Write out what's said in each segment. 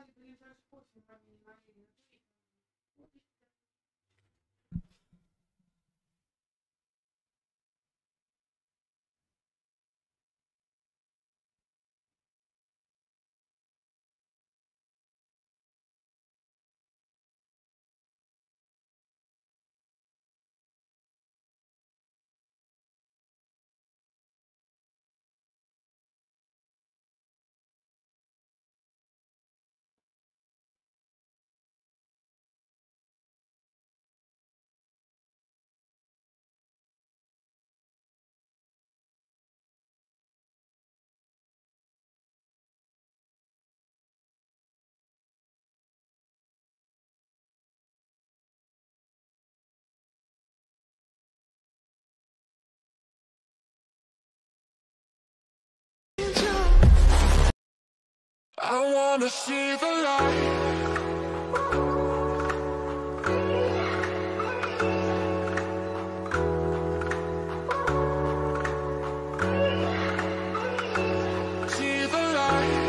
I wanna see the light. See the light.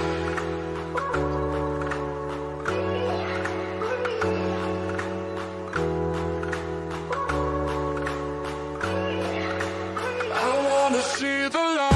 I wanna see the light.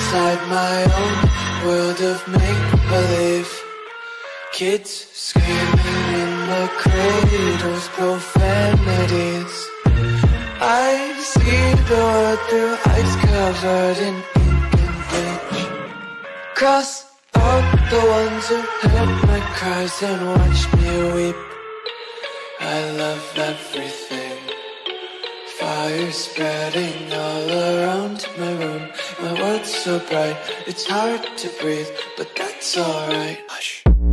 inside my own world of make-believe. Kids screaming in the cradles, profanities. I see the world through eyes covered in ink and bleach. Cross out the ones who heard my cries and watched me weep. I love everything. Fire spreading all around my room. My world's so bright, it's hard to breathe, but that's alright. Hush.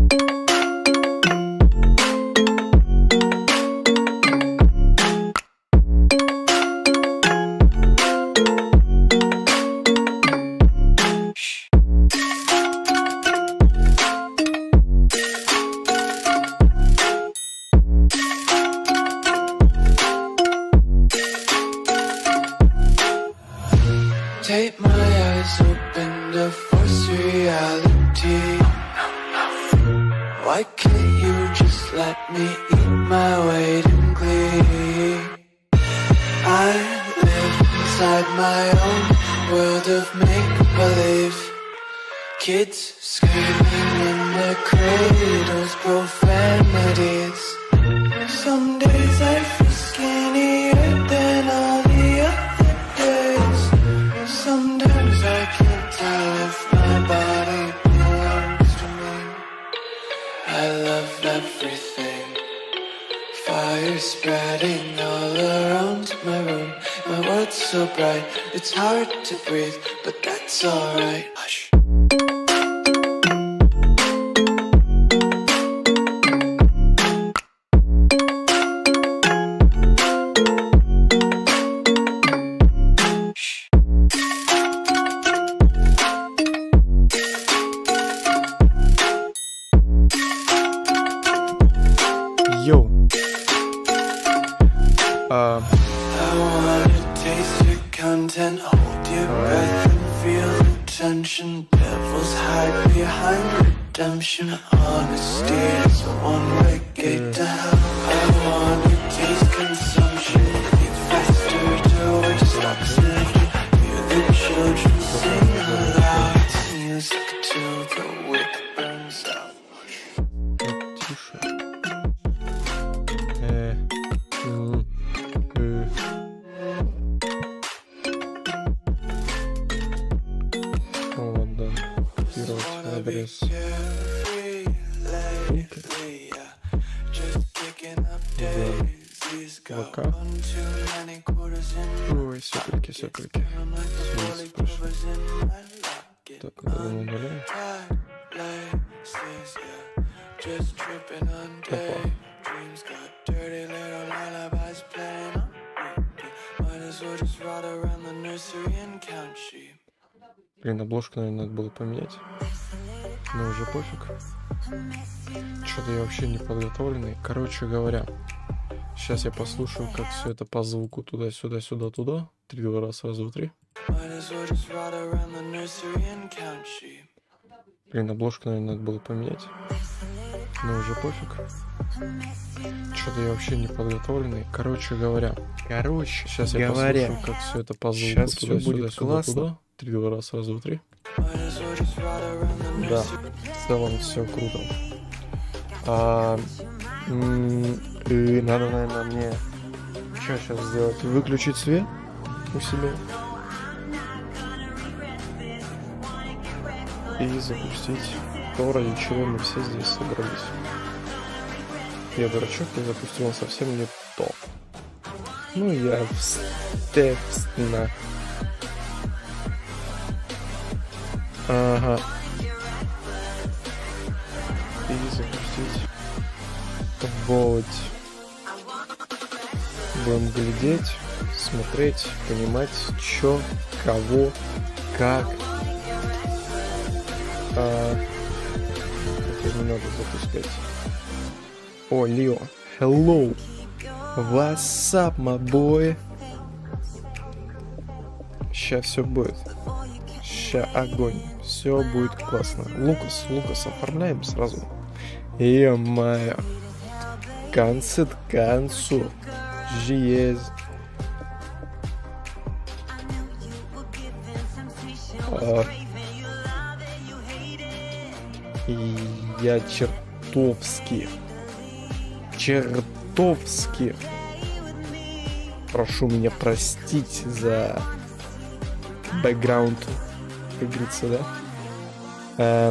Take my eyes open to force reality. Why can't you just let me eat my weight in glee? I live inside my own world of make-believe. Kids screaming in their cradles, profanities. Some days I feel skinnier than all the other days. Sometimes I can't tell if my body belongs to me. I love everything. Fire spreading all around my room. My world's so bright, it's hard to breathe, but that's alright. Hush. Йоу. I wanna taste your content, hold your breath and feel the tension. Devils hide behind redemption. Honesty is a one-way gate to hell. I wanna taste consumption, eat faster to waste oxygen. Hear the children sing aloud. It's music till the wick burns out. Тише. Вот, да. Копировать адрес. ВК. Ой, сопельки. Так, это мы удаляем. Опа. Блин, обложку, наверное, надо было поменять. Но уже пофиг. Что-то я вообще не подготовленный. Короче говоря, сейчас я послушаю, как все это по звуку туда-сюда, сюда-туда. 3-2 раз, раз, два, три. Блин, обложку, наверное, надо было поменять. Но уже пофиг. Что-то я вообще не подготовленный. Короче говоря, сейчас я послушаю, как все это по звуку туда-сюда, сюда-туда. 3-2 раз, раз, два, три. Да, в целом все круто. И надо, наверное, мне что сейчас сделать? Выключить свет у себя и запустить то, ради чего мы все здесь собрались. Я дурачок, я запустил совсем не то. Ну, я естественно. Ага. И запустить. Вот. Будем глядеть, смотреть, понимать, что, кого, как. Это не надо запускать. О, Лео. Hello. What's up, my boy? Сейчас все будет. Ща огонь. Все будет классно. Лукас оформляем сразу. Е-мое. Концы к концу. Жиез. И я чертовски прошу меня простить за бэкграунд, как говорится, да?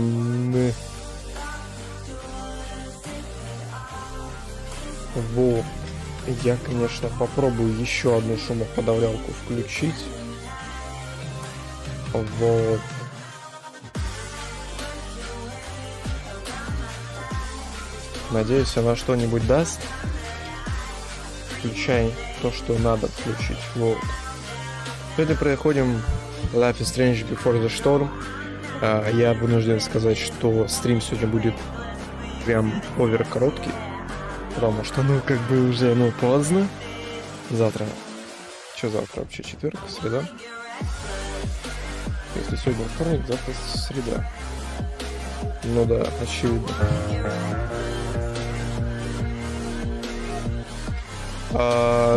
Вот. Я, конечно, попробую еще одну шумоподавлялку включить. Вот. Надеюсь, она что-нибудь даст. Включай то, что надо включить. Вот. Сегодня проходим lifeisstrange Before the Storm. Я вынужден сказать, что стрим сегодня будет прям овер короткий. Потому что, ну, как бы уже, ну, поздно. Завтра. Что завтра вообще? Четверг? Среда? Если сегодня вторник, завтра среда. Ну да, очевидно. А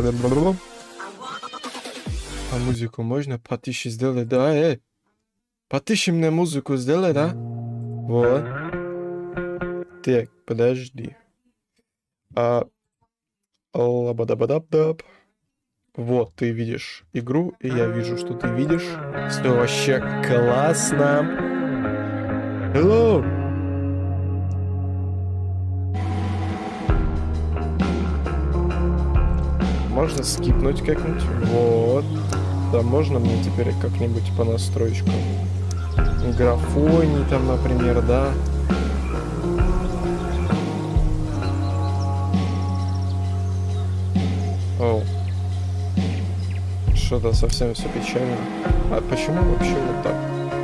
музыку можно потише сделать, да? Потише мне музыку сделай, да? Вот. Так, подожди. Лабадабадабдаб. Вот, ты видишь игру, и я вижу, что ты видишь. Все вообще классно. Hello! Можно скипнуть как-нибудь. Вот. Да, можно мне теперь как-нибудь по настройкам. Графоний там, например, да. Оу. Что-то совсем все печально. А почему вообще вот так?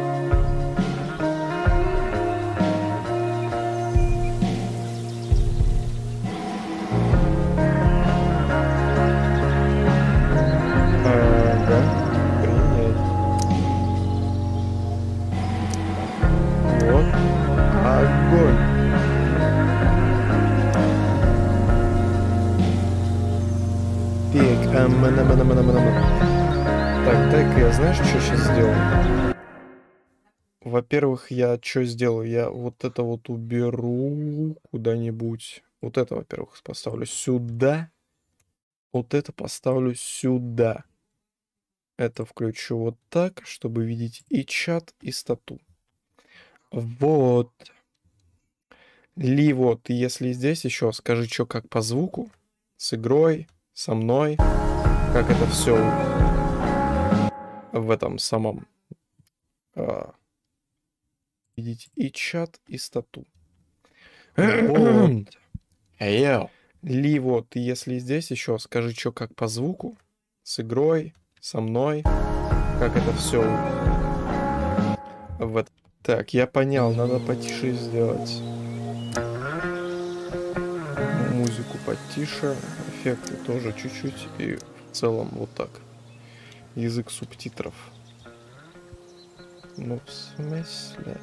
Так, я знаешь, что сейчас сделаю? Во-первых, я что сделаю? Я вот это вот уберу куда-нибудь. Вот это, во-первых, поставлю сюда. Вот это поставлю сюда. Это включу вот так, чтобы видеть и чат, и стату. Вот. Ли, вот, если здесь еще скажи, что как по звуку, с игрой, со мной, как это все в этом самом видеть и чат, и стату. Вот. Ли, вот, если здесь еще скажи, что как по звуку, с игрой, со мной, как это все в этом. Так, я понял, надо потише сделать. Музыку потише, эффекты тоже чуть-чуть, и в целом вот так. Язык субтитров. Ну, в смысле?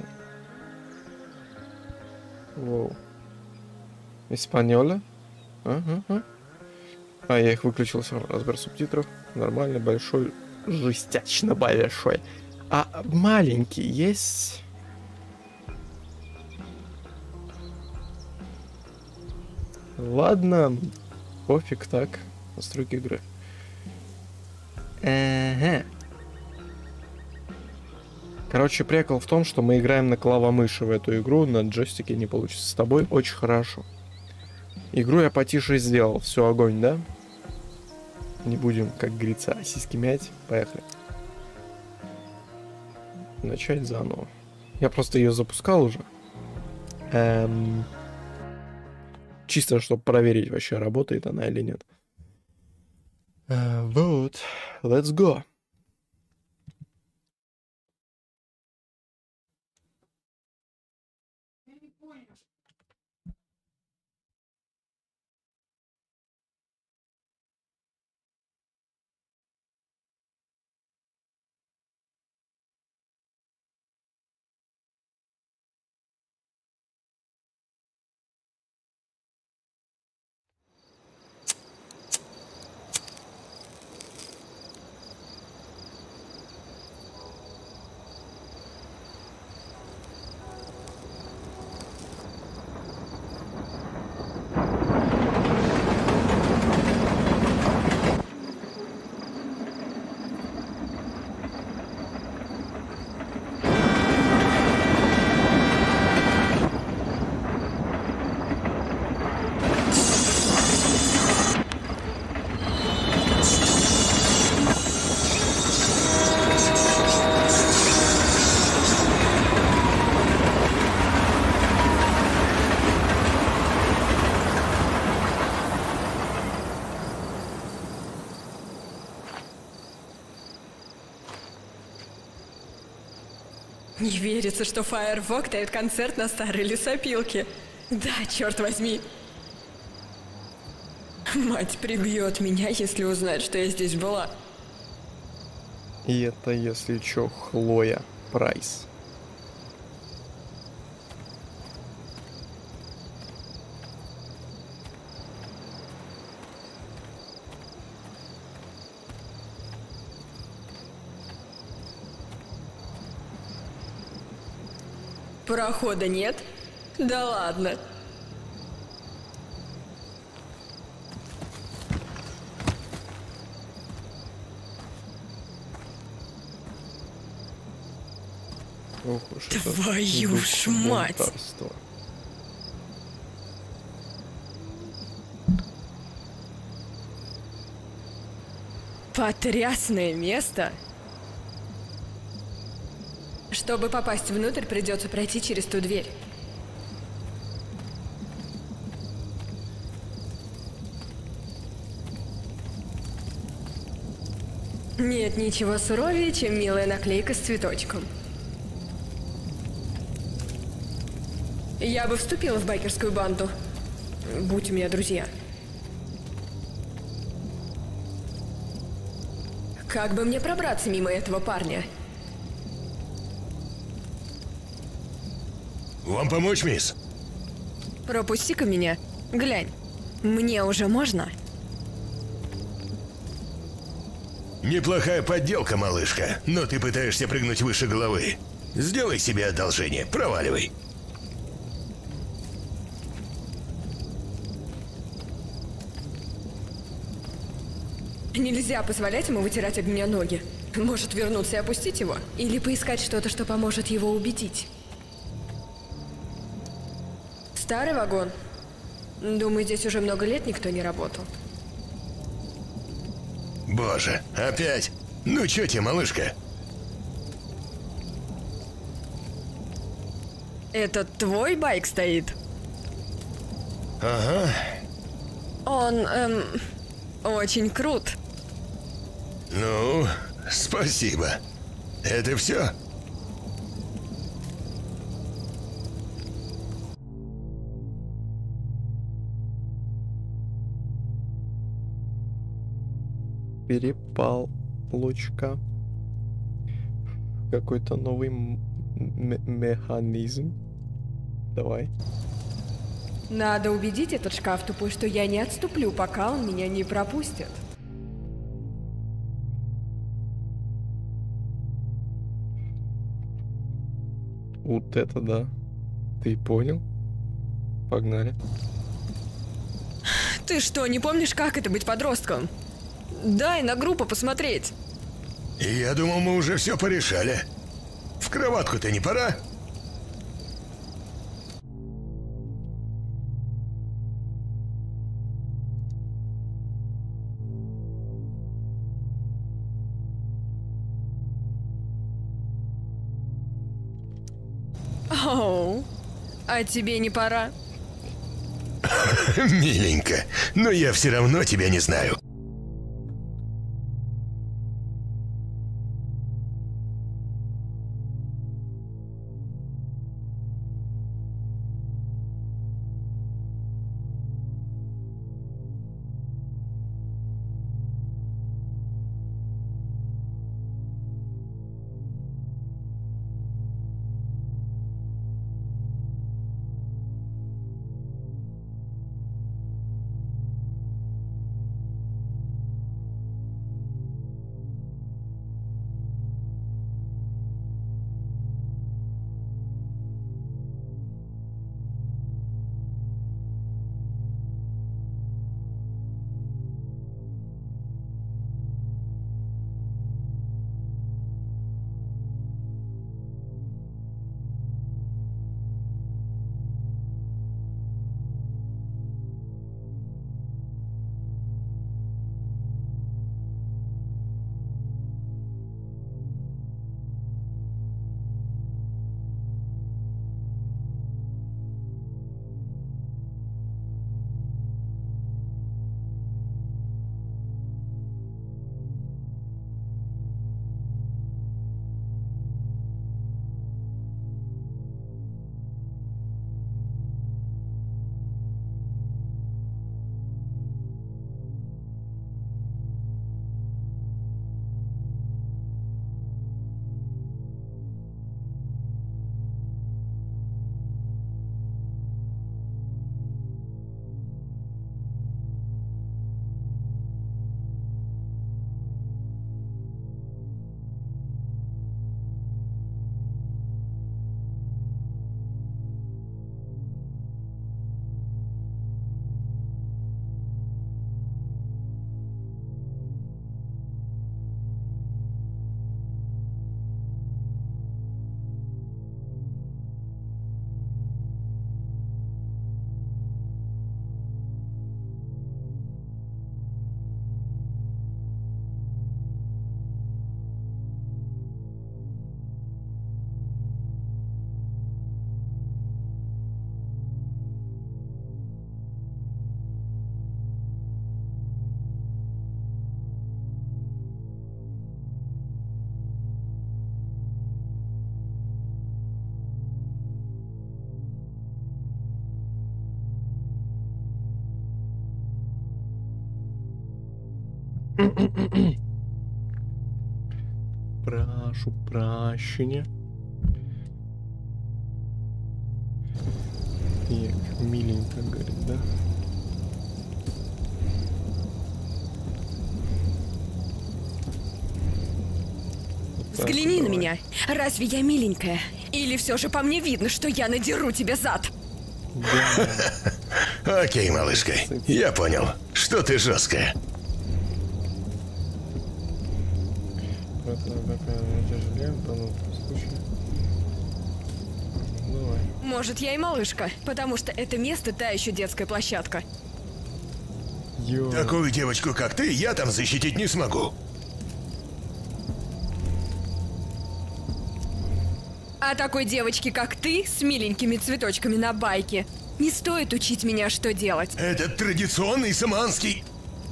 Воу. Испаньола? Ага. Я их выключил, разбор субтитров. Нормальный, большой, жестячно большой. А маленький есть? Ладно, пофиг, так. Настройки игры. Короче, прикол в том, что мы играем на клавомыши в эту игру, на джойстике не получится. С тобой очень хорошо. Игру я потише сделал. Все, огонь, да? Не будем, как говорится, сиськи мять. Поехали. Начать заново. Я просто ее запускал уже. Чисто, чтобы проверить, вообще работает она или нет. Вот. Let's go. Не верится, что Firefox дает концерт на старой лесопилке. Да, черт возьми. Мать прибьет меня, если узнает, что я здесь была. И это, если чё, Хлоя Прайс. Прохода нет? Да ладно. Ох уж это Твою ж мать! бунтарство. Потрясное место. Чтобы попасть внутрь, придется пройти через ту дверь. Нет ничего суровее, чем милая наклейка с цветочком. Я бы вступила в байкерскую банду, будь у меня друзья. Как бы мне пробраться мимо этого парня? Вам помочь, мисс? Пропусти-ка меня. Глянь, мне уже можно? Неплохая подделка, малышка, но ты пытаешься прыгнуть выше головы. Сделай себе одолжение, проваливай. Нельзя позволять ему вытирать об меня ноги. Может вернуться и опустить его? Или поискать что-то, что поможет его убедить? Старый вагон. Думаю, здесь уже много лет никто не работал. Боже, опять? Ну чё тебе, малышка? Это твой байк стоит? Ага. Он, очень крут. Ну, спасибо. Это все? Перепалочка. Какой-то новый механизм. Давай. Надо убедить этот шкаф тупой, что я не отступлю, пока он меня не пропустит. Вот это да. Ты понял? Погнали. Ты что, не помнишь, как это быть подростком? Дай на группу посмотреть. Я думал, мы уже все порешали. В кроватку-то не пора? Оу, а тебе не пора? Миленько, но я все равно тебя не знаю. Прошу прощения. Як миленько говорит, да? Взгляни на меня. Разве я миленькая? Или все же по мне видно, что я надеру тебе зад? Да. Окей, малышка, я понял, что ты жесткая. Давай. Может, я и малышка, потому что это место та еще детская площадка. Ё. Такую девочку, как ты, я там защитить не смогу. А такой девочке, как ты, с миленькими цветочками на байке, не стоит учить меня, что делать. Это традиционный самоанский...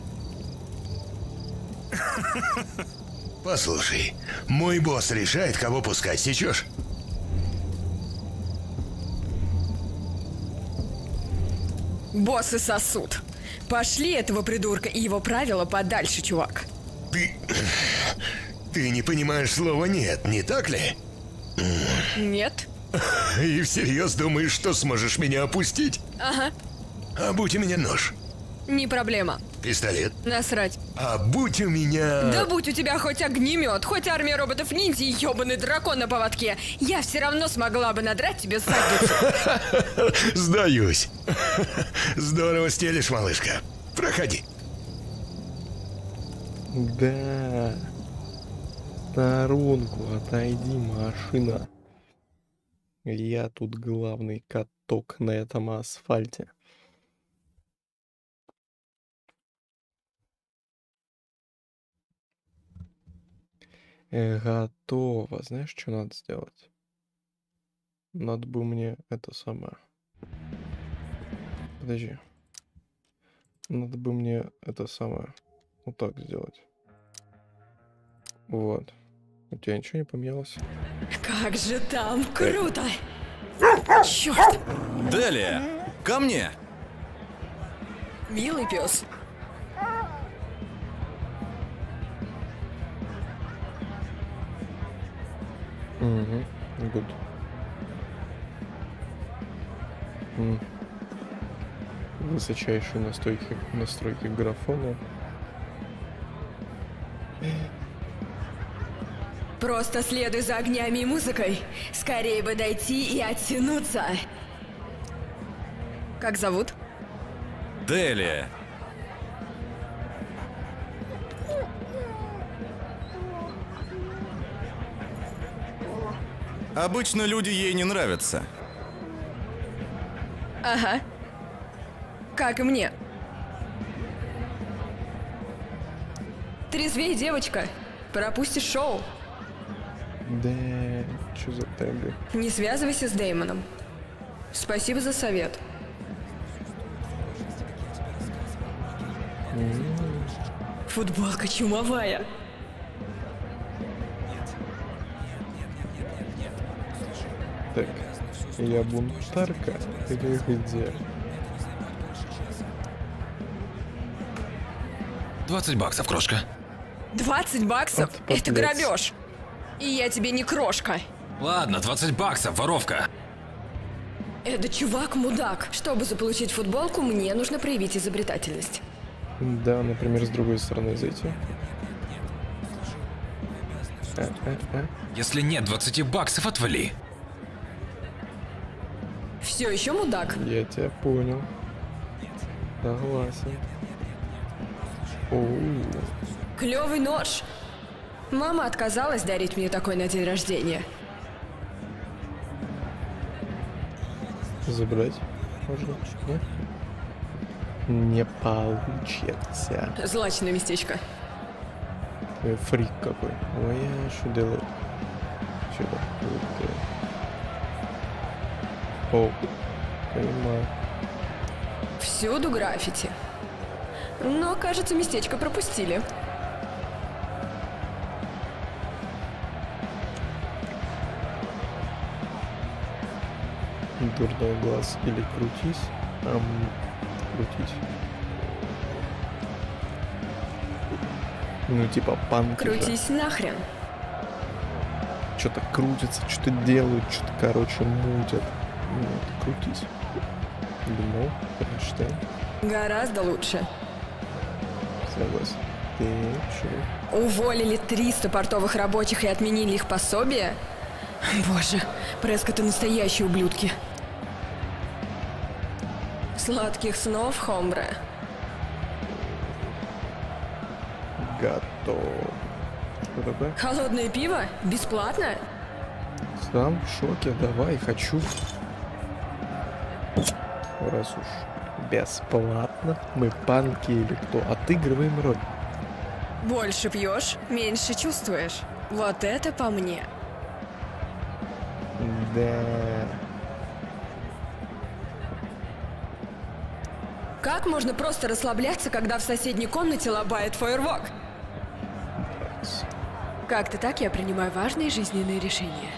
Послушай, мой босс решает, кого пускать, сечешь? Боссы сосут. Пошли этого придурка и его правила подальше, чувак. Ты не понимаешь слова «нет», не так ли? Нет? И всерьез думаешь, что сможешь меня опустить? Ага. А будь у меня нож. Не проблема. Пистолет. Насрать. А будь у меня... Да будь у тебя хоть огнемет, хоть армия роботов-ниндзя и ёбаный дракон на поводке, я все равно смогла бы надрать тебе задницу. Сдаюсь. Здорово стелишь, малышка. Проходи. Да. В сторонку отойди, машина. Я тут главный каток на этом асфальте. Готово. Знаешь, что надо сделать? Надо бы мне это самое. Подожди. Надо бы мне это самое. Вот так сделать. Вот. У тебя ничего не поменялось? Как же там круто! Черт! Далее! Ко мне! Милый пес. Угу. Good. Высочайшие настройки графона. Просто следуй за огнями и музыкой. Скорее бы дойти и оттянуться. Как зовут? Далее! Обычно люди ей не нравятся. Ага. Как и мне. Трезвей, девочка. Пропустишь шоу. Да, что за теги? Не связывайся с Дэймоном. Спасибо за совет. Футболка чумовая. Так, я бунтарка или где? 20 баксов, крошка. 20 баксов? Вот Это подлец. грабеж. И я тебе не крошка. Ладно, 20 баксов, воровка. Это чувак мудак. Чтобы заполучить футболку, мне нужно проявить изобретательность. Да, например, с другой стороны зайти. Если нет 20 баксов, отвали. Все еще мудак? Я тебя понял. Согласен. Оу. Клевый нож. Мама отказалась дарить мне такой на день рождения. Забрать можно? Нет? Не получится. Злачное местечко. Фрик какой. Ой, я что делаю? Что-то. О, понимаю. Всюду граффити. Но, кажется, местечко пропустили. Дурной глаз или крутись. Крутись. Ну, типа панки. Крутись нахрен. Что-то крутится, что-то делают, что-то, короче, мутят. Вот, крутись. Думал, Эйнштейн. Гораздо лучше. Согласен. Ты чё? Уволили 300 портовых рабочих и отменили их пособие? Боже, Прескотты настоящие ублюдки. Сладких снов, хомбре. Готов. Что такое? Холодное пиво? Бесплатно? Сам в шоке, давай, хочу. Раз уж бесплатно, мы панки или кто, отыгрываем роль. Больше пьешь, меньше чувствуешь. Вот это по мне. Да. Как можно просто расслабляться, когда в соседней комнате лобает фойервок? Как-то так я принимаю важные жизненные решения.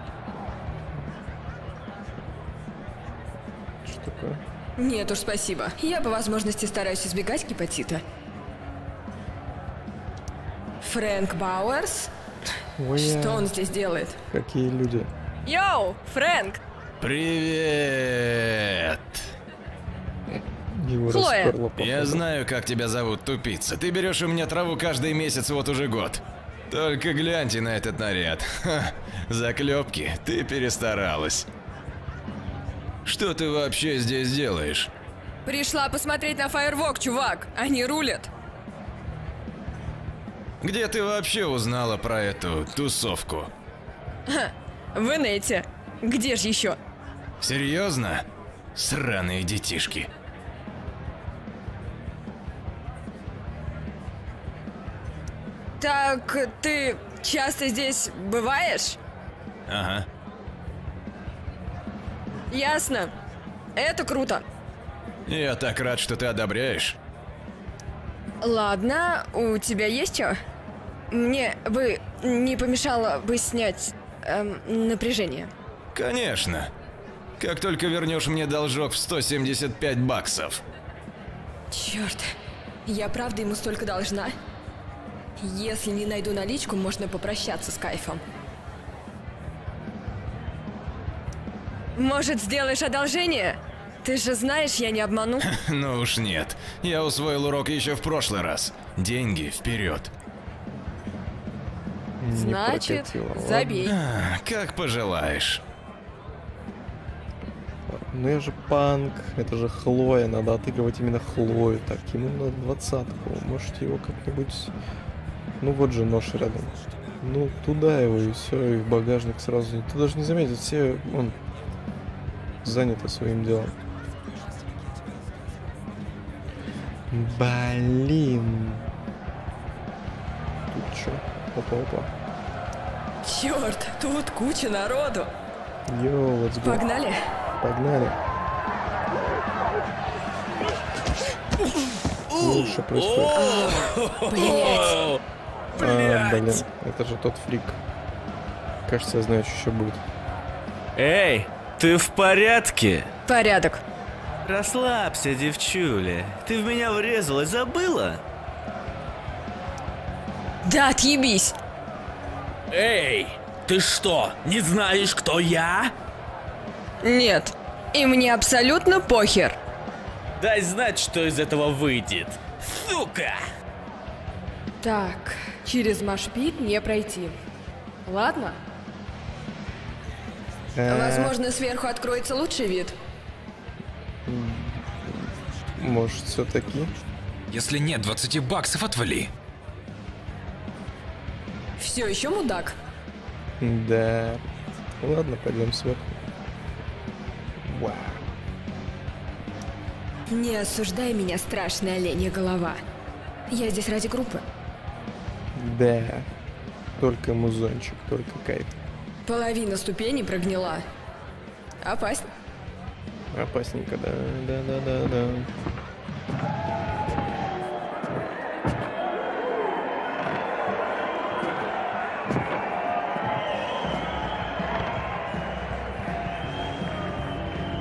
Что такое? Нет уж, спасибо. Я по возможности стараюсь избегать гепатита. Фрэнк Бауэрс? Ой, Что он здесь делает? какие люди. Йоу, Фрэнк! Привет! Его Хлоя. расперло, походу. Я знаю, как тебя зовут, тупица. Ты берешь у меня траву каждый месяц вот уже год. Только гляньте на этот наряд. Ха, заклепки, ты перестаралась. Что ты вообще здесь делаешь? Пришла посмотреть на фойервок, чувак. Они рулят. Где ты вообще узнала про эту тусовку? В инете. Где же еще? Серьезно? Сраные детишки. Так, ты часто здесь бываешь? Ага. Ясно. Это круто. Я так рад, что ты одобряешь. Ладно, у тебя есть что? Мне бы не помешало бы снять напряжение. Конечно. Как только вернешь мне должок в 175 баксов. Черт, я правда ему столько должна? Если не найду наличку, можно попрощаться с кайфом. Может, сделаешь одолжение? Ты же знаешь, я не обману. Ну уж нет. Я усвоил урок еще в прошлый раз. Деньги вперед. Не Значит, прокатило, ладно. забей. Как пожелаешь. Ну я же панк, это же Хлоя, надо отыгрывать именно Хлою. Так, ему надо 20-ку, можете его как-нибудь... Ну вот же нож рядом. Ну туда его и все, и в багажник сразу. Ты даже не заметил, все он заняты своим делом. Блин. Тут что? Опа-опа. Черт, тут куча народу. Йоу, let's go. Погнали. Погнали. Ну, что происходит? Блять. Блин, это же тот фрик. Кажется, я знаю, что еще будет. Эй, ты в порядке? Порядок. Расслабься, девчуля. Ты в меня врезалась, забыла? Да отъебись. Эй, ты что, не знаешь, кто я? Нет. И мне абсолютно похер. Дай знать, что из этого выйдет. Сука! Так, через машпит не пройти. Ладно? Возможно, сверху откроется лучший вид. Может, все-таки? Если нет 20 баксов, отвали. Все еще мудак. Да. Ладно, пойдем сверху. Вау. Не осуждай меня, страшная оленья голова. Я здесь ради группы. Да. Только музончик, только кайф. Половина ступеней прогнила. Опасно. Опасненько, да.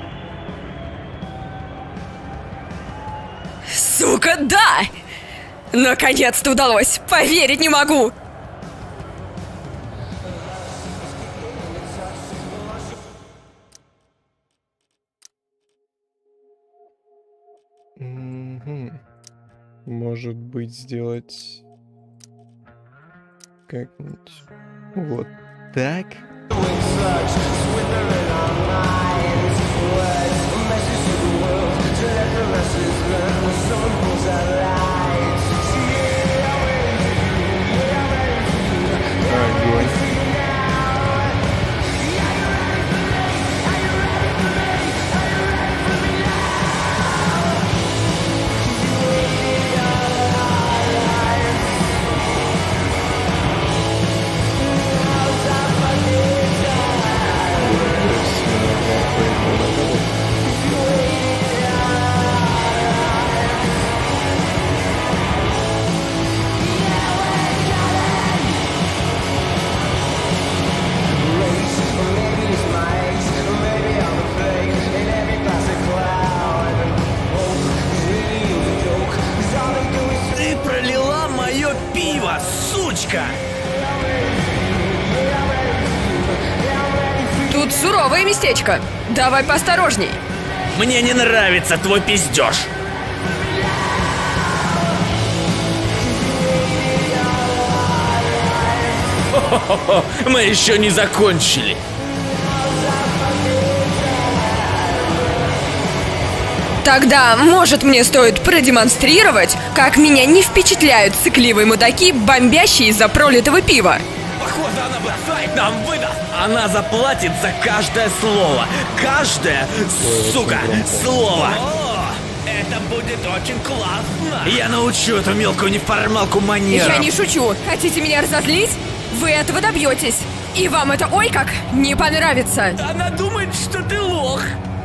Сука, да! Наконец-то удалось! Поверить не могу! Может быть, сделать как-нибудь вот так. Огонь. Ты пролила мое пиво, сучка! Тут суровое местечко. Давай поосторожней. Мне не нравится твой пиздеж. Хо-хо-хо, мы еще не закончили. Тогда, может, мне стоит продемонстрировать, как меня не впечатляют сыкливые мудаки, бомбящие из-за пролитого пива. Похоже, она бросает нам выдаст. Она заплатит за каждое слово. Каждое, сука, слово. О, это будет очень классно. Я научу эту мелкую неформалку манерам. Я не шучу. Хотите меня разозлить? Вы этого добьетесь. И вам это ой как не понравится. Она думает, что ты лох.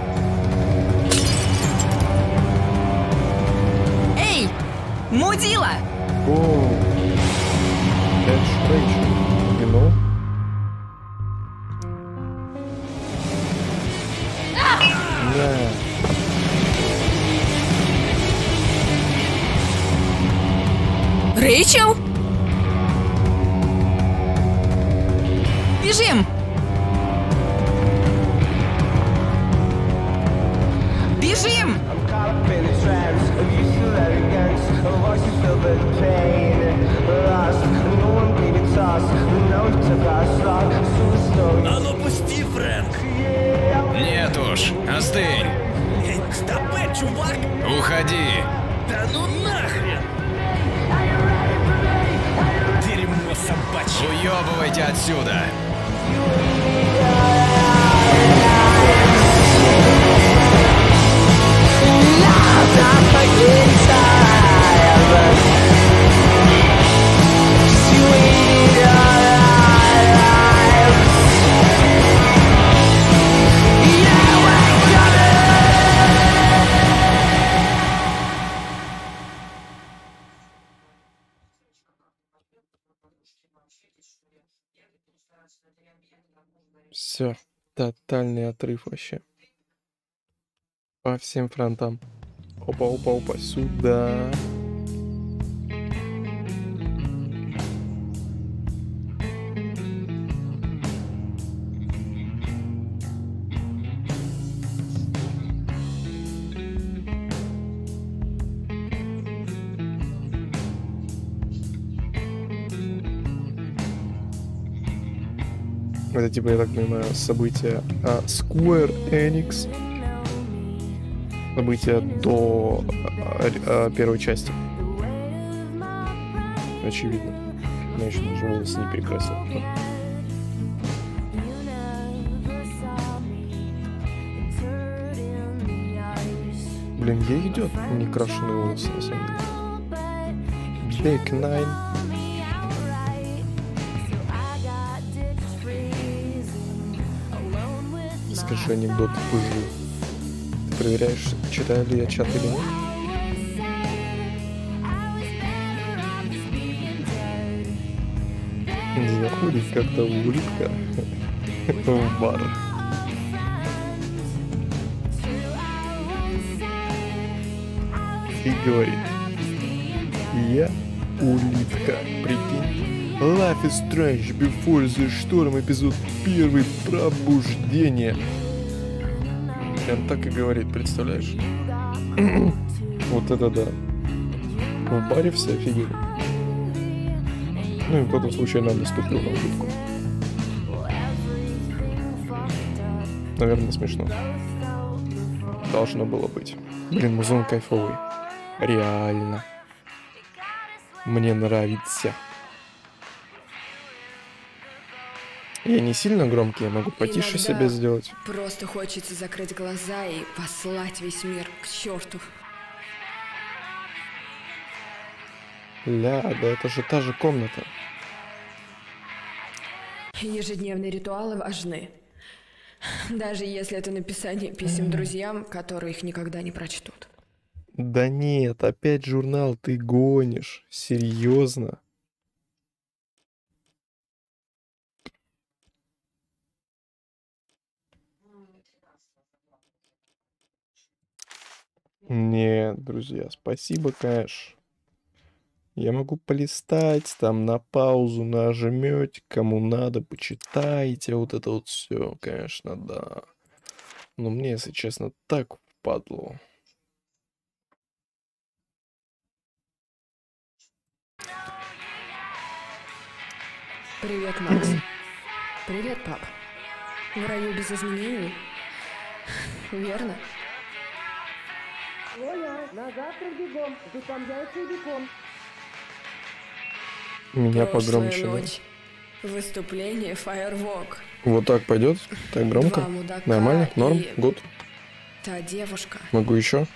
Эй, мудила! О, это strange. You know? Да. Рэйчел? Бежим! Бежим! А ну пусти, Фрэнк. Нет уж, остынь. Стопэ, чувак. Уходи. Да ну нахрен. Дерьмо собачье. Уебывайте отсюда. Все, тотальный отрыв вообще. По всем фронтам. Опа, опа, опа, сюда. Это типа, я так понимаю, события Square Enix. События до первой части. Очевидно. Я еще даже волосы не перекрасил. Блин, ей идет некрашенные волосы, на самом деле. Big Nine. Скажи анекдот пыжи. Ты проверяешь, читаю ли я чат или нет? Заходит как-то улыбка в бар. И говорит: Я улитка, прикинь. Lifeisstrange, Before the Storm, эпизод 1, пробуждение. Прям так и говорит, представляешь? Вот это да. В баре все офигели. Ну и кто-то случайно наступил на улитку. Наверное, смешно. Должно было быть. Блин, музон кайфовый. Реально. Мне нравится. Я не сильно громкий, я могу потише себе сделать. Просто хочется закрыть глаза и послать весь мир к черту. Ля, да это же та же комната. Ежедневные ритуалы важны. Даже если это написание писем друзьям, которые их никогда не прочтут. Да нет, опять журнал, ты гонишь. Серьезно? Нет, друзья, спасибо, конечно. Я могу полистать, там на паузу нажмете, кому надо, почитайте, вот это вот все, конечно, да. Но мне, если честно, так впадло. Привет, Макс. Привет, пап. В раю без изменений? Верно? Оля, на завтрак бегом, ждем яйца и бекон. Меня Прошлая погромче, да? ночь. Выступление фаервок. Вот так пойдет? Так громко? Два мудака Нормально? Норм? и- Гуд? Та девушка. Могу еще?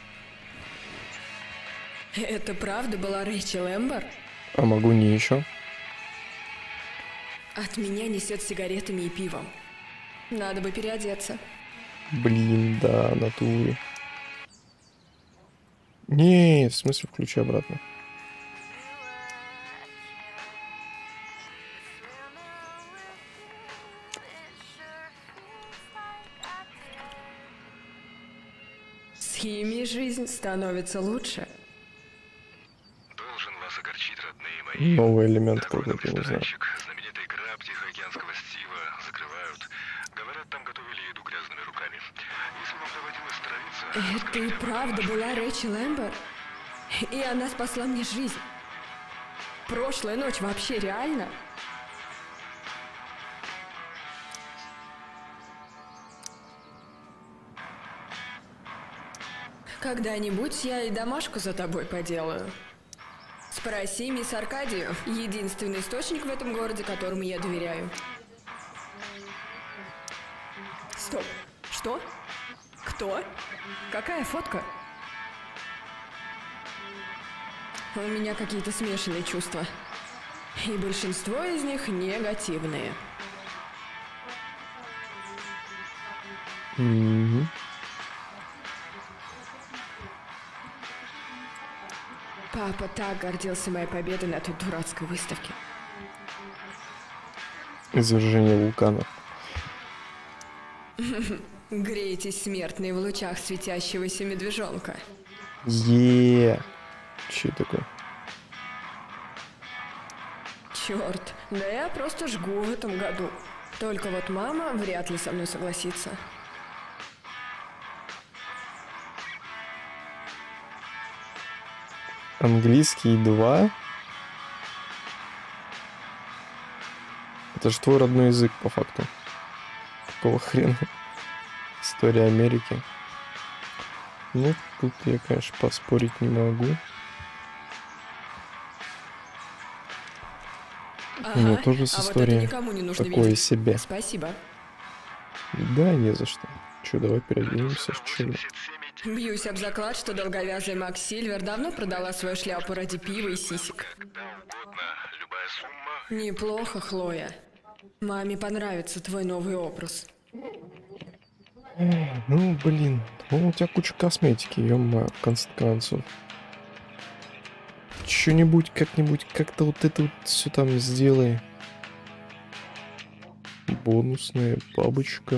Это правда была Рэйчел Эмбер? А могу не еще? От меня несет сигаретами и пивом. Надо бы переодеться. Блин, да, натуре. Не, в смысле включи обратно. С химией жизнь становится лучше. Должен вас огорчить, родные мои. Новый элемент Дорогой какой-то, не знаю. ресторанчик, знаменитый краб Тихоокеанского стива закрывают. Говорят, там готовили еду грязными руками. Если вам доводилось травиться... Это и правда была Рэйчел Эмбер? И она спасла мне жизнь. Прошлая ночь вообще реально? Когда-нибудь я и домашку за тобой поделаю. Спроси мисс Аркадию, единственный источник в этом городе, которому я доверяю. Стоп. Что? Кто? Какая фотка? У меня какие-то смешанные чувства. И большинство из них негативные. Мгм. Папа так гордился моей победой на той дурацкой выставке. Извержение вулкана. Греетесь, смертные, в лучах светящегося медвежонка. Че такое? Черт, да я просто жгу в этом году. Только вот мама вряд ли со мной согласится. Английский 2? Это же твой родной язык, по факту. Какого хрена? История Америки. Ну, тут я, конечно, поспорить не могу. У меня тоже с а вот это историей никому не нужно такое видеть. себе. Спасибо. Да, не за что. Че, давай переоденемся, что ли? Бьюсь об заклад, что долговязая Макс Сильвер давно продала свою шляпу ради пива и сисек. Когда угодно, любая сумма... Неплохо, Хлоя. Маме понравится твой новый образ. Ну, блин. Ну, у тебя куча косметики, ё-моё, в конце концов. Что-нибудь, как-нибудь, как-то вот это вот все там сделай. Бонусная бабочка.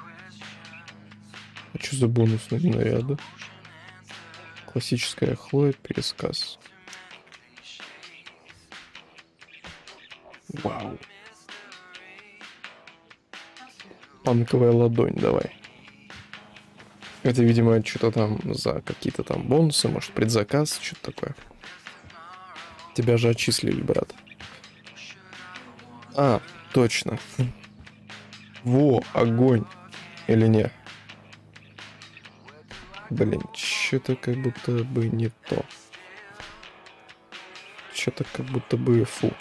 А что за бонусные наряды? Классическая Хлоя, пересказ. Вау. Панковая ладонь, давай. Это, видимо, что-то там за какие-то там бонусы, может, предзаказ, что-то такое. Тебя же отчислили, брат. А, точно. Во, огонь. Или нет? Блин, что-то как будто бы не то. Что-то как будто бы фу.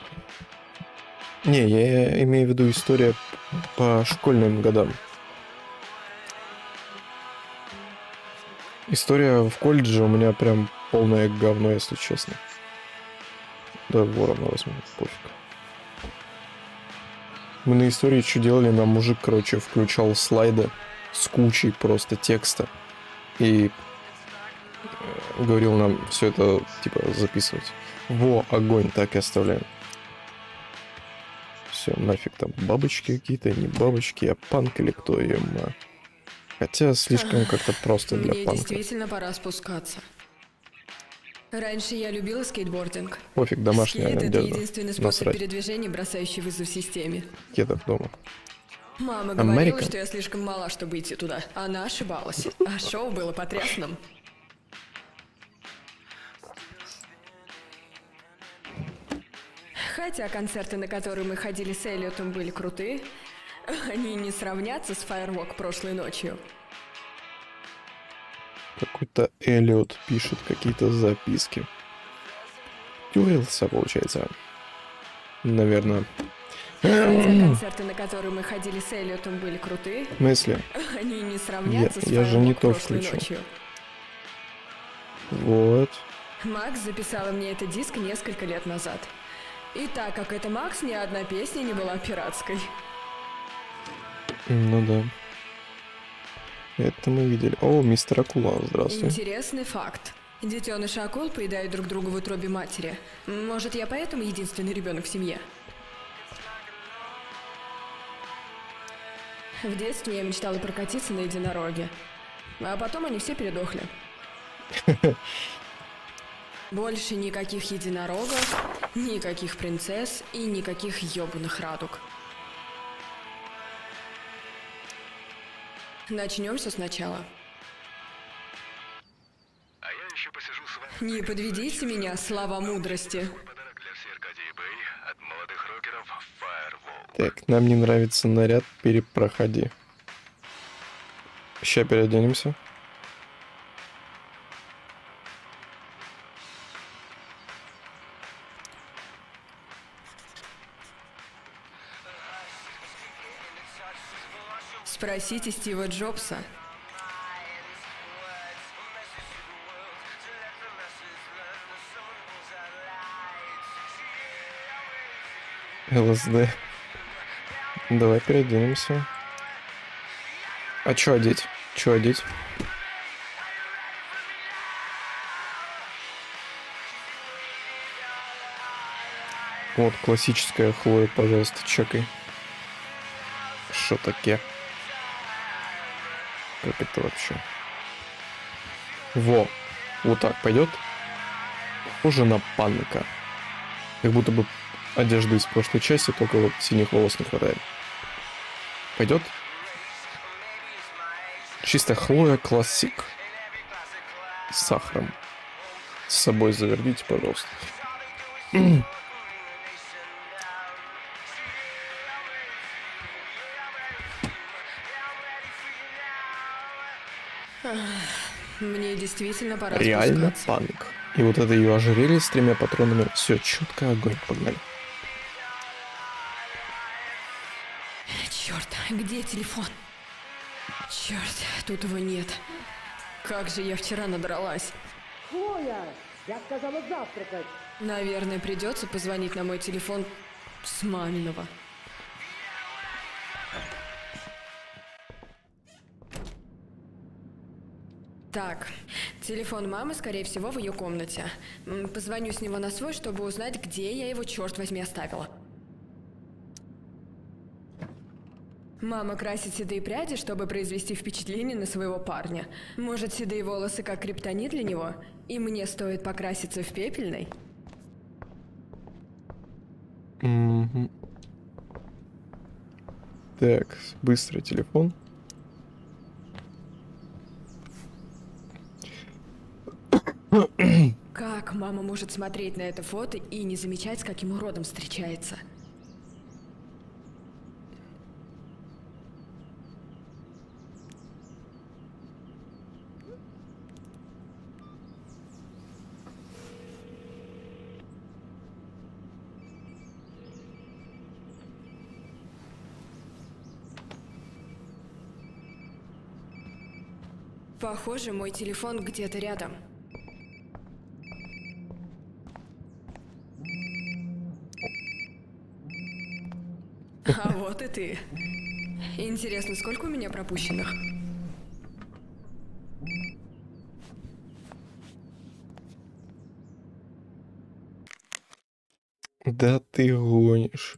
Не, я имею в виду история по школьным годам. История в колледже у меня прям полное говно, если честно. Да, ворона возьму, пофиг. Мы на истории что делали? Нам мужик, короче, включал слайды с кучей просто текста. И говорил нам все это, типа, записывать. Во, огонь, так и оставляем. Все, нафиг там бабочки какие-то, не бабочки, а панк или кто ее. Хотя слишком как-то просто для Мне панка. действительно пора спускаться. Раньше я любила скейтбординг. Пофиг, домашняя Скейт — это одежда. единственный способ Насрать. передвижения, бросающий вызов системе. Кедов дома. Мама говорила, Америка. что я слишком мала, чтобы идти туда. Она ошибалась. А шоу было потрясным. Хотя концерты, на которые мы ходили с Эллиотом, были крутые, они не сравнятся с Firework прошлой ночью. Какой-то Эллиот пишет какие-то записки. Тюрился, получается. Наверное. Хотя концерты, на которые мы ходили с Эллиотом, были крутые, В смысле? они не сравнятся с Я же не Firework то прошлой включил. ночью. Вот. Макс записала мне этот диск несколько лет назад. И так как это Макс, ни одна песня не была пиратской. Ну да. Это мы видели. О, мистер Акула, здравствуй. Интересный факт. Детеныши акул поедают друг друга в утробе матери. Может, я поэтому единственный ребенок в семье? В детстве я мечтала прокатиться на единороге. А потом они все передохли. Больше никаких единорогов, никаких принцесс и никаких ёбаных радуг. Начнем все сначала. А я еще посижу с вами. Не подведите меня, слова мудрости. Подарок для всей Аркадии Бэй от молодых рокеров Firewall. Так, нам не нравится наряд, перепроходи. Ща переоденемся. Спросите Стива Джобса. ЛСД. Давай переоденемся. А чё одеть? Чё одеть? Вот, классическая Хлоя, пожалуйста, чекай. Шо таке? Как это вообще? Во. Вот так пойдет. Похоже на панка. Как будто бы одежды из прошлой части, только вот синих волос не хватает. Пойдет? Чисто Хлоя классик. С сахаром. С собой заверните, пожалуйста. Мне действительно пора Реально спускаться. панк. И вот это ее ожерелье с 3 патронами. Все, четко огонь, погнали. Черт, где телефон? Черт, тут его нет. Как же я вчера надралась. Хлоя, я сказала завтракать. Наверное, придется позвонить на мой телефон с маминого. Так, телефон мамы, скорее всего, в ее комнате. Позвоню с него на свой, чтобы узнать, где я его, черт возьми, оставила. Мама красит седые пряди, чтобы произвести впечатление на своего парня. Может, седые волосы как криптонит для него, и мне стоит покраситься в пепельный? Так, быстро телефон. Как мама может смотреть на это фото и не замечать, с каким уродом встречается? Похоже, мой телефон где-то рядом. А вот и ты. Интересно, сколько у меня пропущенных? Да ты гонишь.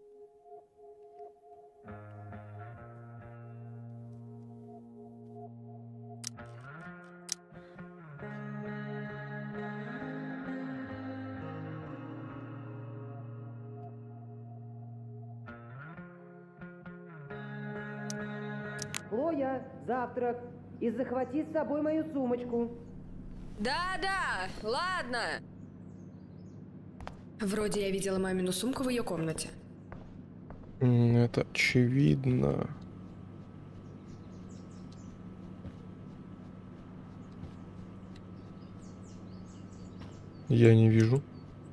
Хлоя, завтрак. И захвати с собой мою сумочку. Да-да, ладно. Вроде я видела мамину сумку в ее комнате. Это очевидно. Я не вижу.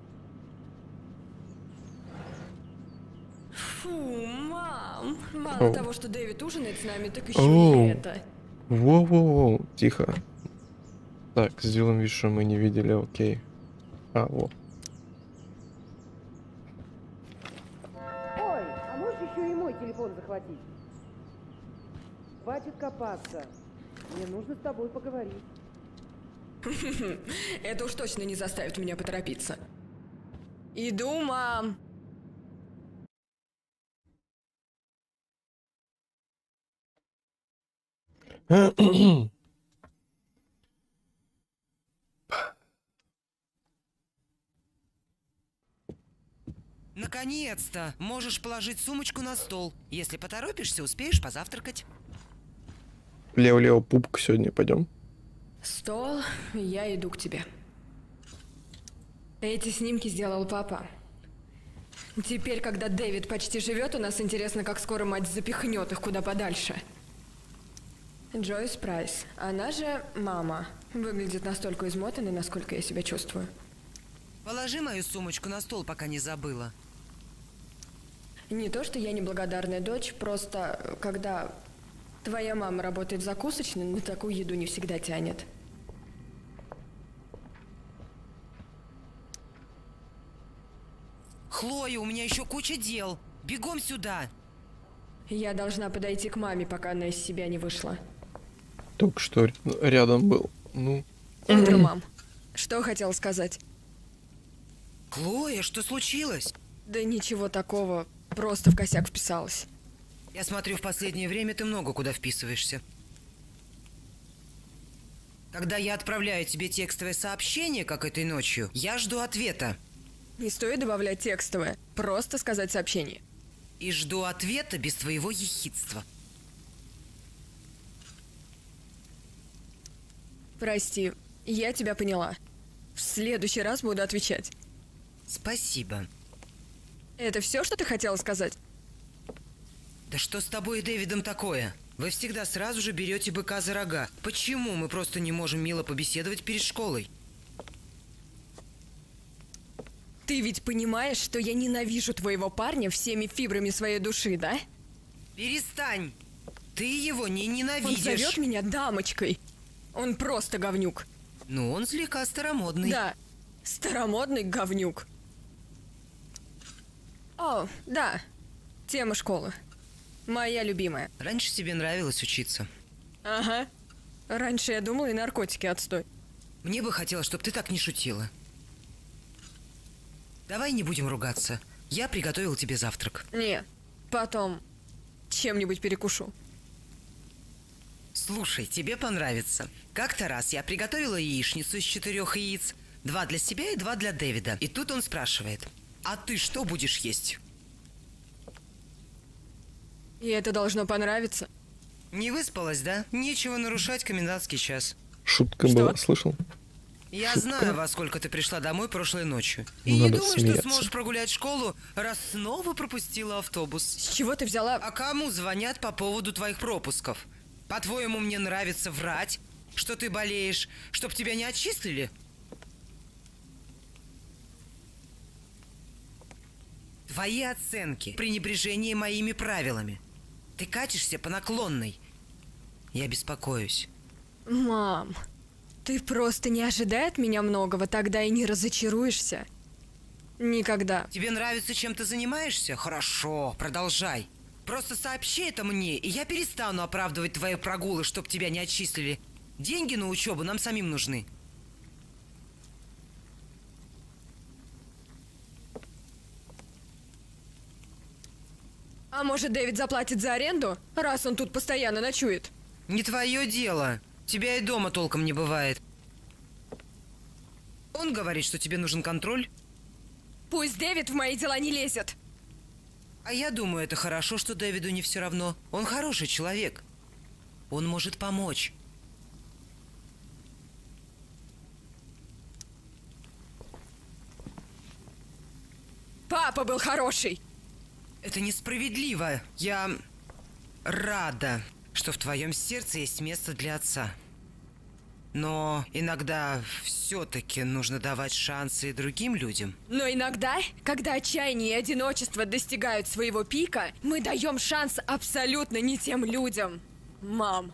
Фу, мам. Мало того, что Дэвид ужинает с нами, так еще и это. Воу-воу-воу, тихо. Так, сделаем вид, что мы не видели, окей. А, вот. Ой, а можешь еще и мой телефон захватить? Хватит копаться. Мне нужно с тобой поговорить. Это уж точно не заставит меня поторопиться. Иду, мам. Наконец-то! Можешь положить сумочку на стол. Если поторопишься, успеешь позавтракать. Лео-лео, пупк, сегодня пойдем. Стол, я иду к тебе. Эти снимки сделал папа. Теперь, когда Дэвид почти живет, у нас интересно, как скоро мать запихнет их куда подальше. Джойс Прайс, она же мама, выглядит настолько измотанной, насколько я себя чувствую. Положи мою сумочку на стол, пока не забыла. Не то, что я неблагодарная дочь, просто когда твоя мама работает в закусочной, на такую еду не всегда тянет. Хлоя, у меня еще куча дел. Бегом сюда. Я должна подойти к маме, пока она из себя не вышла. Только что рядом был. Ну. Утро, мам. Что хотел сказать? Хлоя, что случилось? Да ничего такого, просто в косяк вписалась. Я смотрю, в последнее время ты много куда вписываешься. Когда я отправляю тебе текстовое сообщение, как этой ночью, я жду ответа. Не стоит добавлять текстовое, просто сказать сообщение. И жду ответа без твоего ехидства. Прости, я тебя поняла. В следующий раз буду отвечать. Спасибо. Это все, что ты хотела сказать? Да что с тобой и Дэвидом такое? Вы всегда сразу же берете быка за рога. Почему мы просто не можем мило побеседовать перед школой? Ты ведь понимаешь, что я ненавижу твоего парня всеми фибрами своей души, да? Перестань! Ты его не ненавидишь. Он зовет меня дамочкой. Он просто говнюк. Ну, он слегка старомодный. Да, старомодный говнюк. О, да, тема школы. Моя любимая. Раньше тебе нравилось учиться. Ага. Раньше я думала, и наркотики отстой. Мне бы хотелось, чтобы ты так не шутила. Давай не будем ругаться. Я приготовил тебе завтрак. Не, потом чем-нибудь перекушу. Слушай, тебе понравится. Как-то раз я приготовила яичницу из 4 яиц. 2 для себя и 2 для Дэвида. И тут он спрашивает: а ты что будешь есть? И это должно понравиться. Не выспалась, да? Нечего нарушать комендантский час. Шутка была, слышал? Я Шутка. знаю, во сколько ты пришла домой прошлой ночью. И Надо не думай, смеяться. что сможешь прогулять школу, раз снова пропустила автобус. С чего ты взяла? А кому звонят по поводу твоих пропусков? По-твоему, мне нравится врать, что ты болеешь, чтоб тебя не отчислили? Твои оценки, пренебрежение моими правилами. Ты катишься по наклонной. Я беспокоюсь. Мам, ты просто не ожидай от меня многого, тогда и не разочаруешься. Никогда. Тебе нравится, чем ты занимаешься? Хорошо, продолжай. Просто сообщи это мне, и я перестану оправдывать твои прогулы, чтоб тебя не отчислили. Деньги на учебу нам самим нужны. А может, Дэвид заплатит за аренду, раз он тут постоянно ночует? Не твое дело. Тебя и дома толком не бывает. Он говорит, что тебе нужен контроль. Пусть Дэвид в мои дела не лезет. А я думаю, это хорошо, что Дэвиду не все равно. Он хороший человек. Он может помочь. Папа был хороший. Это несправедливо. Я рада, что в твоем сердце есть место для отца. Но иногда все-таки нужно давать шансы и другим людям. Но иногда, когда отчаяние и одиночество достигают своего пика, мы даем шанс абсолютно не тем людям. Мам.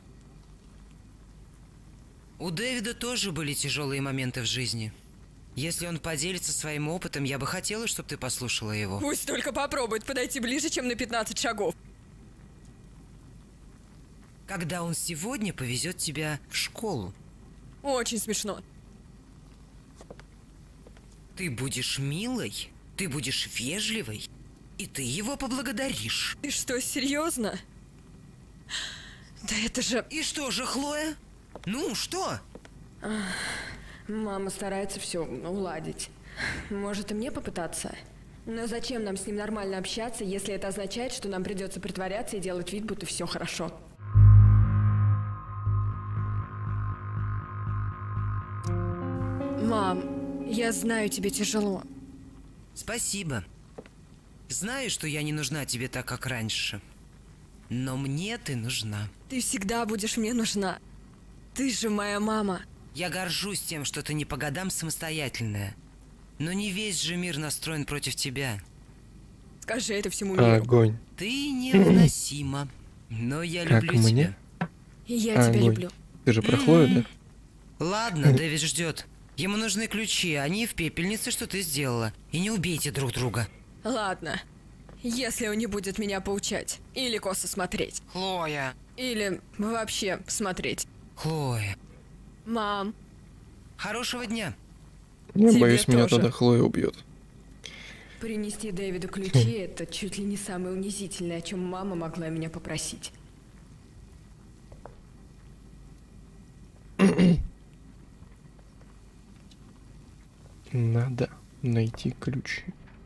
У Дэвида тоже были тяжелые моменты в жизни. Если он поделится своим опытом, я бы хотела, чтобы ты послушала его. Пусть только попробует подойти ближе, чем на 15 шагов. Когда он сегодня повезет тебя в школу. Очень смешно. Ты будешь милой, ты будешь вежливой, и ты его поблагодаришь. Ты что, серьезно? Да это же... И что же, Хлоя? Ну, что? Мама старается все уладить. Может, и мне попытаться? Но зачем нам с ним нормально общаться, если это означает, что нам придется притворяться и делать вид, будто все хорошо? Мам, я знаю, тебе тяжело. Спасибо. Знаю, что я не нужна тебе так, как раньше. Но мне ты нужна. Ты всегда будешь мне нужна. Ты же моя мама. Я горжусь тем, что ты не по годам самостоятельная. Но не весь же мир настроен против тебя. Скажи это всему миру. Огонь. Ты невыносима. Но я Как люблю мне? тебя. И я тебя Огонь. люблю. Ты же про Хлою, да? Ладно, Дэвид ждет. Ему нужны ключи, они в пепельнице, что ты сделала. И не убейте друг друга. Ладно. Если он не будет меня поучать. Или косо смотреть. Хлоя. Или вообще смотреть. Хлоя. Мам. Хорошего дня. Я Тебе боюсь, меня тоже. тогда Хлоя убьет. Принести Дэвиду ключи — это чуть ли не самое унизительное, о чем мама могла меня попросить. Надо найти ключи.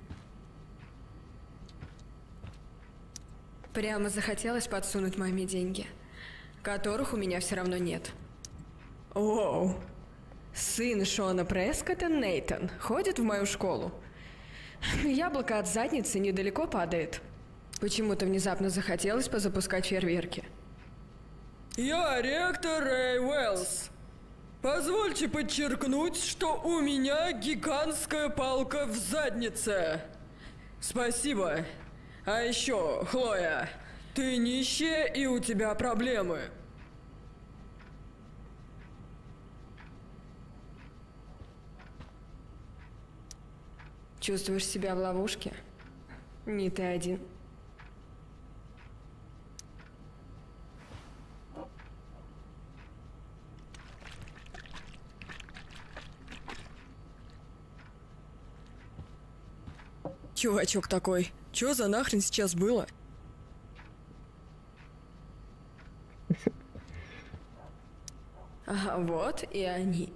Прямо захотелось подсунуть маме деньги, которых у меня все равно нет. Оу. Сын Шона Прескотта, Нейтан, ходит в мою школу. Яблоко от задницы недалеко падает. Почему-то внезапно захотелось позапускать фейерверки. Я ректор Рэй Уэллс. Позвольте подчеркнуть, что у меня гигантская палка в заднице. Спасибо. А еще, Хлоя, ты нищая и у тебя проблемы. Чувствуешь себя в ловушке? Не ты один. Чувачок такой, чё за нахрен сейчас было? Ага, вот и они.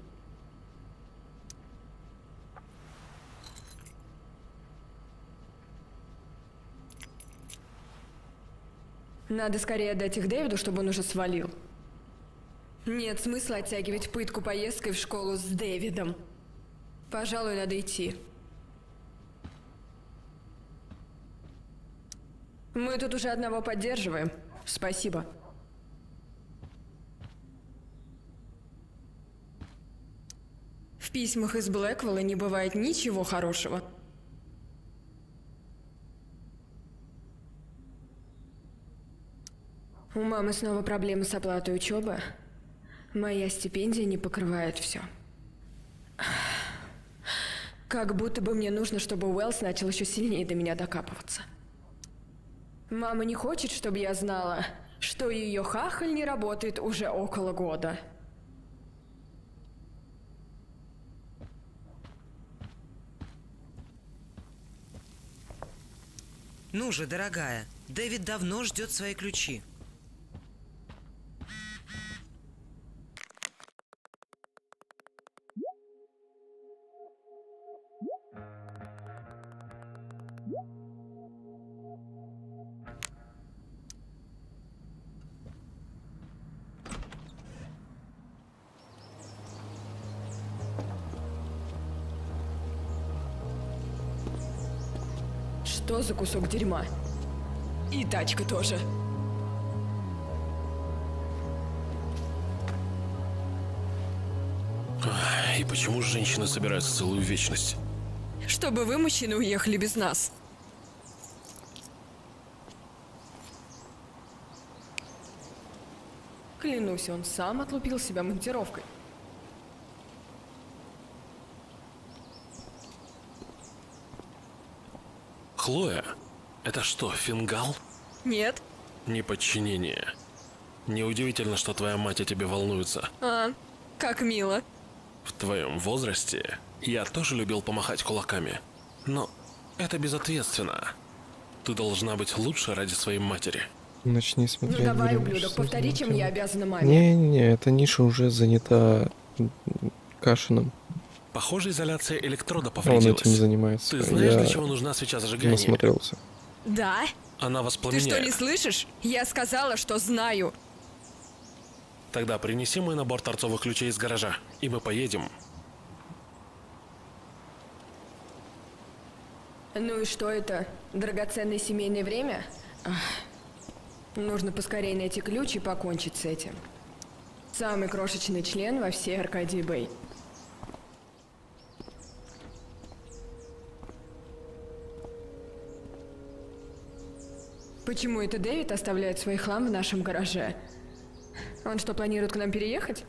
Надо скорее отдать их Дэвиду, чтобы он уже свалил. Нет смысла оттягивать пытку поездкой в школу с Дэвидом. Пожалуй, надо идти. Мы тут уже одного поддерживаем. Спасибо. В письмах из Блэквелла не бывает ничего хорошего. У мамы снова проблемы с оплатой учебы. Моя стипендия не покрывает все. Как будто бы мне нужно, чтобы Уэллс начал еще сильнее до меня докапываться. Мама не хочет, чтобы я знала, что ее хахаль не работает уже около года. Ну же, дорогая, Дэвид давно ждет свои ключи. Что за кусок дерьма? И тачка тоже. И почему же женщины собираются целую вечность? Чтобы вы, мужчины, уехали без нас. Клянусь, он сам отлупил себя монтировкой. Хлоя? Это что, фингал? Нет. Неподчинение. Неудивительно, что твоя мать о тебе волнуется. Как мило. В твоем возрасте я тоже любил помахать кулаками. Но это безответственно. Ты должна быть лучше ради своей матери. Начни смотреть. Ну давай, ублюдок, повтори, чем я обязана маме. Не-не-не, эта ниша уже занята Кашином. Похоже, изоляция электрода Он повредилась. этим занимается. Ты знаешь, для чего нужна свеча зажигания? Насмотрелся. Да? Она воспламеняет. Ты что, не слышишь? Я сказала, что знаю. Тогда принеси мой набор торцовых ключей из гаража, и мы поедем. Ну и что это? Драгоценное семейное время? Нужно поскорее найти ключ и покончить с этим. Самый крошечный член во всей Аркадии Бэй. Почему это Дэвид оставляет свой хлам в нашем гараже? Он что, планирует к нам переехать?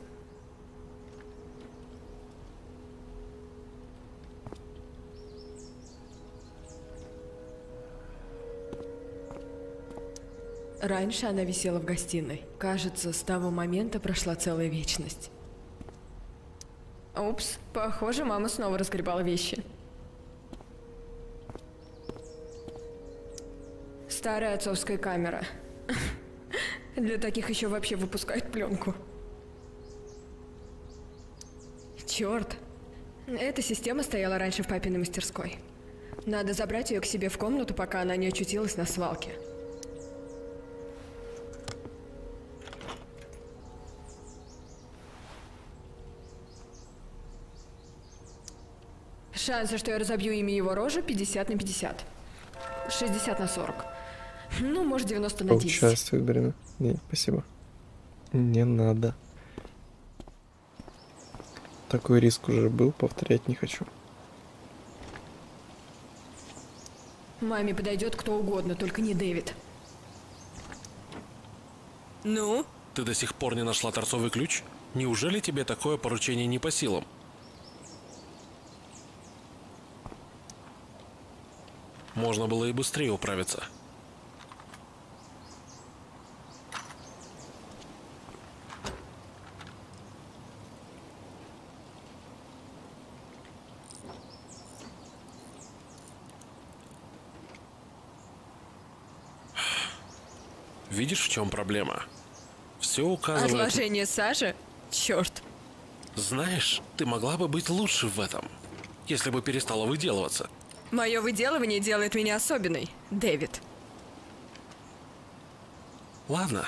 Раньше она висела в гостиной. Кажется, с того момента прошла целая вечность. Упс, похоже, мама снова разгребала вещи. Старая отцовская камера. Для таких еще вообще выпускают пленку. Черт. Эта система стояла раньше в папиной мастерской. Надо забрать ее к себе в комнату, пока она не очутилась на свалке. Шансы, что я разобью ими его рожу, 50 на 50. 60 на 40. Ну, может, 90 на 10. Участвует время. Не, спасибо. Не надо. Такой риск уже был, повторять не хочу. Маме подойдет кто угодно, только не Дэвид. Ну? Ты до сих пор не нашла торцовый ключ? Неужели тебе такое поручение не по силам? Можно было и быстрее управиться. Видишь, в чем проблема? Все указывает... Отложение сажи? Черт. Знаешь, ты могла бы быть лучше в этом, если бы перестала выделываться. Мое выделывание делает меня особенной, Дэвид. Ладно.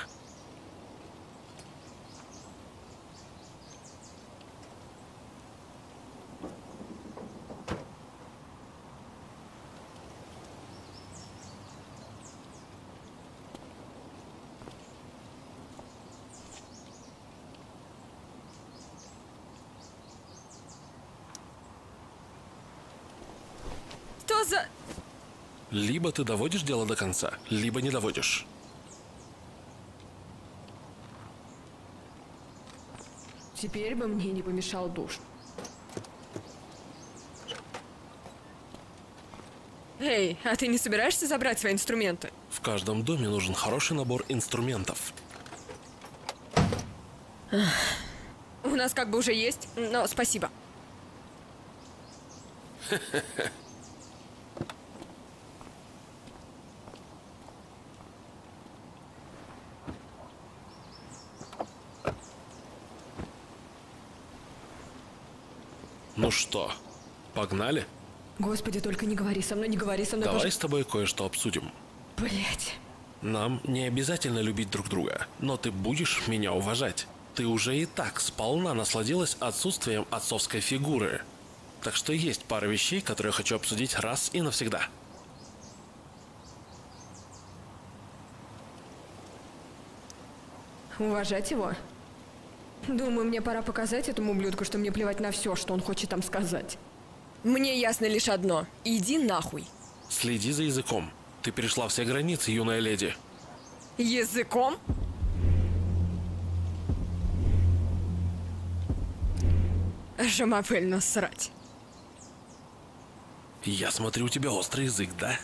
Что за... Либо ты доводишь дело до конца, либо не доводишь. Теперь бы мне не помешал душ. Эй, а ты не собираешься забрать свои инструменты? В каждом доме нужен хороший набор инструментов. У нас как бы уже есть, но спасибо. Ну что, погнали? Господи, только не говори со мной, не говори со мной. Давай с тобой кое-что обсудим. Блять. Нам не обязательно любить друг друга, но ты будешь меня уважать. Ты уже и так сполна насладилась отсутствием отцовской фигуры. Так что есть пара вещей, которые я хочу обсудить раз и навсегда. Уважать его? Думаю, мне пора показать этому ублюдку, что мне плевать на все, что он хочет там сказать. Мне ясно лишь одно. Иди нахуй. Следи за языком. Ты перешла все границы, юная леди. Языком? Жамапель насрать. Я смотрю, у тебя острый язык, да?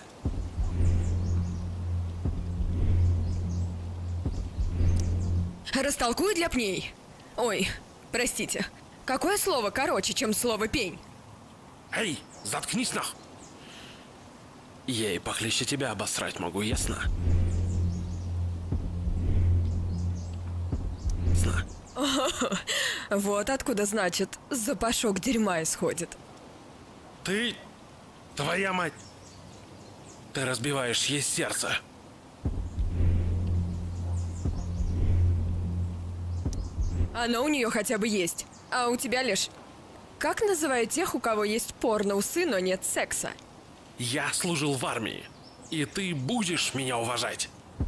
Растолкуй для пней. Ой, простите. Какое слово короче, чем слово пень? Эй, заткнись нах! Я и похлеще тебя обосрать могу, ясно? Ясно? Вот откуда, значит, запашок дерьма исходит. Ты... Твоя мать... Ты разбиваешь ей сердце. Оно у нее хотя бы есть. А у тебя лишь... Как называют тех, у кого есть порно-усы, но нет секса? Я служил в армии. И ты будешь меня уважать.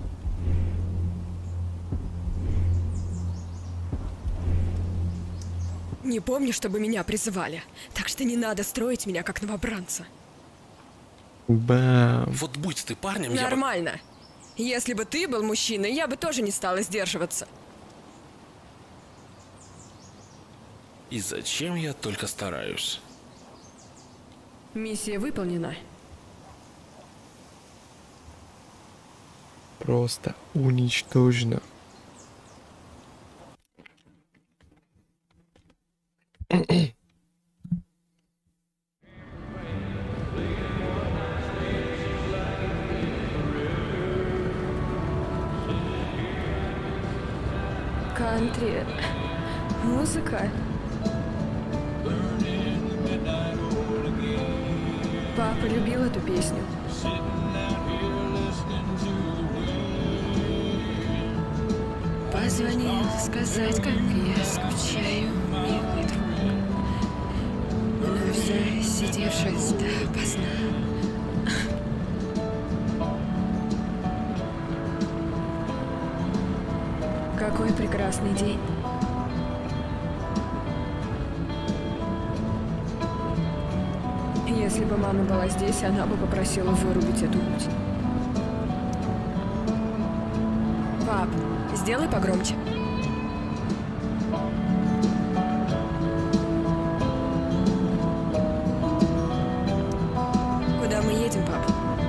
Не помню, чтобы меня призывали. Так что не надо строить меня как новобранца. Бам. Вот будь ты парнем, Нормально. Если бы ты был мужчиной, я бы тоже не стала сдерживаться. И зачем я только стараюсь? Миссия выполнена. Просто уничтожено. Кантри. Музыка. Папа любил эту песню. Позвонил сказать, как я скучаю, милый друг. Вновь засидевшись допоздна. Какой прекрасный день. Если бы мама была здесь, она бы попросила вырубить эту путь. Пап, сделай погромче. Куда мы едем, пап?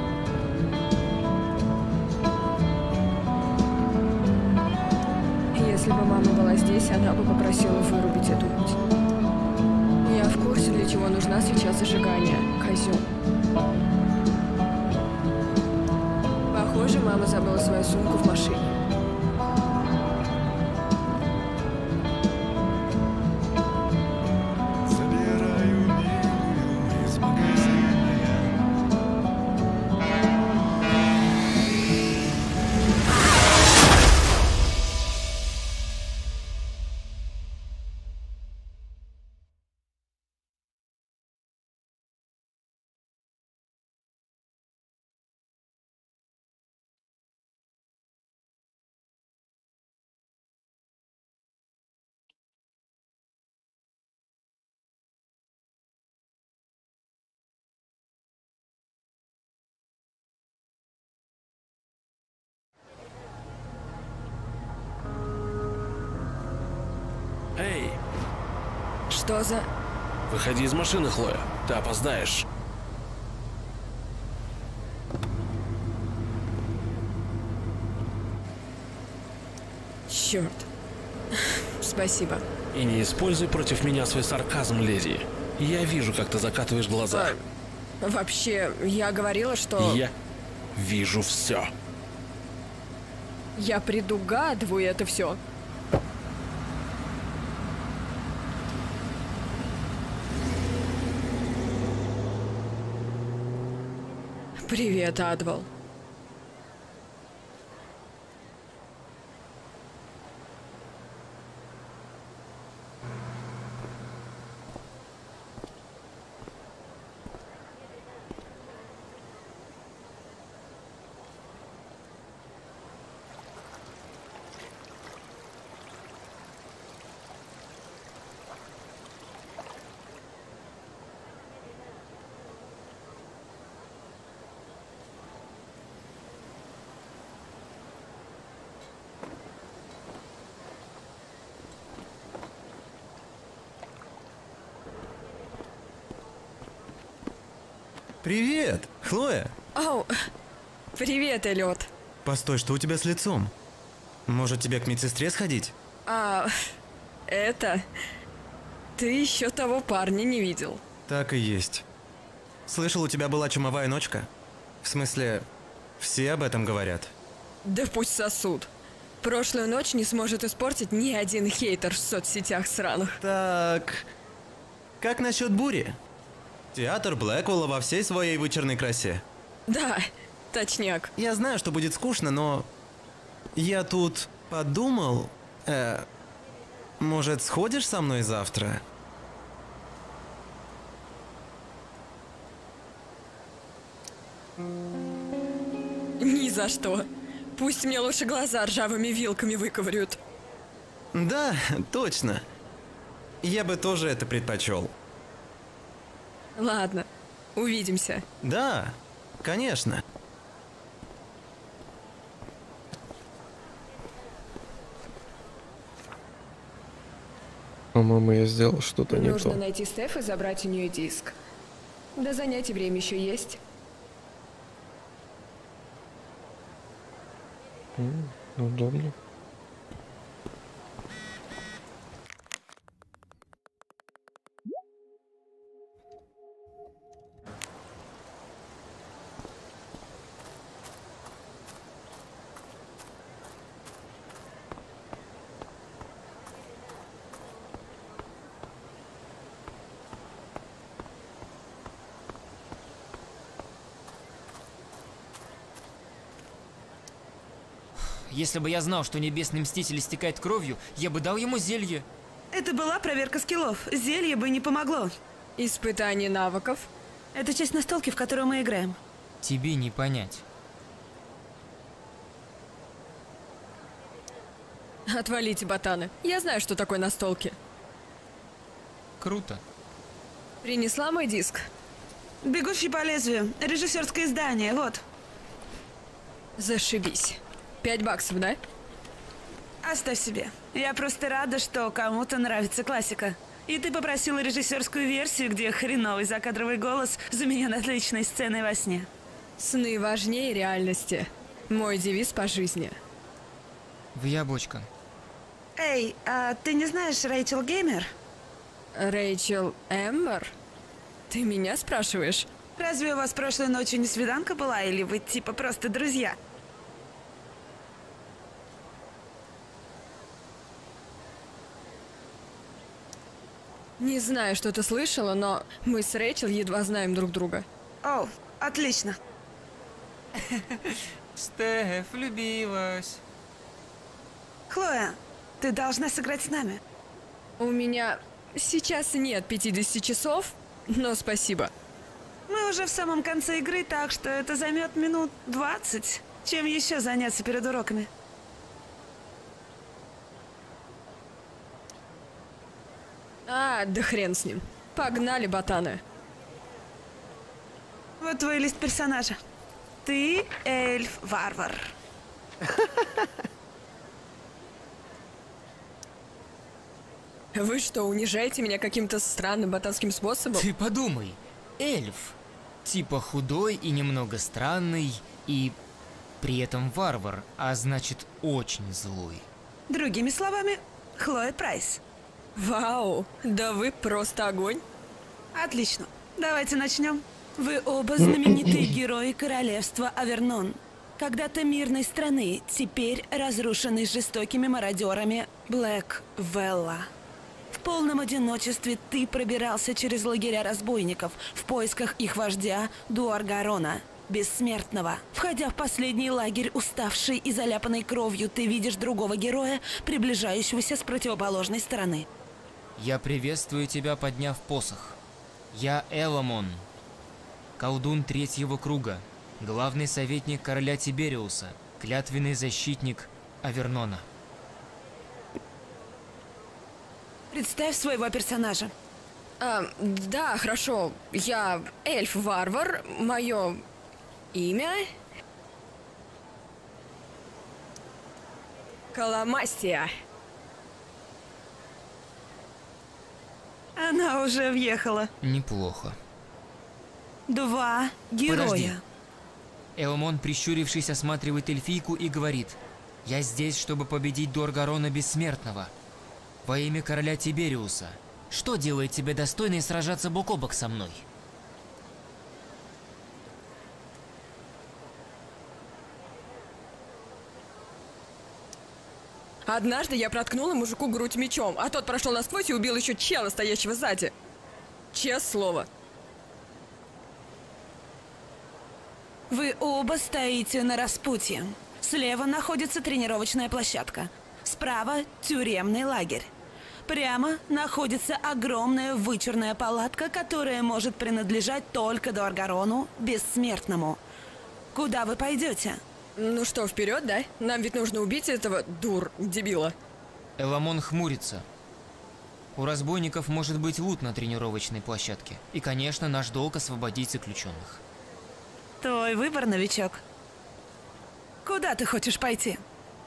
Если бы мама была здесь, она бы попросила вырубить эту путь. Я в курсе, для чего нужна сейчас зажигание. Козел. Похоже, мама забыла свою сумку в машине. Эй, Что за... выходи из машины, Хлоя. Ты опоздаешь. Черт. Спасибо. И не используй против меня свой сарказм, леди. Я вижу, как ты закатываешь глаза. Вообще, я говорила, что... Я вижу все. Я предугадываю это все. Привет, Адвал. Привет, Хлоя. Оу, привет, Эллиот. Постой, что у тебя с лицом? Может, тебе к медсестре сходить? Это... Ты еще того парня не видел. Так и есть. Слышал, у тебя была чумовая ночка? В смысле, все об этом говорят. Да пусть сосуд. Прошлую ночь не сможет испортить ни один хейтер в соцсетях сраных. Так, как насчет бури? Театр Блэквелла во всей своей вычурной красе. Да, точняк. Я знаю, что будет скучно, но... Я тут подумал... может, сходишь со мной завтра? Ни за что. Пусть мне лучше глаза ржавыми вилками выковырют. Да, точно. Я бы тоже это предпочел. Ладно, увидимся. Да, конечно. По-моему, я сделал что-то не то. Нужно найти Стеф и забрать у нее диск. До занятий время еще есть. Удобно. Если бы я знал, что Небесный Мститель истекает кровью, я бы дал ему зелье. Это была проверка скиллов. Зелье бы не помогло. Испытание навыков. Это часть настолки, в которую мы играем. Тебе не понять. Отвалите, ботаны. Я знаю, что такое настолки. Круто. Принесла мой диск. «Бегущий по лезвию». Режиссерское издание, вот. Зашибись. $5, да? Оставь себе. Я просто рада, что кому-то нравится классика. И ты попросила режиссерскую версию, где хреновый закадровый голос заменен отличной сценой во сне. Сны важнее реальности. Мой девиз по жизни. В яблочко. Эй, а ты не знаешь Рэйчел Геймер? Рэйчел Эммер? Ты меня спрашиваешь? Разве у вас прошлой ночью не свиданка была, или вы типа просто друзья? Не знаю, что ты слышала, но мы с Рэйчел едва знаем друг друга. О, отлично. Стеф влюбилась. Хлоя, ты должна сыграть с нами. У меня сейчас нет 50 часов, но спасибо. Мы уже в самом конце игры, так что это займет минут 20. Чем еще заняться перед уроками? Да хрен с ним. Погнали, ботаны. Вот твой лист персонажа. Ты эльф-варвар. Вы что, унижаете меня каким-то странным ботанским способом? Ты подумай, эльф. Типа худой и немного странный, и при этом варвар, а значит очень злой. Другими словами, Хлоя Прайс. Вау, да вы просто огонь. Отлично, давайте начнем. Вы оба знаменитые герои королевства Авернон. Когда-то мирной страны, теперь разрушенной жестокими мародерами Блэк Велла. В полном одиночестве ты пробирался через лагеря разбойников в поисках их вождя Дуаргарона, бессмертного. Входя в последний лагерь, уставший и заляпанный кровью, ты видишь другого героя, приближающегося с противоположной стороны. Я приветствую тебя, подняв посох. Я Эламон, колдун третьего круга, главный советник короля Тибериуса, клятвенный защитник Авернона. Представь своего персонажа. Да, хорошо. Я эльф-варвар. Мое имя... Каламастия. Она уже въехала. Неплохо. 2 героя. Подожди. Эламон, прищурившись, осматривает эльфийку и говорит: «Я здесь, чтобы победить Дуаргарона Бессмертного. Во имя короля Тибериуса. Что делает тебя достойной сражаться бок о бок со мной?» Однажды я проткнула мужику грудь мечом, а тот прошел насквозь и убил еще чела, стоящего сзади. Честное слово. Вы оба стоите на распутье. Слева находится тренировочная площадка. Справа – тюремный лагерь. Прямо находится огромная вычурная палатка, которая может принадлежать только Дуаргарону Бессмертному. Куда вы пойдете? Ну что, вперед, да? Нам ведь нужно убить этого дебила. Эламон хмурится. У разбойников может быть лут на тренировочной площадке. И, конечно, наш долг освободить заключенных. Твой выбор, новичок. Куда ты хочешь пойти?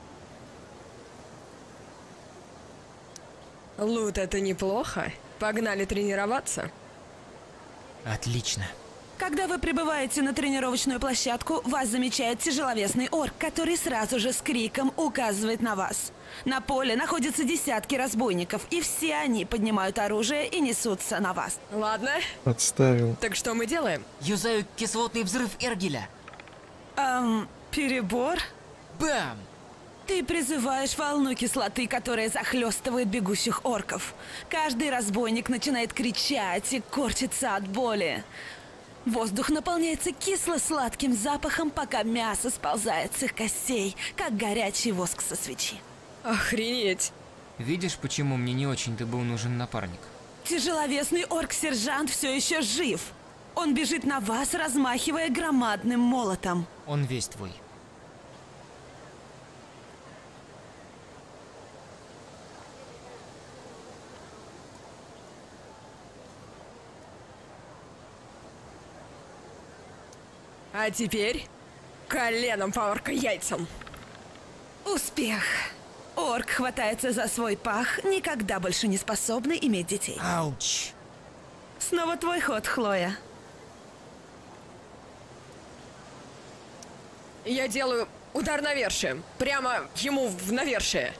Лут — это неплохо. Погнали тренироваться. Отлично. Когда вы прибываете на тренировочную площадку, вас замечает тяжеловесный орк, который сразу же с криком указывает на вас. На поле находятся десятки разбойников, и все они поднимают оружие и несутся на вас. Ладно. Отставил. Так что мы делаем? Юзаю кислотный взрыв Эргеля. Перебор? Бам! Ты призываешь волну кислоты, которая захлестывает бегущих орков. Каждый разбойник начинает кричать и корчиться от боли. Воздух наполняется кисло-сладким запахом, пока мясо сползает с их костей, как горячий воск со свечи. Охренеть! Видишь, почему мне не очень-то был нужен напарник? Тяжеловесный орк-сержант все еще жив. Он бежит на вас, размахивая громадным молотом. Он весь твой. А теперь коленом по орка-яйцам. Успех. Орк хватается за свой пах, никогда больше не способный иметь детей. Ауч. Снова твой ход, Хлоя. Я делаю удар навершием. Прямо ему в навершие.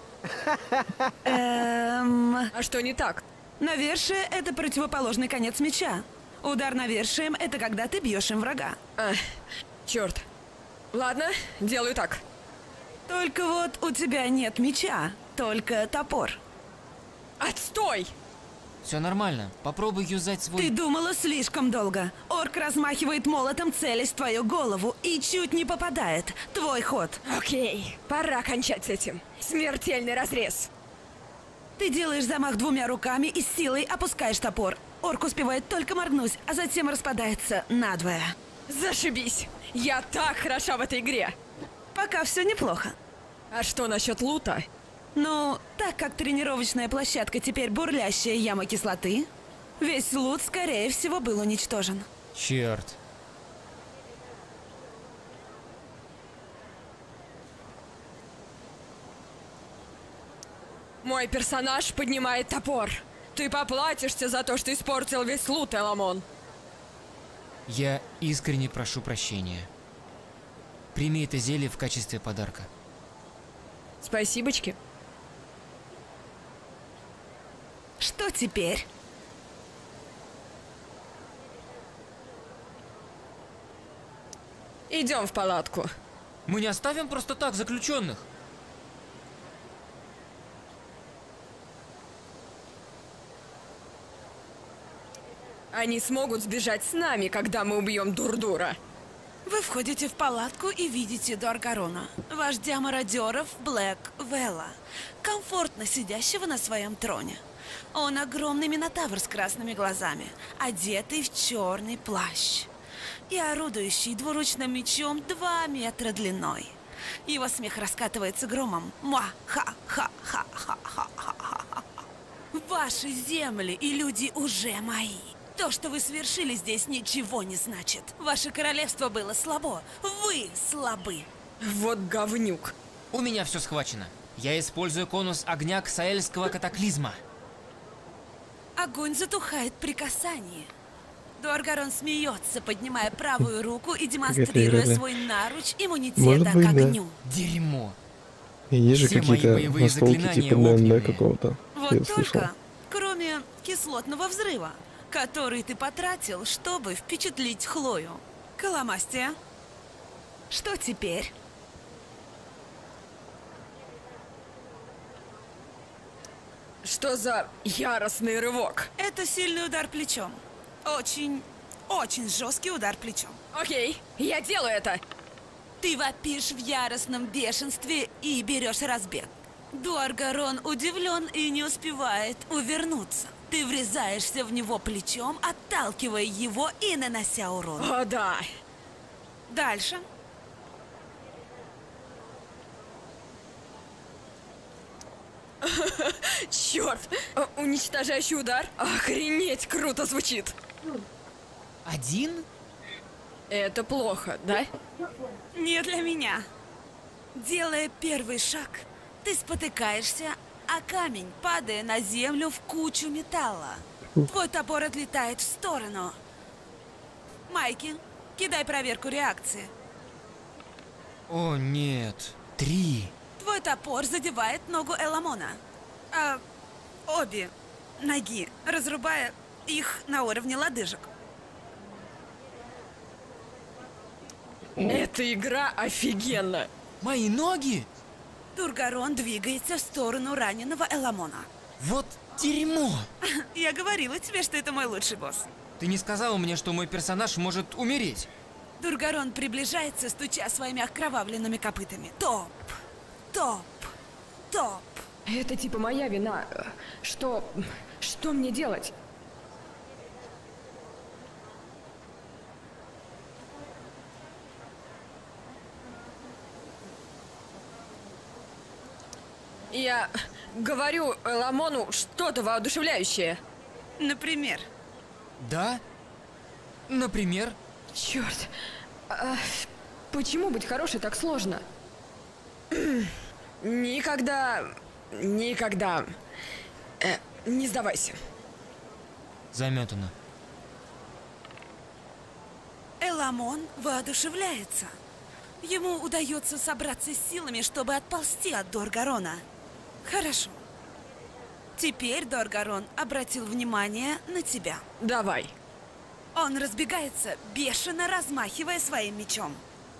А что не так? Навершие — это противоположный конец меча. Удар навершием — это когда ты бьешь им врага. Черт. Ладно, делаю так. Только вот у тебя нет меча, только топор. Отстой! Все нормально. Попробуй юзать свой... Ты думала слишком долго. Орк размахивает молотом, целясь в твою голову, и чуть не попадает. Твой ход. Окей, пора кончать с этим. Смертельный разрез. Ты делаешь замах двумя руками и с силой опускаешь топор. Орк успевает только моргнуть, а затем распадается надвое. Зашибись! Я так хороша в этой игре! Пока все неплохо. А что насчет лута? Ну, так как тренировочная площадка теперь бурлящая яма кислоты, весь лут, скорее всего, был уничтожен. Черт. Мой персонаж поднимает топор. Ты поплатишься за то, что испортил весь лут, Эламон. Я искренне прошу прощения. Прими это зелье в качестве подарка. Спасибочки. Что теперь? Идем в палатку. Мы не оставим просто так заключенных. Они смогут сбежать с нами, когда мы убьем Дурдура. Вы входите в палатку и видите Доргарона, вождя мародеров Блэк Велла, комфортно сидящего на своем троне. Он огромный минотавр с красными глазами, одетый в черный плащ и орудующий двуручным мечом 2 метра длиной. Его смех раскатывается громом. Ха-ха-ха-ха-ха-ха-ха-ха. Ваши земли и люди уже мои. То, что вы совершили здесь, ничего не значит. Ваше королевство было слабо. Вы слабы. Вот говнюк. У меня все схвачено. Я использую конус огня ксаэльского катаклизма. Огонь затухает при касании. Доргарон смеется, поднимая правую руку и демонстрируя свой наруч иммунитета к огню. Дерьмо. И есть же какие-то настолки типа ДНД какого-то. Вот только, кроме кислотного взрыва, который ты потратил, чтобы впечатлить Хлою. Коломастия, что теперь? Что за яростный рывок? Это сильный удар плечом. Очень жесткий удар плечом. Окей, я делаю это. Ты вопишь в яростном бешенстве и берешь разбег. Доргарон удивлен и не успевает увернуться. Ты врезаешься в него плечом, отталкивая его и нанося урон. О, да. Дальше. Черт! Уничтожающий удар? Охренеть, круто звучит. 1? Это плохо, да? Не для меня. Делая первый шаг, ты спотыкаешься, а камень, падая на землю в кучу металла. Твой топор отлетает в сторону. Майки, кидай проверку реакции. О, нет. 3. Твой топор задевает ногу Эламона. Обе ноги, разрубая их на уровне лодыжек. Эта игра офигенна. Мои ноги? Доргарон двигается в сторону раненого Эламона. Вот дерьмо. Я говорила тебе, что это мой лучший босс. Ты не сказала мне, что мой персонаж может умереть. Доргарон приближается, стуча своими окровавленными копытами. Топ! Топ! Топ! Это типа моя вина. Что мне делать? Я говорю Ламону что-то воодушевляющее. Например? Да? Например? Черт. Почему быть хорошей так сложно? Никогда не сдавайся. Заметано. Эламон воодушевляется. Ему удается собраться с силами, чтобы отползти от Доргарона. Хорошо. Теперь Доргарон обратил внимание на тебя. Давай. Он разбегается, бешено размахивая своим мечом.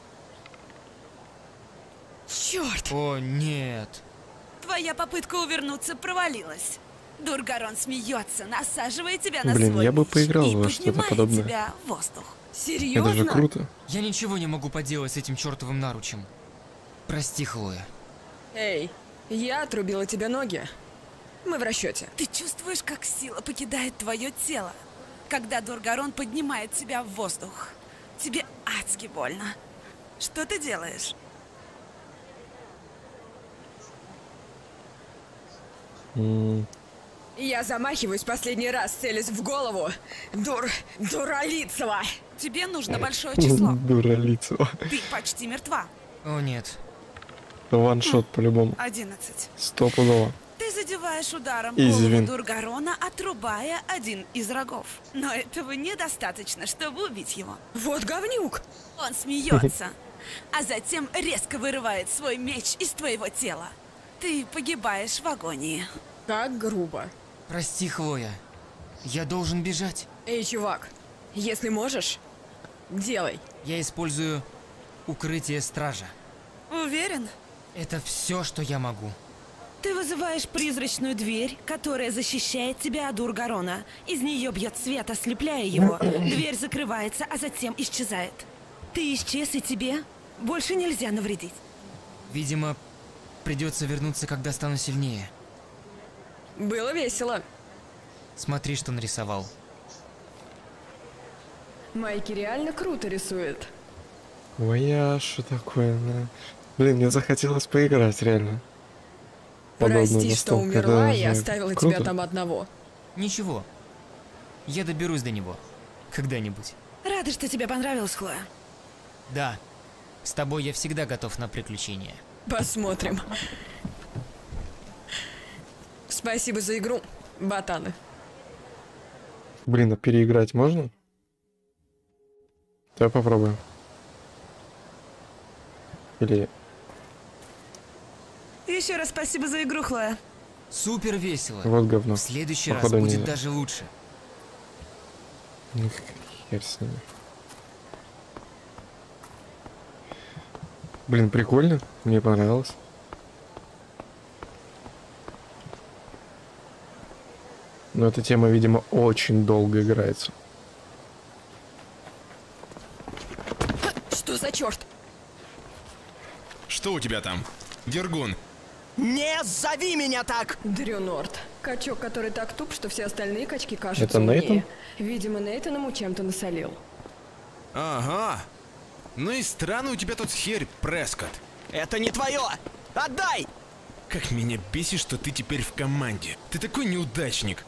Черт! О, нет. Твоя попытка увернуться провалилась. Доргарон смеется, насаживая тебя на Блин, свой я бы меч поиграл и во что-то поднимает подобное. тебя в воздух. Серьезно? Это же круто. Я ничего не могу поделать с этим чертовым наручем. Прости, Хлоя. Эй, я отрубила тебе ноги. Мы в расчете. Ты чувствуешь, как сила покидает твое тело, когда Доргарон поднимает тебя в воздух. Тебе адски больно. Что ты делаешь? Я замахиваюсь последний раз, целясь в голову. Дуралицева. Тебе нужно большое число. Дуралицева. Ты почти мертва. О, нет. Ваншот по-любому. 11. Стопудово. Ты задеваешь ударом Извин. голову Дургарона, отрубая один из рогов. Но этого недостаточно, чтобы убить его. Вот говнюк! Он смеется, а затем резко вырывает свой меч из твоего тела. Ты погибаешь в агонии. Как грубо. Прости, Хлоя. Я должен бежать. Эй, чувак, если можешь, делай. Я использую укрытие стража. Уверен? Это все, что я могу. Ты вызываешь призрачную дверь, которая защищает тебя от Дургарона. Из нее бьет свет, ослепляя его. Дверь закрывается, а затем исчезает. Ты исчез, и тебе больше нельзя навредить. Видимо, придется вернуться, когда стану сильнее. Было весело. Смотри, что нарисовал. Майки реально круто рисует. Ой, а что такое? Блин, мне захотелось поиграть, реально. Прости, что умерла и же оставила круто. тебя там одного. Ничего. Я доберусь до него. Когда-нибудь. Рада, что тебе понравилось, Хлоя. Да. С тобой я всегда готов на приключения. Посмотрим. Спасибо за игру, ботаны. Блин, а переиграть можно? Давай попробуем. Или... Еще раз спасибо за игру, Хлоя. Супер весело. Вот говно. В следующий Походу раз будет нельзя. даже лучше. Ну, хер с ними. Блин, прикольно. Мне понравилось. Но эта тема, видимо, очень долго играется. Что за черт? Что у тебя там? Дергун. Не зови меня так! Дрю Норд. Качок, который так туп, что все остальные качки кажутся Это умнее. Нейтан? Видимо, Нейтан ему чем-то насолил. Ага. Ну и странный у тебя тут херь, Прескотт. Это не твое! Отдай! Как меня бесит, что ты теперь в команде. Ты такой неудачник.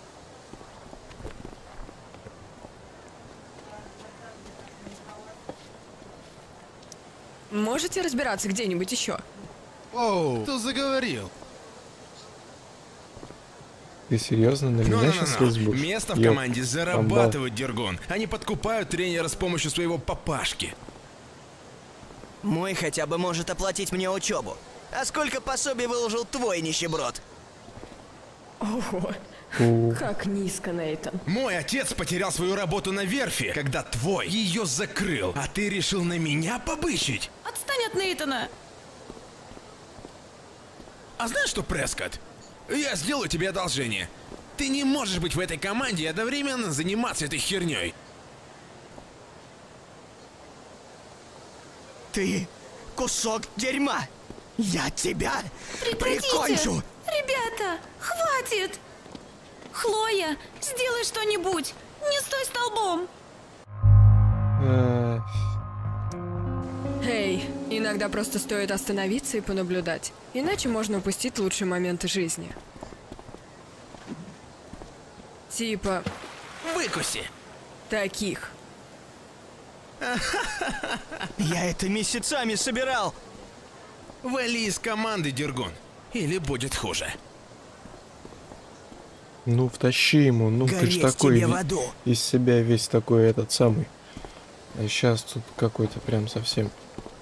Можете разбираться где-нибудь еще? Оу, кто заговорил? Ты серьезно на меня сейчас лезешь? Место в команде зарабатывает Дергун. Они подкупают тренера с помощью своего папашки. Мой хотя бы может оплатить мне учебу. А сколько пособий выложил твой нищеброд? Ого. Как низко, Нейтан. Мой отец потерял свою работу на верфи, когда твой ее закрыл. А ты решил на меня побычить? Отстань от Нейтана! А знаешь что, Прескотт? Я сделаю тебе одолжение. Ты не можешь быть в этой команде и одновременно заниматься этой херней. Ты кусок дерьма! Я тебя прикончу! Ребята, хватит! Хлоя, сделай что-нибудь! Не стой столбом! Эй, иногда просто стоит остановиться и понаблюдать. Иначе можно упустить лучшие моменты жизни. Типа... Выкуси! Таких. Я это месяцами собирал! Вали из команды, Дергун. Или будет хуже. Ну, втащи ему, ну ты ж такой из себя весь такой этот самый. А сейчас тут какой-то прям совсем.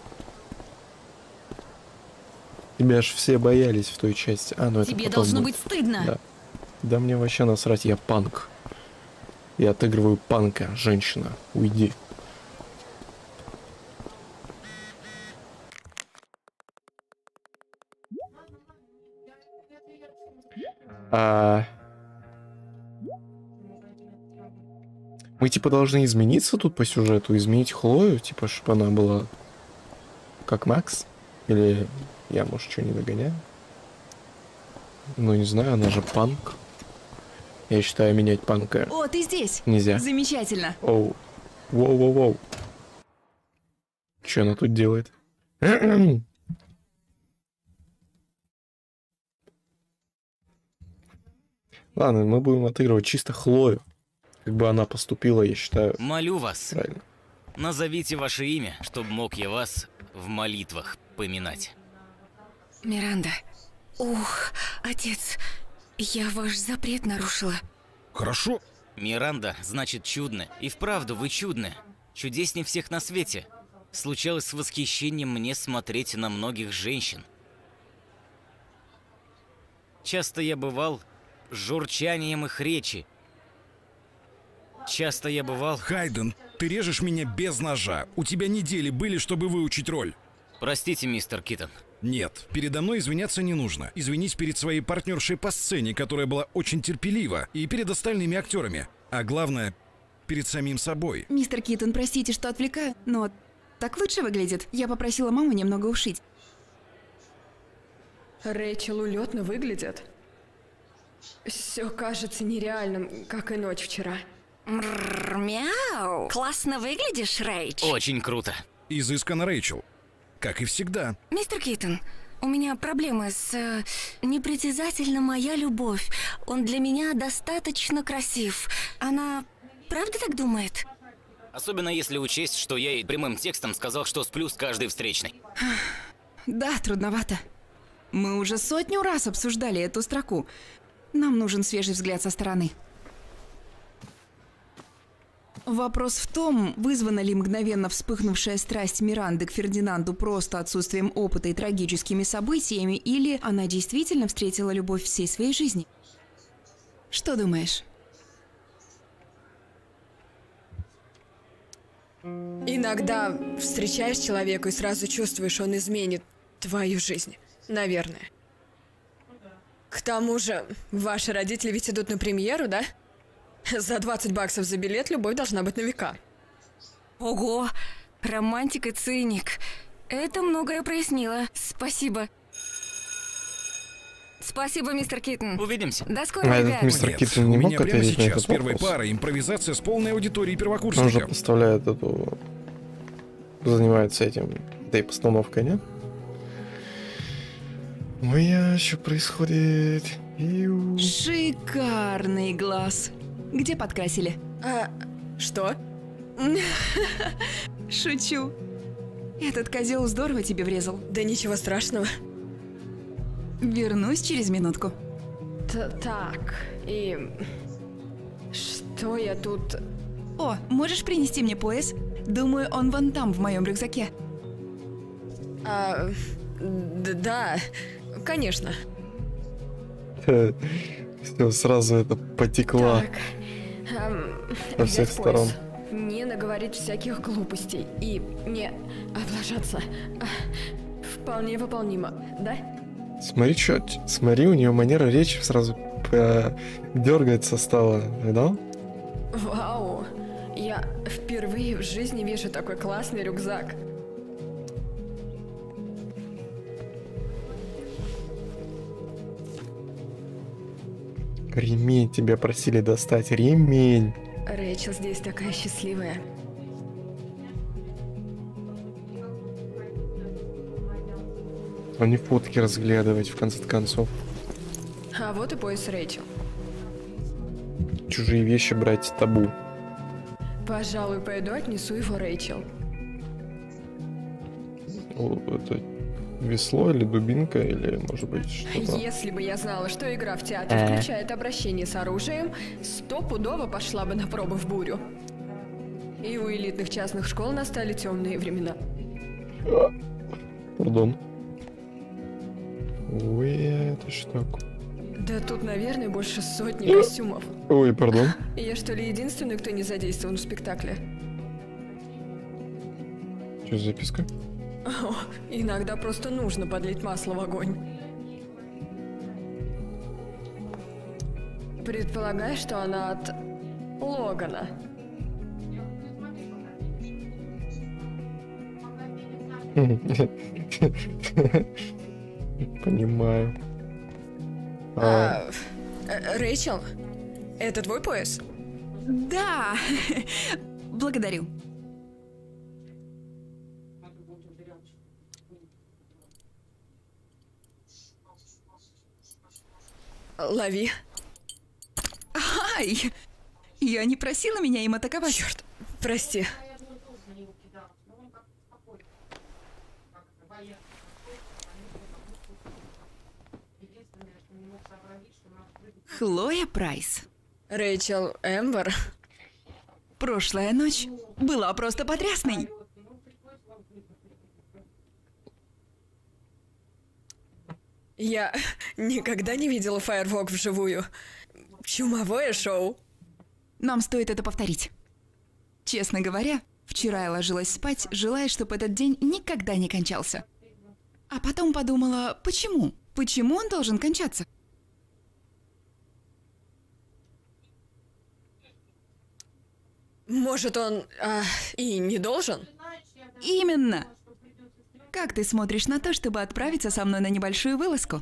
Тебя ж все боялись в той части. А, ну это Тебе потом должно будет. быть стыдно. Да. Да мне вообще насрать, я панк. Я отыгрываю панка, женщина. Уйди. Мы типа должны измениться тут по сюжету, изменить Хлою, типа, чтобы она была как Макс? Или я, может, что не догоняю? Ну, не знаю, она же панк. Я считаю, менять панка О, ты здесь? нельзя. Замечательно. Оу. Воу-воу-воу. Что она тут делает? Ладно, мы будем отыгрывать чисто Хлою. Как бы она поступила, я считаю. Молю вас. Правильно. Назовите ваше имя, чтобы мог я вас в молитвах поминать. Миранда. Ух, отец. Я ваш запрет нарушила. Хорошо. Миранда, значит, чудно. И вправду, вы чудны. Чудеснее всех на свете. Случалось с восхищением мне смотреть на многих женщин. Часто я бывал журчанием их речи. Часто я бывал... Хайден, ты режешь меня без ножа. У тебя недели были, чтобы выучить роль. Простите, мистер Киттон. Нет, передо мной извиняться не нужно. Извинись перед своей партнершей по сцене, которая была очень терпелива, и перед остальными актерами. А главное, перед самим собой. Мистер Киттон, простите, что отвлекаю, но так лучше выглядит. Я попросила маму немного ушить. Рэйчел улетно выглядит. Все кажется нереальным, как и ночь вчера. Мяу. Классно выглядишь, Рэйч. Очень круто. Изысканно, Рэйчел. Как и всегда. Мистер Киттон, у меня проблемы с непритязательно моя любовь. Он для меня достаточно красив. Она правда так думает? Особенно если учесть, что я ей прямым текстом сказал, что сплю с каждой встречной. Да, трудновато. Мы уже 100 раз обсуждали эту строку. Нам нужен свежий взгляд со стороны. Вопрос в том, вызвана ли мгновенно вспыхнувшая страсть Миранды к Фердинанду просто отсутствием опыта и трагическими событиями, или она действительно встретила любовь всей своей жизни. Что думаешь? Иногда встречаешь человека и сразу чувствуешь, он изменит твою жизнь. Наверное. К тому же, ваши родители ведь идут на премьеру, да? За $20 за билет любовь должна быть на века. Ого! Романтик и циник. Это многое прояснило. Спасибо. Спасибо, мистер Киттон. Увидимся. До скорого, ребят. Мистер Киттон не У мог меня прямо ответить на сейчас этот первой вопрос? пары импровизация с полной аудиторией Он первокурсников. же поставляет эту... Занимается этой постановкой, нет? Ой, а что происходит? Шикарный глаз. Где подкрасили? Что? Шучу. Этот козел здорово тебе врезал. Да ничего страшного. Вернусь через минутку. Так, и... Что я тут... О, можешь принести мне пояс? Думаю, он вон там, в моем рюкзаке. Да, конечно. Все, сразу это потекла со всех сторон. Не наговорить всяких глупостей и не облажаться. Вполне выполнимо, да? Смотри, у нее манера речи сразу дергается стала, да? Вау! Я впервые в жизни вижу такой классный рюкзак. Ремень тебя просили достать, ремень. Рэйчел здесь такая счастливая. А не фотки разглядывать, в конце концов. А вот и пояс Рэйчел. Чужие вещи брать табу. Пожалуй, пойду отнесу его Рэйчел. Это весло или дубинка, или может быть что-то... Если бы я знала, что игра в театре включает обращение с оружием, стопудово пошла бы на пробы в бурю. И у элитных частных школ настали темные времена. Пардон. Ой, это что? Да тут, наверное, больше сотни костюмов. Ой, пардон. Я что ли единственный, кто не задействован в спектакле? Что за записка? О, иногда просто нужно подлить масло в огонь. Предполагаю, что она от Логана. Понимаю. Рэйчел, это твой пояс? Да. Благодарю. Лови. Ай! Я не просила меня им атаковать. Черт, прости. Хлоя Прайс. Рэйчел Эмбер. Прошлая ночь была просто потрясной. Я никогда не видела фаервок вживую. Чумовое шоу. Нам стоит это повторить. Честно говоря, вчера я ложилась спать, желая, чтобы этот день никогда не кончался. А потом подумала, почему? Почему он должен кончаться? Может, он и не должен? Именно! Как ты смотришь на то, чтобы отправиться со мной на небольшую вылазку?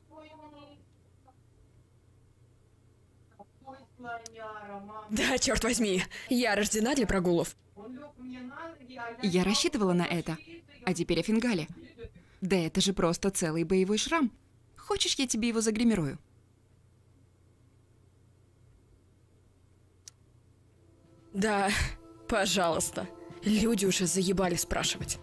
Да, черт возьми, я рождена для прогулов. Я рассчитывала на это. А теперь о фингале. Да это же просто целый боевой шрам. Хочешь, я тебе его загримирую? Да, пожалуйста. Люди уже заебали спрашивать.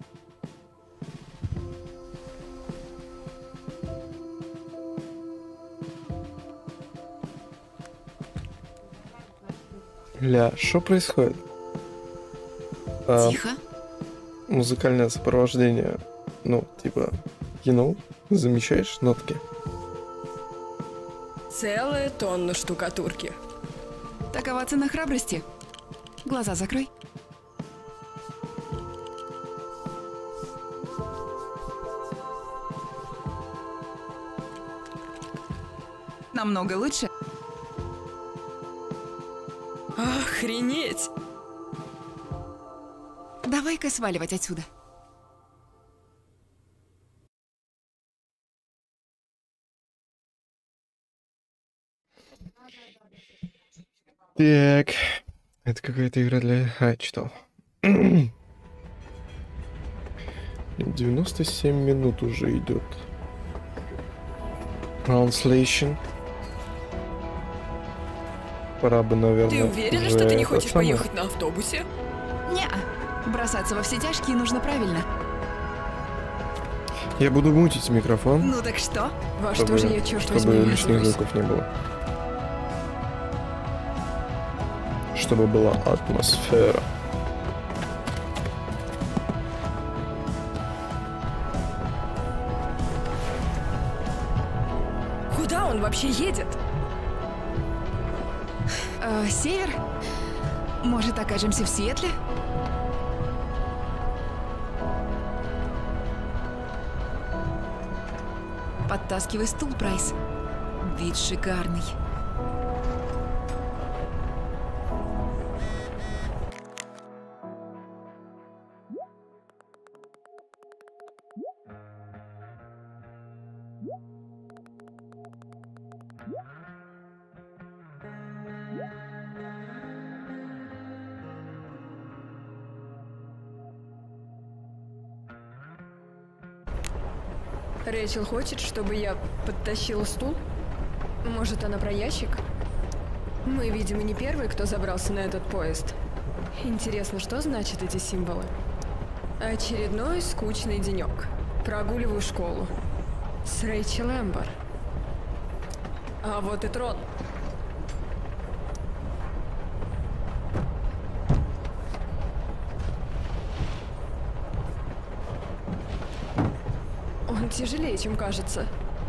Ля, что происходит? Тихо. Музыкальное сопровождение, ну, типа, замечаешь нотки? Целая тонна штукатурки. Такова цена храбрости. Глаза закрой. Намного лучше. Охренеть! Давай-ка сваливать отсюда. Так, это какая-то игра для... читал. 97 минут уже идет. Translation. Пора бы, наверное... Ты уверена, что ты не хочешь поехать на автобусе? Не-а. Бросаться во все тяжкие нужно правильно. Я буду мутить микрофон. Ну так что? Во что же я, черт возьми, чтобы лишних звуков не было. Чтобы была атмосфера. Куда он вообще едет? Север? Может, окажемся в Сиэтле? Подтаскивай стул, Прайс. Вид шикарный. Рэйчел хочет, чтобы я подтащила стул? Может, она про ящик? Мы, видимо, не первые, кто забрался на этот поезд. Интересно, что значат эти символы? Очередной скучный денек. Прогуливаю школу. С Рэйчел Эмбер. А вот и трон. Он тяжелее, чем кажется.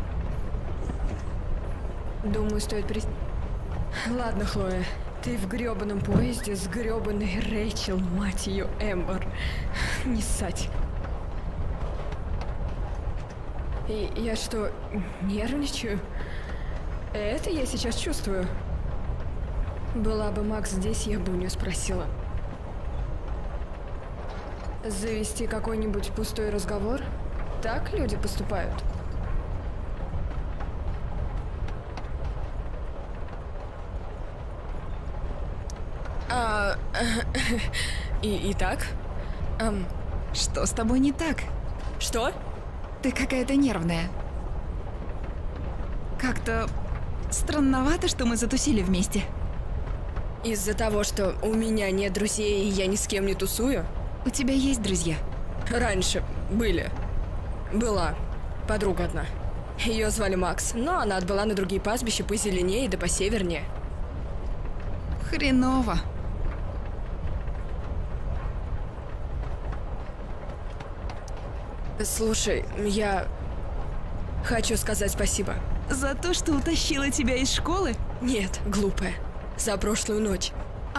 Думаю, стоит Ладно, Хлоя, ты в грёбаном поезде с грёбаной Рэйчел, мать ее, Эмбер. Не ссать. И я что, нервничаю? Это я сейчас чувствую. Была бы Макс здесь, я бы у нее спросила. Завести какой-нибудь пустой разговор? Так люди поступают. Итак? Что с тобой не так? Что? Ты какая-то нервная. Как-то странновато, что мы затусили вместе. Из-за того, что у меня нет друзей и я ни с кем не тусую? У тебя есть друзья? Раньше были. Была подруга одна. Ее звали Макс, но она отбыла на другие пастбища позеленее да посевернее. Хреново. Слушай, я хочу сказать спасибо. За то, что утащила тебя из школы? Нет, глупая. За прошлую ночь.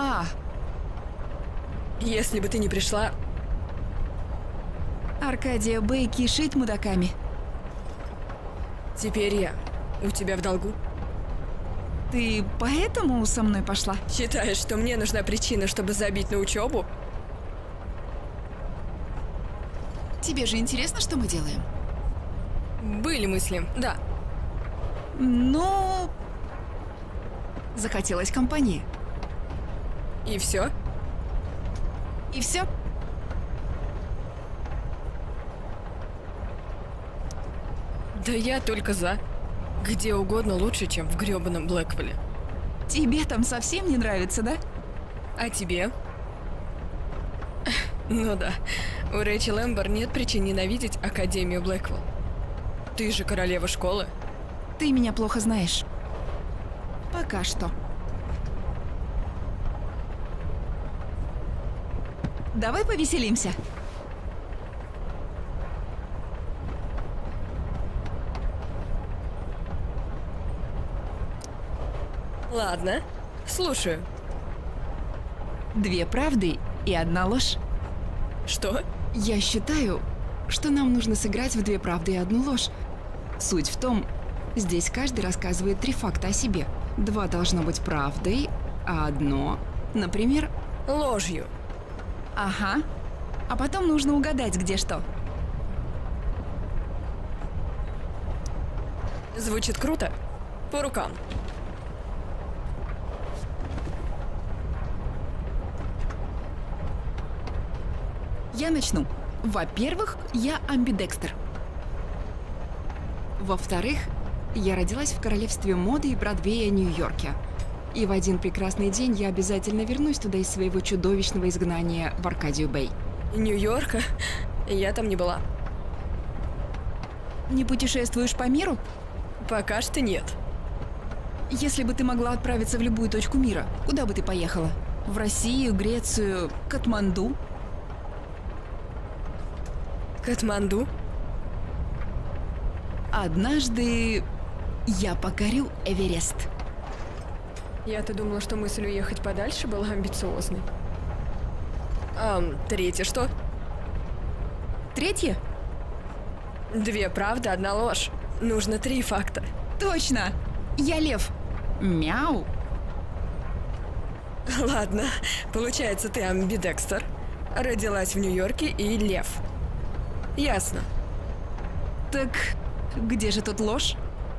Если бы ты не пришла... Аркадия Бэй кишит мудаками. Теперь я у тебя в долгу. Ты поэтому со мной пошла? Считаешь, что мне нужна причина, чтобы забить на учебу? Тебе же интересно, что мы делаем? Были мысли, да. Но... захотелось компании. И все? И все? Да я только за. Где угодно лучше, чем в грёбаном Блэквелле. Тебе там совсем не нравится, да? А тебе? Ну да, у Рэйчел Эмбер нет причин ненавидеть Академию Блэквелл. Ты же королева школы. Ты меня плохо знаешь. Пока что. Давай повеселимся. Ладно, слушаю. 2 правды и 1 ложь. Что? Я считаю, что нам нужно сыграть в 2 правды и 1 ложь. Суть в том, здесь каждый рассказывает 3 факта о себе. 2 должно быть правдой, а 1, например... ложью. Ага. А потом нужно угадать, где что. Звучит круто. По рукам. Я начну. Во-первых, я амбидекстер. Во-вторых, я родилась в королевстве моды и Бродвея Нью-Йорке. И в один прекрасный день я обязательно вернусь туда из своего чудовищного изгнания в Аркадию Бэй. Нью-Йорка? Я там не была. Не путешествуешь по миру? Пока что нет. Если бы ты могла отправиться в любую точку мира, куда бы ты поехала? В Россию, Грецию, Катманду? Катманду? Однажды я покорю Эверест. Я-то думала, что мысль уехать подальше была амбициозной. Третье что? Третье? 2 правды, 1 ложь. Нужно 3 факта. Точно! Я лев. Мяу. Ладно, получается, ты амбидекстер, родилась в Нью-Йорке и лев. Ясно. Так где же тут ложь?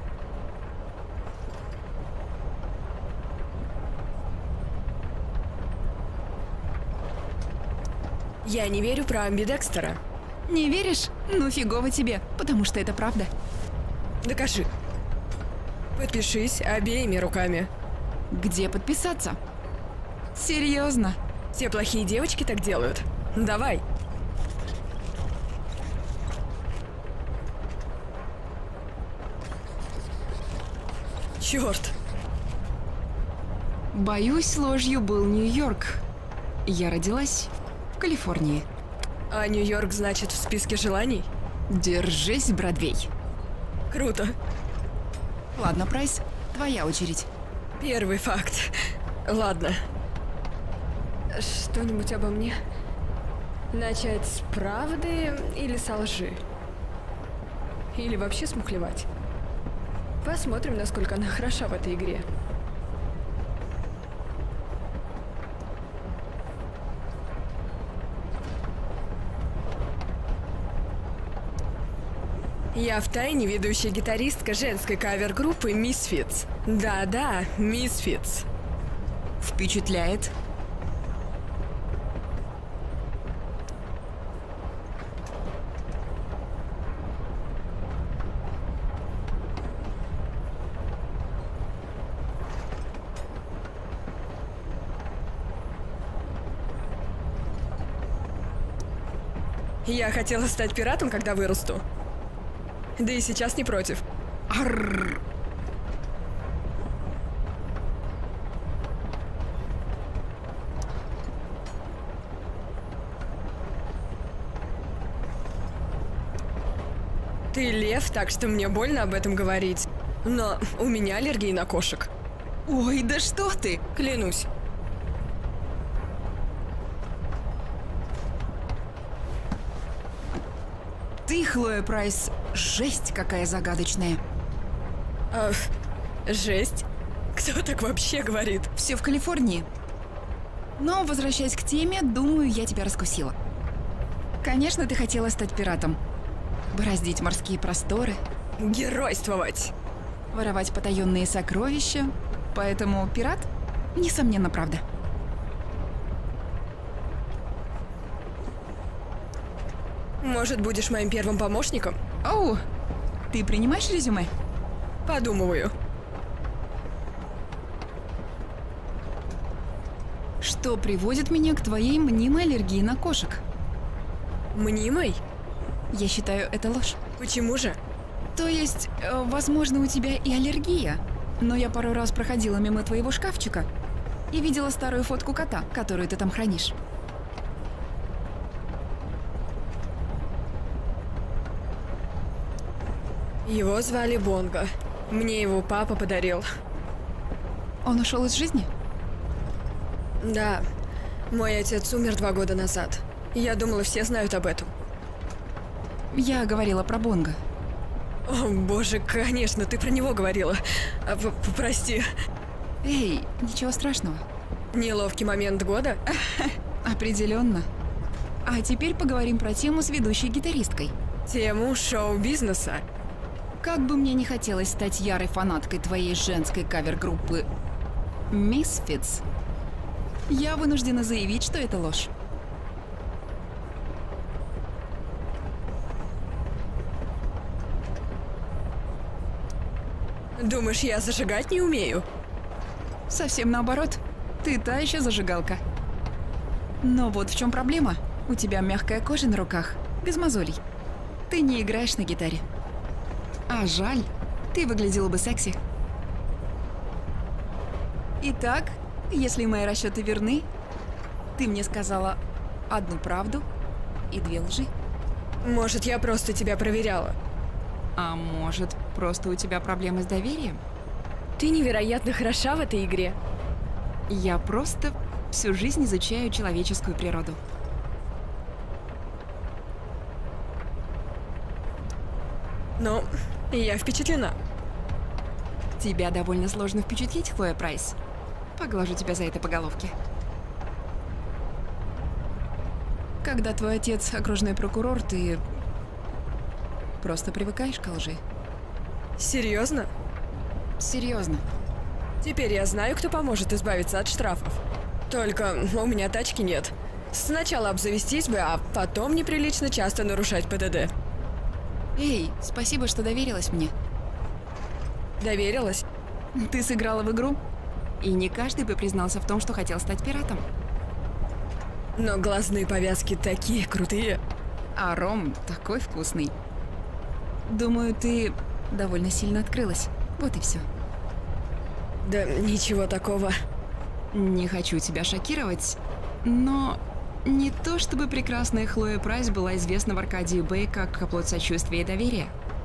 Я не верю про амбидекстера. Не веришь? Ну фигово тебе, потому что это правда. Докажи. Подпишись обеими руками. Где подписаться? Серьезно? Все плохие девочки так делают. Давай. Черт. Боюсь, ложью был Нью-Йорк. Я родилась в Калифорнии. А Нью-Йорк значит в списке желаний? Держись, Бродвей. Круто. Ладно, Прайс, твоя очередь. Первый факт. Ладно. Что-нибудь обо мне? Начать с правды или со лжи? Или вообще смухлевать? Посмотрим, насколько она хороша в этой игре. Я втайне ведущая гитаристка женской кавер-группы Misfits. Да-да, Misfits. Впечатляет. Я хотела стать пиратом, когда вырасту. Да и сейчас не против. Арррр. Ты лев, так что мне больно об этом говорить. Но у меня аллергия на кошек. Ой, да что ты? Клянусь. Ты, Хлоя Прайс, жесть какая загадочная. Жесть? Кто так вообще говорит? Все в Калифорнии. Но, возвращаясь к теме, думаю, я тебя раскусила. Конечно, ты хотела стать пиратом. Бороздить морские просторы. Геройствовать. Воровать потаенные сокровища. Поэтому пират? Несомненно, правда. Может, будешь моим первым помощником? Оу, ты принимаешь резюме? Подумываю. Что приводит меня к твоей мнимой аллергии на кошек? Мнимой? Я считаю, это ложь. Почему же? То есть, возможно, у тебя и аллергия, но я пару раз проходила мимо твоего шкафчика и видела старую фотку кота, которую ты там хранишь. Его звали Бонго. Мне его папа подарил. Он ушел из жизни? Да. Мой отец умер 2 года назад. Я думала, все знают об этом. Я говорила про Бонго. О, боже, конечно, ты про него говорила. Прости. Эй, ничего страшного. Неловкий момент года? Определенно. А теперь поговорим про тему с ведущей гитаристкой. Тему шоу-бизнеса. Как бы мне не хотелось стать ярой фанаткой твоей женской кавер-группы Misfits, я вынуждена заявить, что это ложь. Думаешь, я зажигать не умею? Совсем наоборот. Ты та еще зажигалка. Но вот в чем проблема. У тебя мягкая кожа на руках, без мозолей. Ты не играешь на гитаре. А жаль, ты выглядела бы секси. Итак, если мои расчеты верны, ты мне сказала одну правду и 2 лжи. Может, я просто тебя проверяла? А может, просто у тебя проблемы с доверием? Ты невероятно хороша в этой игре. Я просто всю жизнь изучаю человеческую природу. Ну, я впечатлена. Тебя довольно сложно впечатлить, Хлоя Прайс. Поглажу тебя за это по головке. Когда твой отец окружной прокурор, ты просто привыкаешь к лжи. Серьезно? Серьезно. Теперь я знаю, кто поможет избавиться от штрафов. Только у меня тачки нет. Сначала обзавестись бы, а потом неприлично часто нарушать ПДД. Эй, спасибо, что доверилась мне. Доверилась? Ты сыграла в игру, и не каждый бы признался в том, что хотел стать пиратом. Но глазные повязки такие крутые. А ром такой вкусный. Думаю, ты довольно сильно открылась. Вот и все. Да ничего такого. Не хочу тебя шокировать, но не то чтобы прекрасная Хлоя Прайс была известна в Аркадии Бэй как оплот сочувствия и доверия.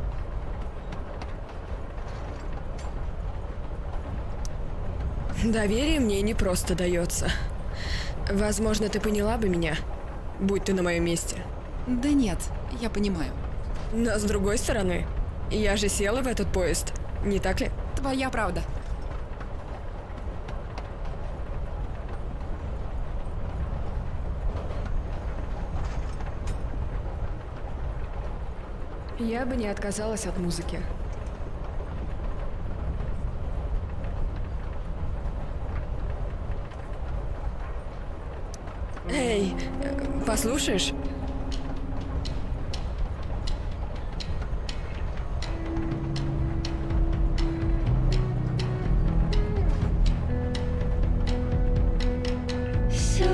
Доверие мне не просто дается. Возможно, ты поняла бы меня, будь ты на моем месте. Да нет, я понимаю. Но с другой стороны, я же села в этот поезд, не так ли? Твоя правда. Я бы не отказалась от музыки. Эй, послушаешь? So,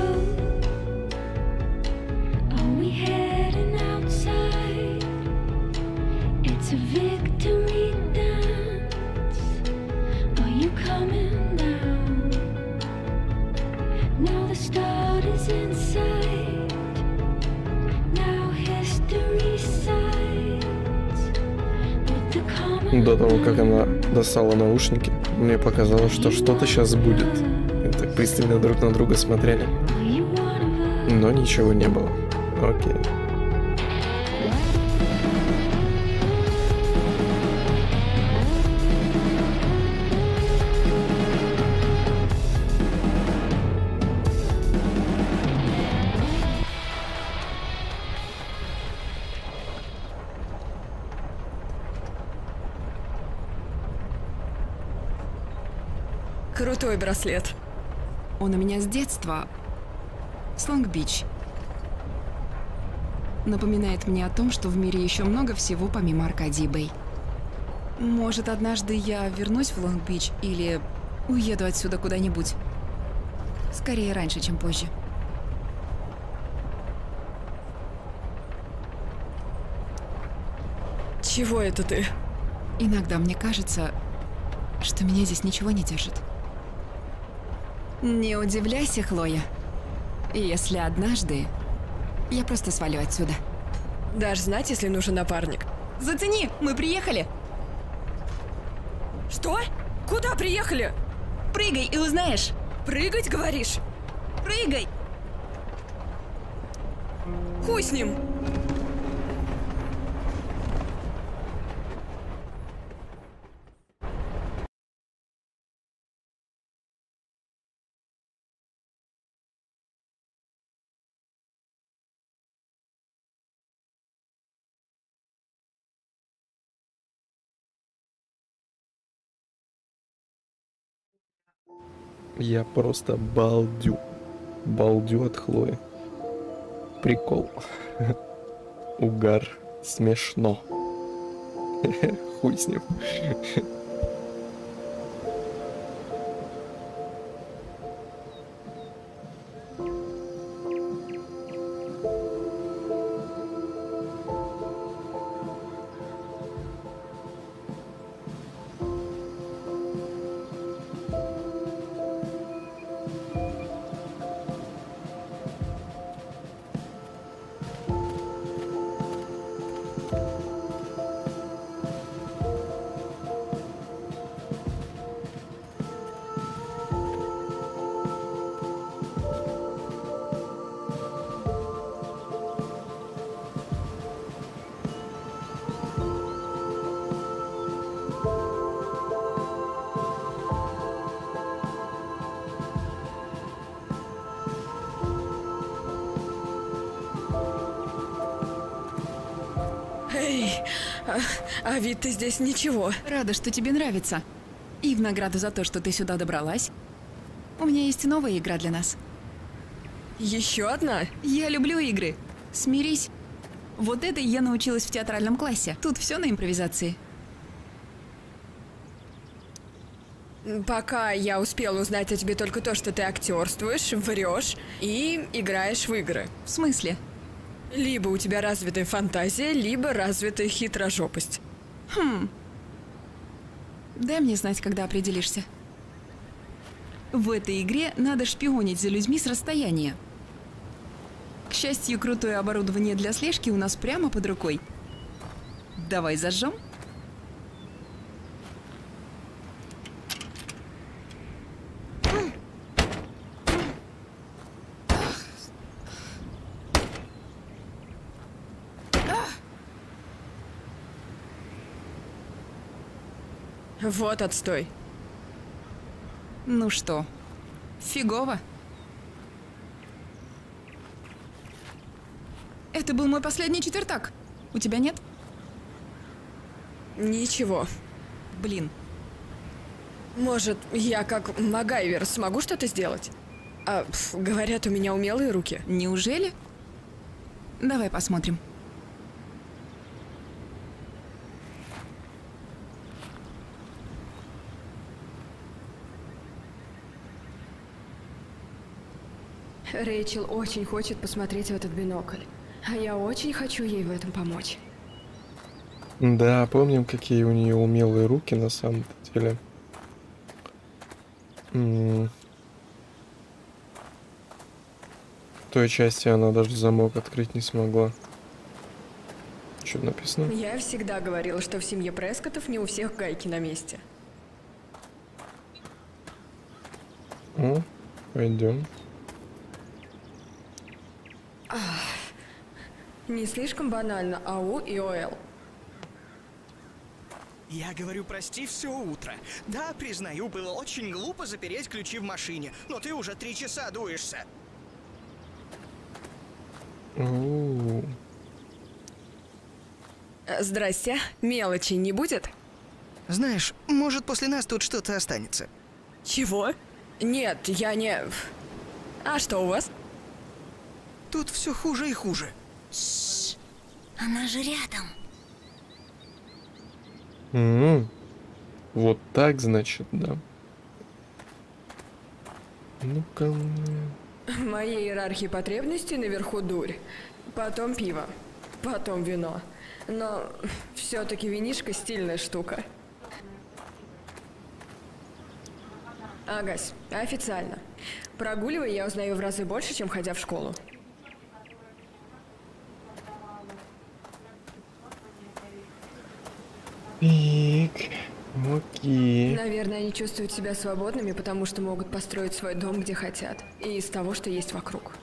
are we heading outside? It's a victory dance. До того, как она достала наушники, мне показалось, что что-то сейчас будет. Мы так пристально друг на друга смотрели. Но ничего не было. Окей. Крутой браслет. Он у меня с детства. С Лонг-Бич. Напоминает мне о том, что в мире еще много всего помимо Аркадии Бэй. Может, однажды я вернусь в Лонг-Бич или уеду отсюда куда-нибудь. Скорее раньше, чем позже. Чего это ты? Иногда мне кажется, что меня здесь ничего не держит. Не удивляйся, Хлоя. Если однажды я просто свалю отсюда. Дашь знать, если нужен напарник. Зацени, мы приехали. Что? Куда приехали? Прыгай и узнаешь. Прыгать, говоришь? Прыгай! Хуй с ним! Я просто балдю. Балдю от Хлои. Прикол. Угар. Смешно. Хуй с ним. А вид ты здесь ничего. Рада, что тебе нравится. И в награду за то, что ты сюда добралась, у меня есть новая игра для нас. Еще одна? Я люблю игры. Смирись. Вот этой я научилась в театральном классе. Тут все на импровизации. Пока я успела узнать о тебе только то, что ты актерствуешь, врешь и играешь в игры. В смысле? Либо у тебя развитая фантазия, либо развитая хитрожопость. Дай мне знать, когда определишься. В этой игре надо шпионить за людьми с расстояния. К счастью, крутое оборудование для слежки у нас прямо под рукой. Давай зажжем? Вот отстой. Ну что, фигово? Это был мой последний четвертак. У тебя нет? Ничего. Блин. Может, я как Магайвер смогу что-то сделать? Говорят, у меня умелые руки. Неужели? Давай посмотрим. Рэйчел очень хочет посмотреть в этот бинокль, а я очень хочу ей в этом помочь. Да, помним, какие у нее умелые руки на самом деле. В той части она даже замок открыть не смогла. Что написано? Я всегда говорила, что в семье Прескоттов не у всех гайки на месте. О, пойдем. Не слишком банально АУ и ОЛ. Я говорю, прости, все утро. Да, признаю, было очень глупо запереть ключи в машине, но ты уже 3 часа дуешься. Здрасте. Мелочи не будет? Знаешь, может, после нас тут что-то останется. Чего? Нет, я не... А что у вас? Тут все хуже и хуже. Она же рядом. Вот так, значит, да. Ну-ка. В моей иерархии потребностей наверху дурь. Потом пиво. Потом вино. Но все-таки винишко стильная штука. Агась, официально. Прогуливая, я узнаю в разы больше, чем ходя в школу. Окей. Наверное, они чувствуют себя свободными, потому что могут построить свой дом, где хотят. И из того, что есть вокруг.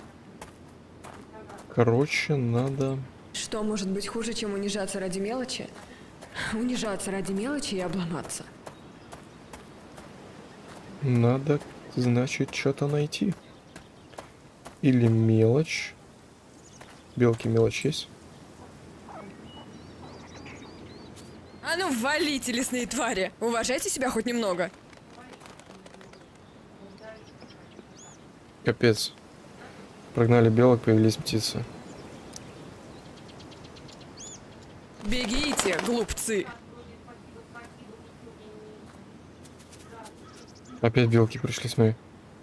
Короче, надо... Что может быть хуже, чем унижаться ради мелочи? Унижаться ради мелочи и обломаться. Надо, значит, что-то найти. Или мелочь. Белки мелочь есть? А ну валите, лесные твари! Уважайте себя хоть немного. Капец. Прогнали белок, появились птицы. Бегите, глупцы! Опять белки пришли, смотри.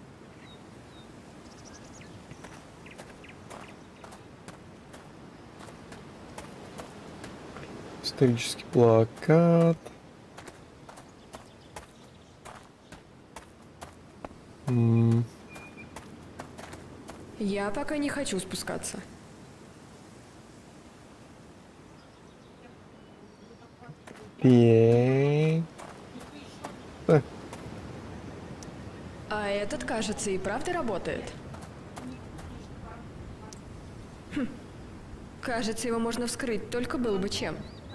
Исторический плакат. Я пока не хочу спускаться. А этот, кажется, и правда работает. Хм. Кажется, его можно вскрыть, только было бы чем.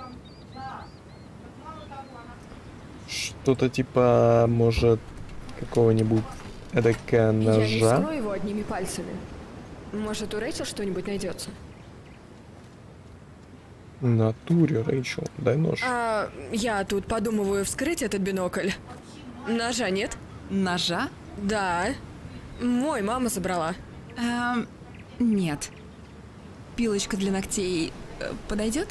Что-то типа, может, какого-нибудь эдакого ножа. Я не вскрою его одними пальцами. Может, у Рэйчел что-нибудь найдется? В натуре, Рэйчел, дай нож. Я тут подумываю вскрыть этот бинокль. Ножа нет? Ножа? Да. Мой мама забрала. Нет. Пилочка для ногтей подойдет?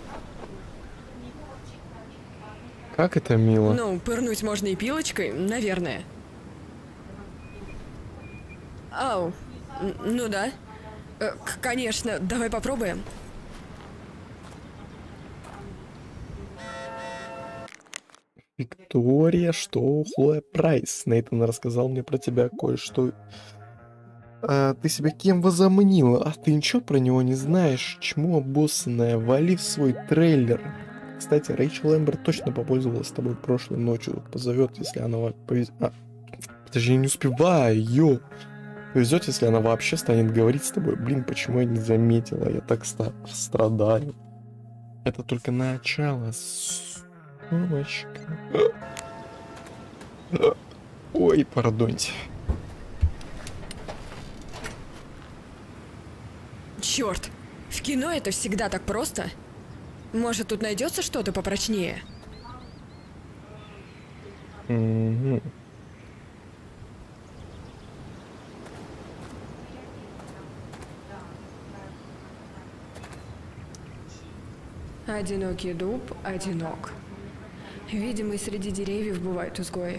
Как это мило. Ну, пырнуть можно и пилочкой, наверное. Ау. Ну да. Конечно, давай попробуем. Виктория, что Хлоя Прайс? Нейтан рассказал мне про тебя кое-что. Ты себя кем возомнила? А ты ничего про него не знаешь? Чему обоссанная? Вали в свой трейлер. Кстати, Рэйчел Эмбер точно попользовалась с тобой прошлой ночью. Позовет, если она повезет. Подожди, я не успеваю. Повезет, если она вообще станет говорить с тобой. Блин, почему я не заметила? Я так страдаю. Это только начало. Сумочка. Ой, пардоньте. Черт, в кино это всегда так просто. Может, тут найдется что-то попрочнее? Одинокий дуб одинок. Видимо, и среди деревьев бывают изгои.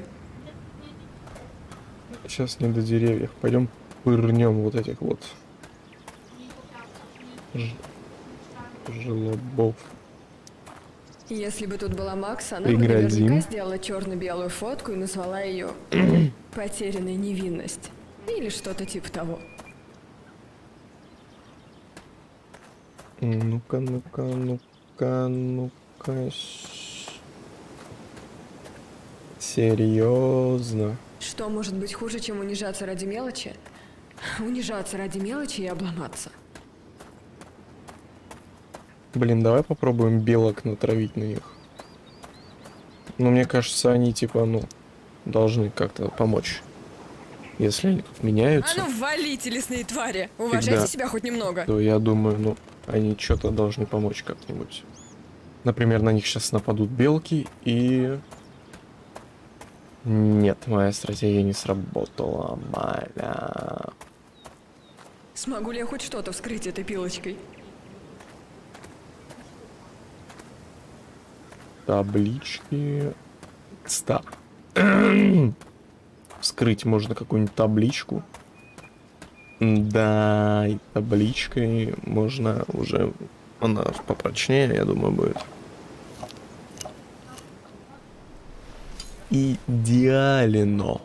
Сейчас не до деревьев. Пойдем пырнем вот этих вот желобов. Если бы тут была Макс, она бы наверняка сделала черно-белую фотку и назвала ее «Потерянная невинность». Или что-то типа того. Ну-ка, ну-ка, ну-ка, ну-ка. Серьезно? Что может быть хуже, чем унижаться ради мелочи? Унижаться ради мелочи и обломаться. Блин, давай попробуем белок натравить на них. Ну, мне кажется, они типа, ну, должны как-то помочь. Если они тут меняются. А ну валите, лесные твари! Уважайте себя хоть немного. То я думаю, ну, они что-то должны помочь как-нибудь. Например, на них сейчас нападут белки и... Нет, моя стратегия не сработала, маля. Смогу ли я хоть что-то вскрыть этой пилочкой? Таблички... Стоп. Вскрыть можно какую-нибудь табличку. Да, и табличкой можно уже... Она попрочнее, я думаю, будет. Идеально.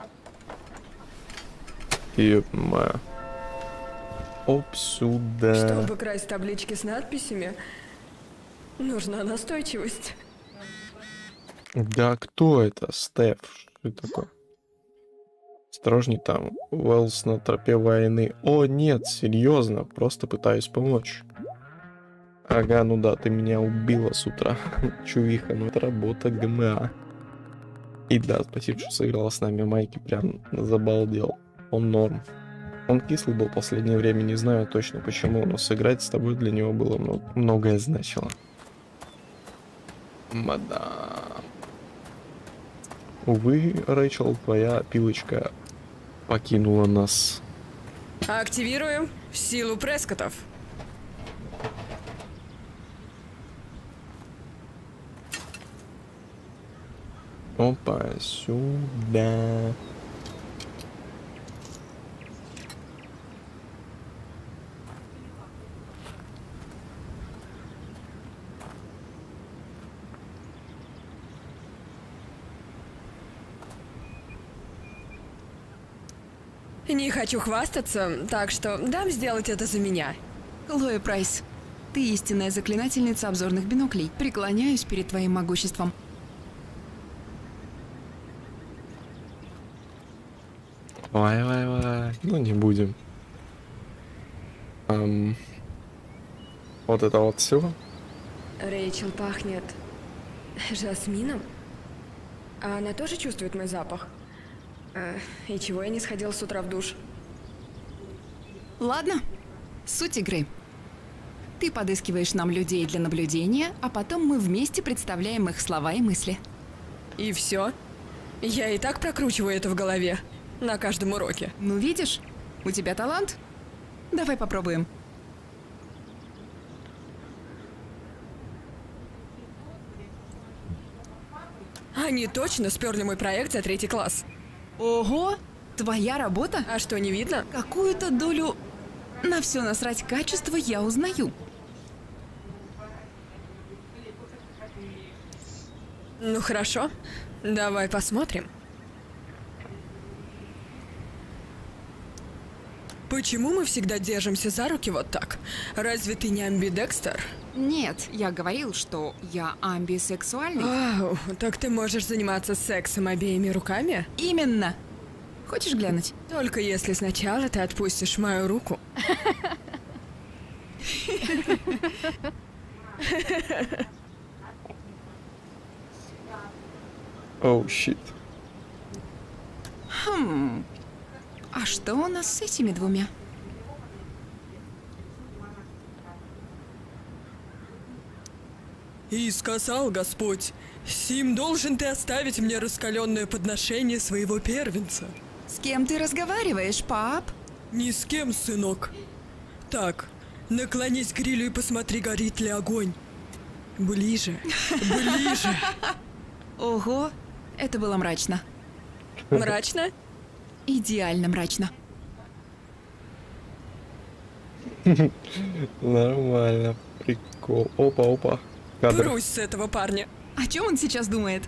Ё-моё. Оп, сюда. Чтобы красть таблички с надписями, нужна настойчивость. Да кто это? Степh. Что это такое? Осторожней там. Уэллс на тропе войны. О, нет, серьезно. Просто пытаюсь помочь. Ага, ну да, ты меня убила с утра. Чувиха, ну это работа ГМА. И да, спасибо, что сыграла с нами. Майки прям забалдел. Он норм. Он кислый был в последнее время, не знаю точно почему, но сыграть с тобой для него было многое значило. Мадам. Увы, Рэйчел, твоя пилочка покинула нас. Активируем силу прескотов. Опа, сюда. Не хочу хвастаться, так что дам сделать это за меня. Хлоя Прайс, ты истинная заклинательница обзорных биноклей. Преклоняюсь перед твоим могуществом. Вай. Ну, не будем. Вот это вот все. Рэйчел пахнет жасмином. А она тоже чувствует мой запах? И чего я не сходила с утра в душ? Ладно, суть игры. Ты подыскиваешь нам людей для наблюдения, а потом мы вместе представляем их слова и мысли. И все? Я и так прокручиваю это в голове. На каждом уроке. Ну видишь, у тебя талант. Давай попробуем. Они точно сперли мой проект за 3-й класс. Ого! Твоя работа? А что, не видно? Какую-то долю на все насрать качество я узнаю. Ну хорошо, давай посмотрим. Почему мы всегда держимся за руки вот так? Разве ты не амбидекстер? Нет, я говорил, что я амбисексуальный. Вау, так ты можешь заниматься сексом обеими руками? Именно. Хочешь глянуть? Только если сначала ты отпустишь мою руку. Оу, щит. А что у нас с этими двумя? И сказал Господь, сим должен ты оставить мне раскаленное подношение своего первенца. С кем ты разговариваешь, пап? Ни с кем, сынок. Так, наклонись к грилю и посмотри, горит ли огонь. Ближе, ближе. Ого, это было мрачно. Мрачно? Идеально мрачно. Нормально, прикол. Опа. Кадр. Брусь с этого парня. О чем он сейчас думает?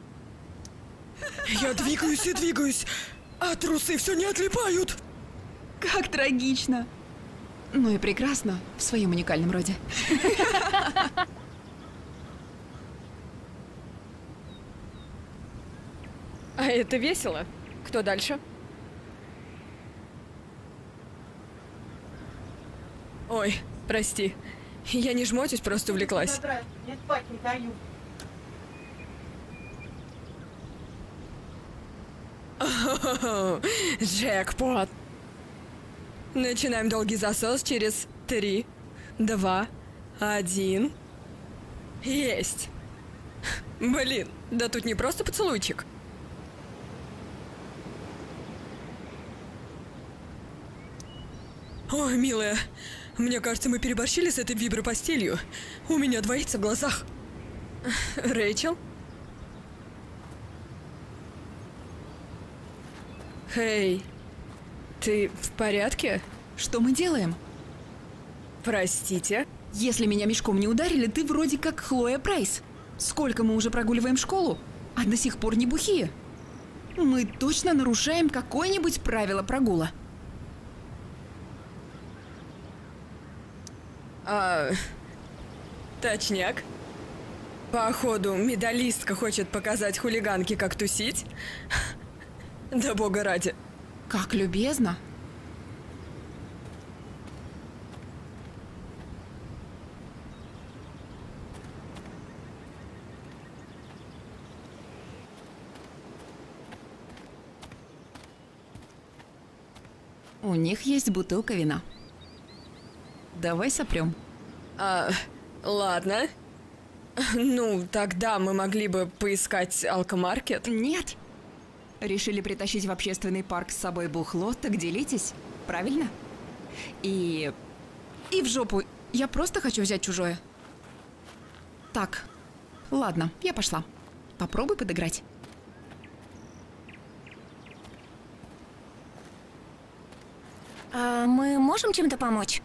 Я двигаюсь и двигаюсь, а трусы все не отлипают. Как трагично. Ну и прекрасно в своем уникальном роде. А это весело. Кто дальше? Ой, прости. Я не жмотюсь, просто увлеклась. Я спать не даю. Джекпот. Начинаем долгий засос через 3, 2, 1. Есть. Блин, да тут не просто поцелуйчик. Ой, милая, мне кажется, мы переборщили с этой вибропостелью. У меня двоится в глазах. Рэйчел? Хей, ты в порядке? Что мы делаем? Простите? Если меня мешком не ударили, ты вроде как Хлоя Прайс. Сколько мы уже прогуливаем школу, а до сих пор не бухие. Мы точно нарушаем какое-нибудь правило прогула. Точняк. Походу, медалистка хочет показать хулиганке, как тусить. Да бога ради. Как любезно. У них есть бутылка вина. Давай сопрем. Ладно. Ну, тогда мы могли бы поискать алкомаркет. Нет. Решили притащить в общественный парк с собой бухло, так делитесь, правильно? И в жопу. Я просто хочу взять чужое. Так, ладно, я пошла. Попробуй подыграть. Мы можем чем-то помочь?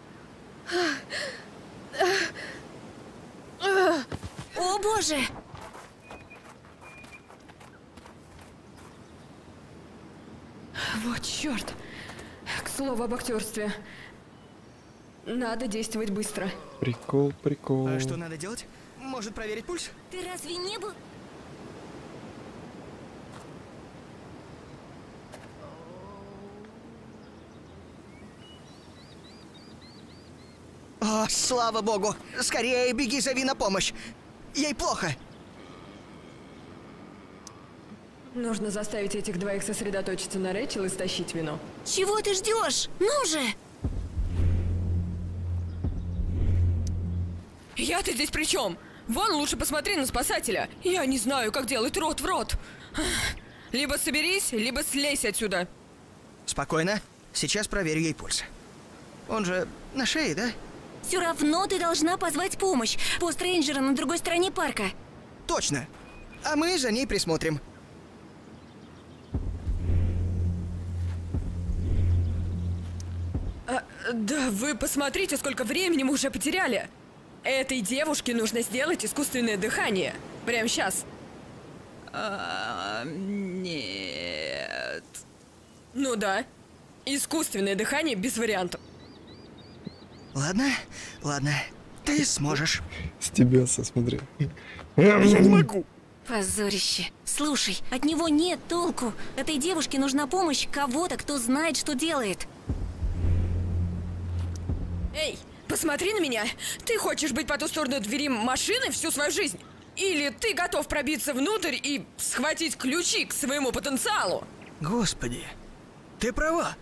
О, боже! Вот черт. К слову об актерстве. Надо действовать быстро. Прикол, прикол. А что надо делать? Может проверить пульс? Ты разве не был? О, слава богу! Скорее беги, зови на помощь! Ей плохо! Нужно заставить этих двоих сосредоточиться на Рэйчел и стащить вино. Чего ты ждешь? Ну же! Я-то здесь при чем? Вон, лучше посмотри на спасателя. Я не знаю, как делать рот в рот. Либо соберись, либо слезь отсюда. Спокойно. Сейчас проверю ей пульс. Он же на шее, да? Все равно ты должна позвать помощь. Пост рейнджера на другой стороне парка. Точно. А мы за ней присмотрим. Да вы посмотрите, сколько времени мы уже потеряли. Этой девушке нужно сделать искусственное дыхание. Прямо сейчас. Нет. Ну да. Искусственное дыхание без вариантов. Ладно, ладно. Ты сможешь. Стебется, смотри. Я не могу. Позорище. Слушай, от него нет толку. Этой девушке нужна помощь кого-то, кто знает, что делает. Эй, посмотри на меня. Ты хочешь быть по ту сторону двери машины всю свою жизнь? Или ты готов пробиться внутрь и схватить ключи к своему потенциалу? Господи, ты права.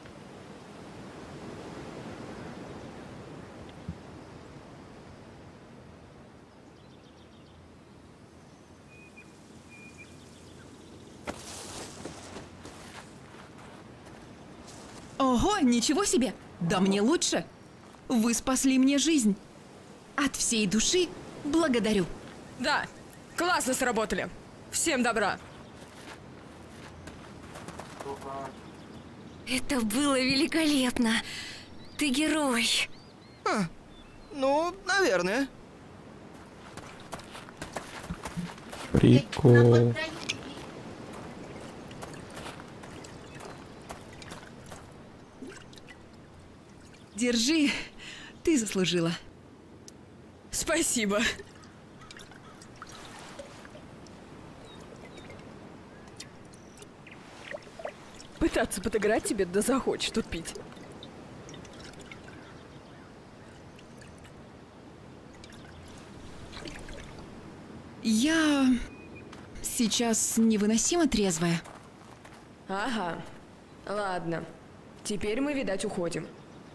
Ого, ничего себе! Да мне лучше! Вы спасли мне жизнь. От всей души благодарю. Да, классно сработали. Всем добра. Это было великолепно. Ты герой. Ну, наверное. Прикол. Держи, ты заслужила. Спасибо. Пытаться подыграть тебе, да захочешь тут пить. Я сейчас невыносимо трезвая. Ага. Ладно. Теперь мы, видать, уходим.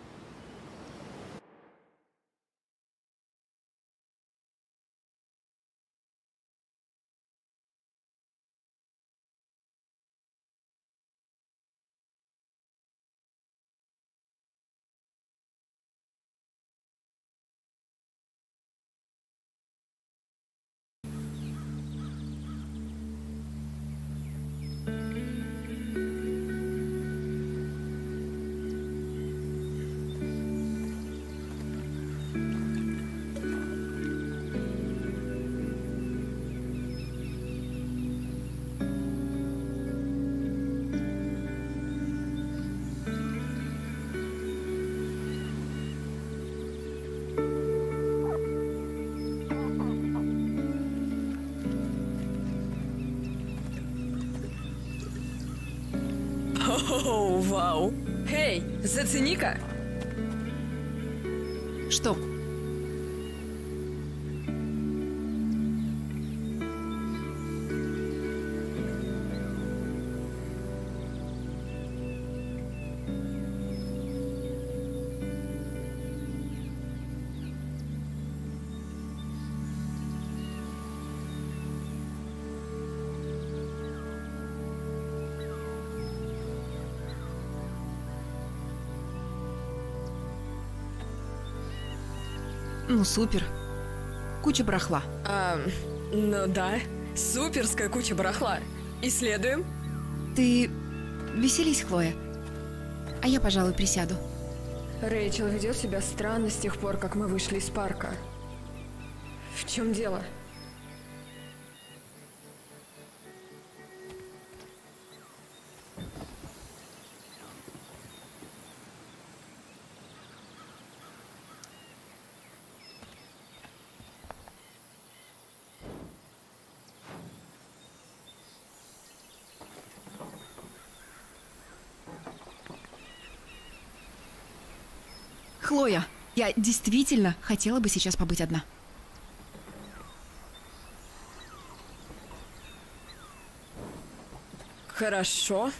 Оу, вау. Эй, зацени-ка. Что? Ну, супер. Куча барахла. Ну да, суперская куча барахла. Исследуем. Ты веселись, Хлоя. А я, пожалуй, присяду. Рэйчел ведет себя странно с тех пор, как мы вышли из парка. В чем дело? Хлоя, я действительно хотела бы сейчас побыть одна. Хорошо.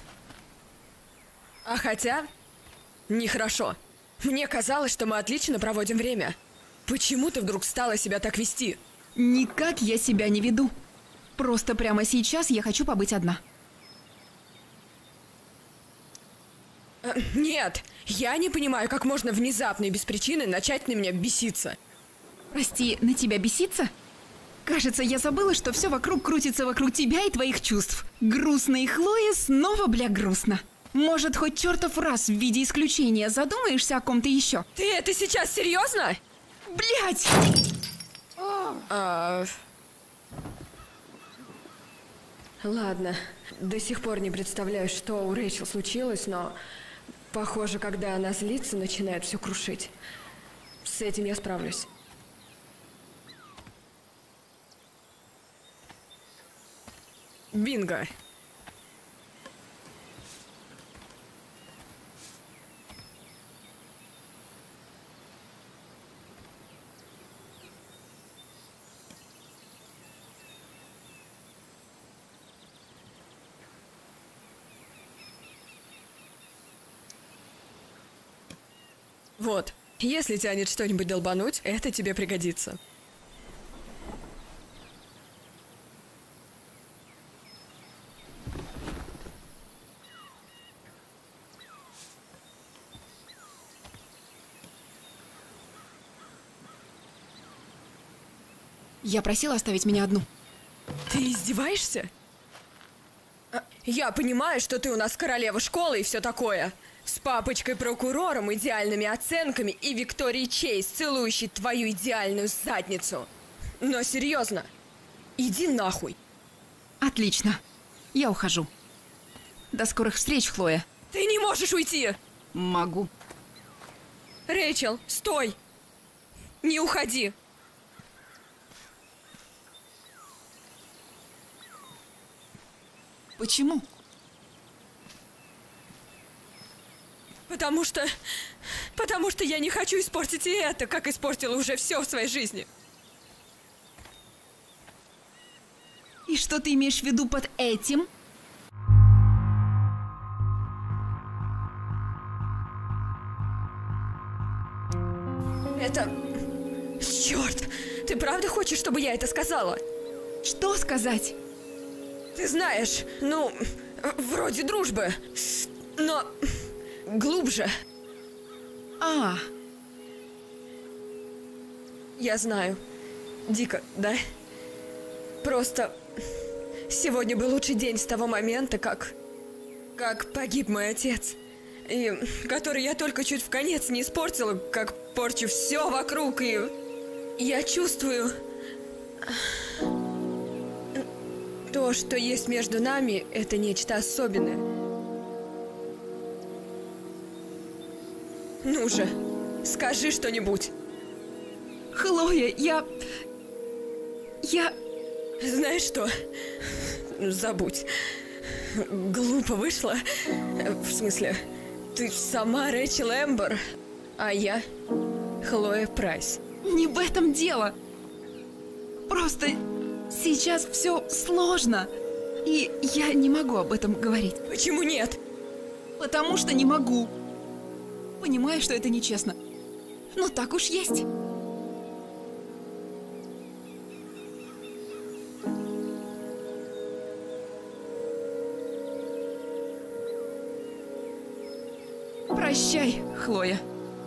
А хотя... Нехорошо. Мне казалось, что мы отлично проводим время. Почему ты вдруг стала себя так вести? Никак я себя не веду. Просто прямо сейчас я хочу побыть одна. Нет, я не понимаю, как можно внезапно и без причины начать на меня беситься. Прости, на тебя беситься? Кажется, я забыла, что все вокруг крутится вокруг тебя и твоих чувств. Грустно и Хлоя снова, бля, грустно. Может, хоть чертов раз в виде исключения задумаешься о ком-то еще? Ты это сейчас серьезно? Блять! Ладно, до сих пор не представляю, что у Рэйчел случилось, но... Похоже, когда она злится, начинает все крушить. С этим я справлюсь. Бинго! Вот, если тянет что-нибудь долбануть, это тебе пригодится. Я просила оставить меня одну. Ты издеваешься? Я понимаю, что ты у нас королева школы и все такое. С папочкой-прокурором, идеальными оценками и Викторией Чейз, целующей твою идеальную задницу. Но серьезно, иди нахуй. Отлично. Я ухожу. До скорых встреч, Хлоя. Ты не можешь уйти! Могу. Рэйчел, стой! Не уходи! Почему? Потому что я не хочу испортить и это, как испортила уже все в своей жизни. И что ты имеешь в виду под этим? Это... Черт! Ты правда хочешь, чтобы я это сказала? Что сказать? Ты знаешь, ну, вроде дружбы, но глубже. Я знаю. Дико, да? Просто сегодня был лучший день с того момента, как погиб мой отец. И который я только чуть в конец не испортила, как порчу все вокруг, и я чувствую то, что есть между нами, это нечто особенное. Ну же, скажи что-нибудь. Хлоя, я... Знаешь что? Забудь. Глупо вышло. В смысле, ты сама Рэйчел Эмбер, а я Хлоя Прайс. Не в этом дело. Просто сейчас все сложно. И я не могу об этом говорить. Почему нет? Потому что не могу. Понимаю, что это нечестно. Но так уж есть. Прощай, Хлоя.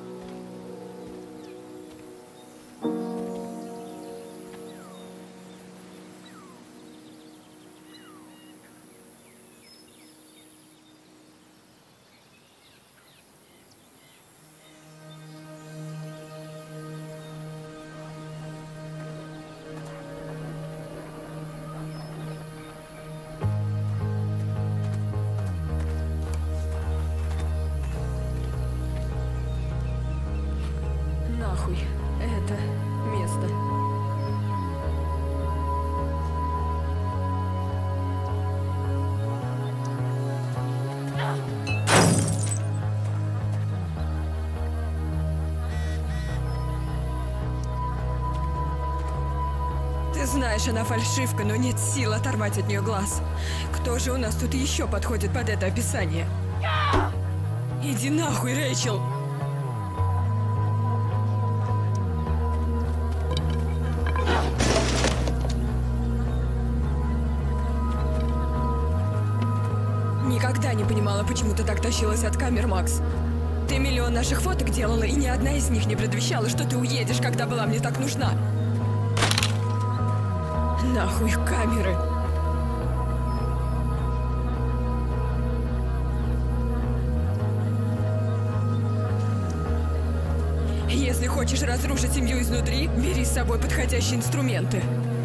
Нахуй это место. Ты знаешь, она фальшивка, но нет сил оторвать от нее глаз. Кто же у нас тут еще подходит под это описание? Иди нахуй, Рэйчел! Никогда не понимала, почему ты так тащилась от камер, Макс. Ты миллион наших фоток делала, и ни одна из них не предвещала, что ты уедешь, когда была мне так нужна. Нахуй камеры. Если хочешь разрушить семью изнутри, бери с собой подходящие инструменты.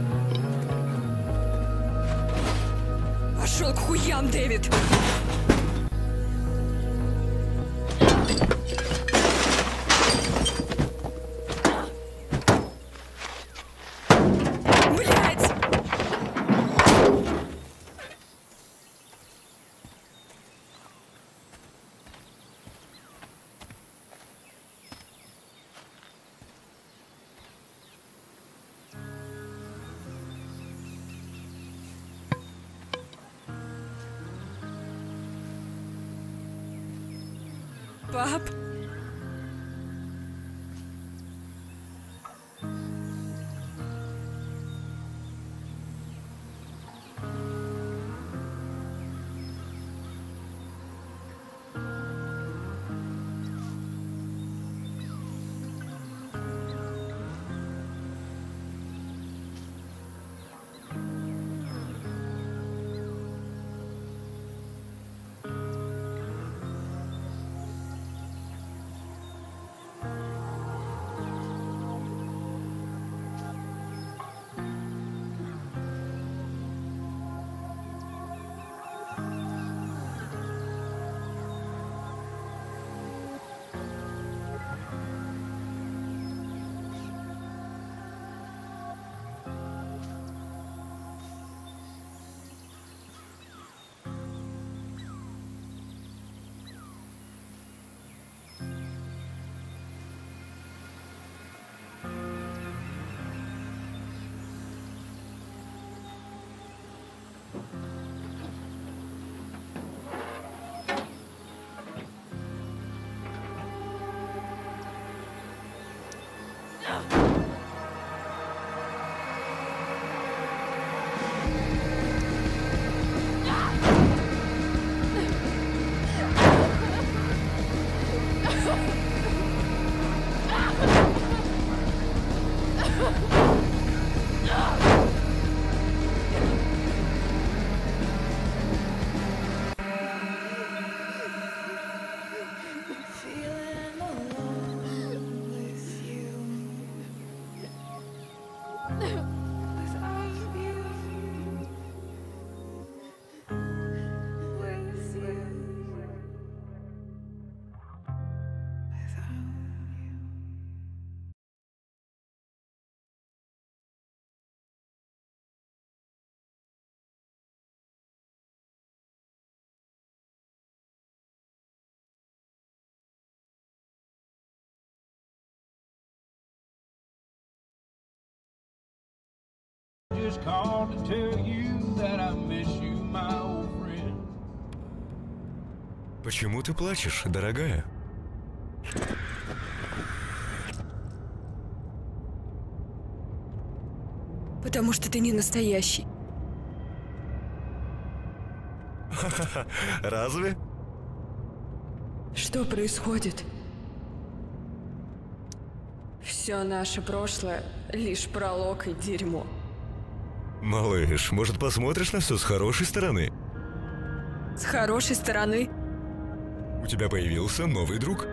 Пошел к хуям, Дэвид! Блядь! Пап? Just called to tell you that I miss you, my old friend. Почему ты плачешь, дорогая? Потому что ты не настоящий. Разве? Что происходит? Все наше прошлое — лишь пролог и дерьмо. Малыш, может, посмотришь на все с хорошей стороны? С хорошей стороны? У тебя появился новый друг.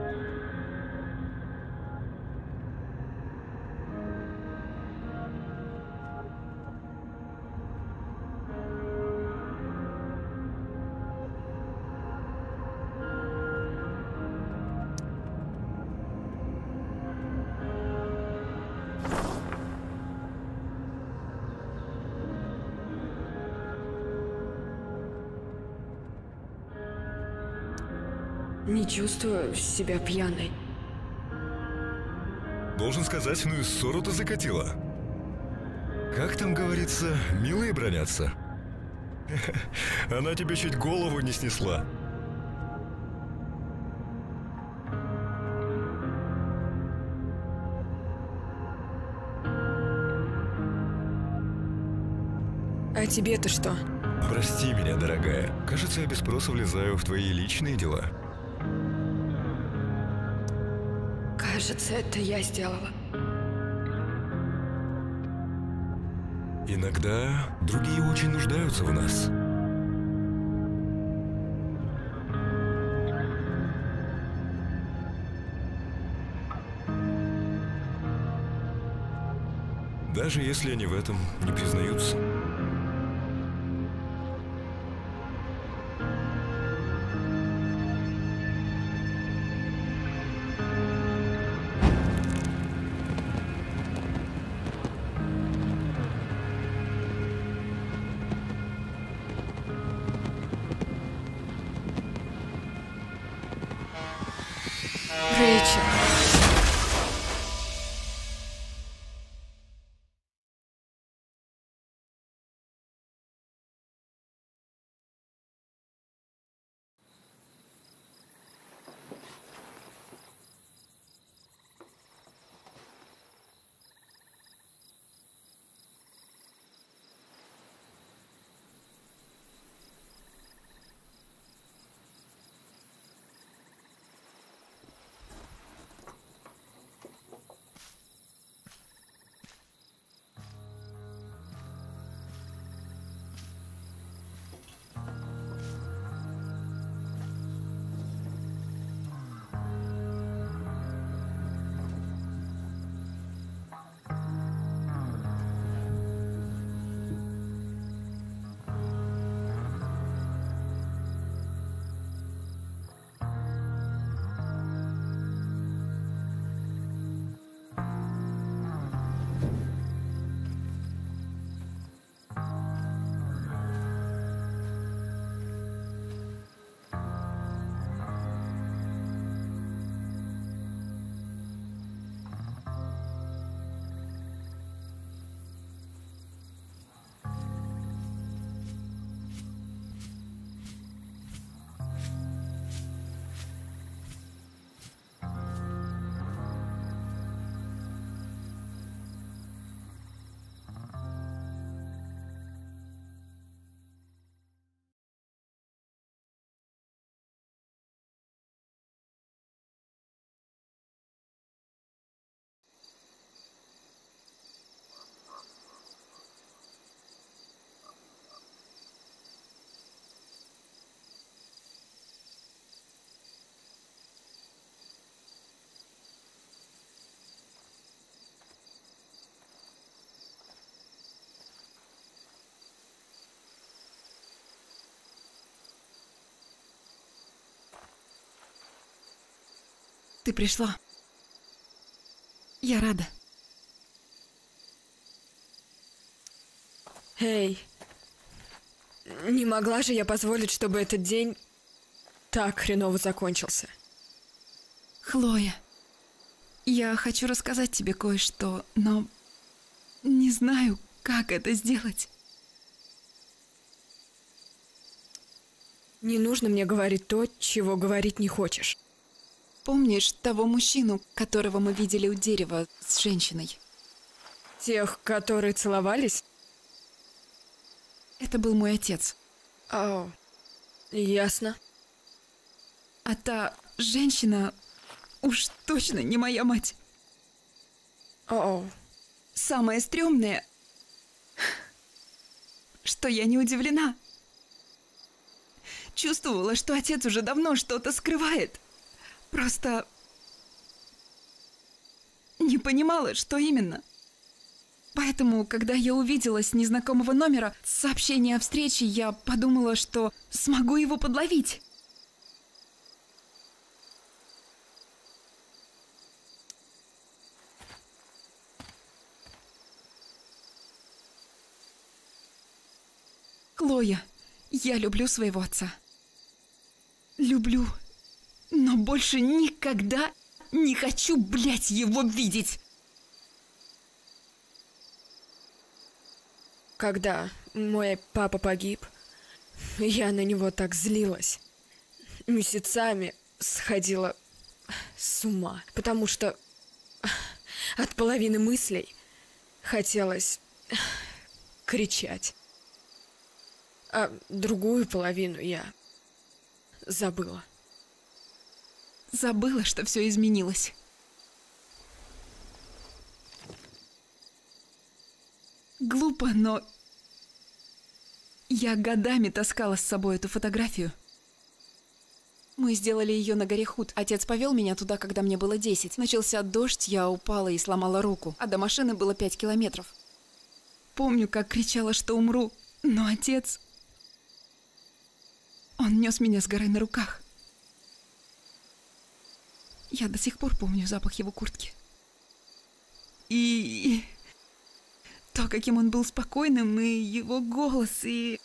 Не чувствую себя пьяной. Должен сказать, ну и ссору ты закатила. Как там говорится, милые бронятся. Она тебе чуть голову не снесла. А тебе-то что? Прости меня, дорогая. Кажется, я без спроса влезаю в твои личные дела. Кажется, это я сделала. Иногда другие очень нуждаются в нас. Даже если они в этом не признаются. Ты пришла. Я рада. Эй, не могла же я позволить, чтобы этот день так хреново закончился. Хлоя, я хочу рассказать тебе кое-что, но не знаю, как это сделать. Не нужно мне говорить то, чего говорить не хочешь. Помнишь того мужчину, которого мы видели у дерева с женщиной? Тех, которые целовались? Это был мой отец. О, ясно. А та женщина уж точно не моя мать. О. Самое стрёмное, что я не удивлена. Чувствовала, что отец уже давно что-то скрывает. Просто не понимала, что именно. Поэтому, когда я увидела с незнакомого номера сообщение о встрече, я подумала, что смогу его подловить. Хлоя, я люблю своего отца. Люблю, но больше никогда не хочу, блядь, его видеть. Когда мой папа погиб, я на него так злилась. Месяцами сходила с ума, потому что от половины мыслей хотелось кричать. А другую половину я забыла. Забыла, что все изменилось. Глупо, но я годами таскала с собой эту фотографию. Мы сделали ее на горе Худ. Отец повел меня туда, когда мне было 10. Начался дождь, я упала и сломала руку, а до машины было 5 километров. Помню, как кричала, что умру, но отец... Он нес меня с горы на руках. Я до сих пор помню запах его куртки. И то, каким он был спокойным, и его голос, и...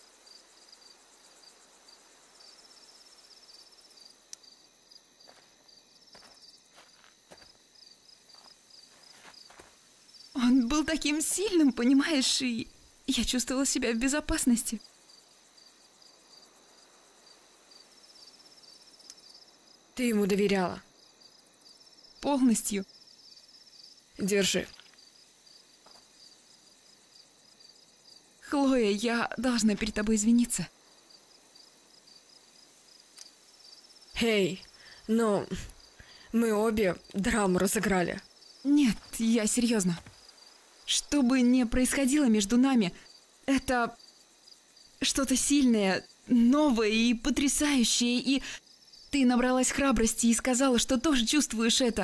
Он был таким сильным, понимаешь, и я чувствовала себя в безопасности. Ты ему доверяла? Полностью. Держи. Хлоя, я должна перед тобой извиниться. Эй, но мы обе драму разыграли. Нет, я серьезно. Что бы ни происходило между нами, это что-то сильное, новое и потрясающее, и ты набралась храбрости и сказала, что тоже чувствуешь это.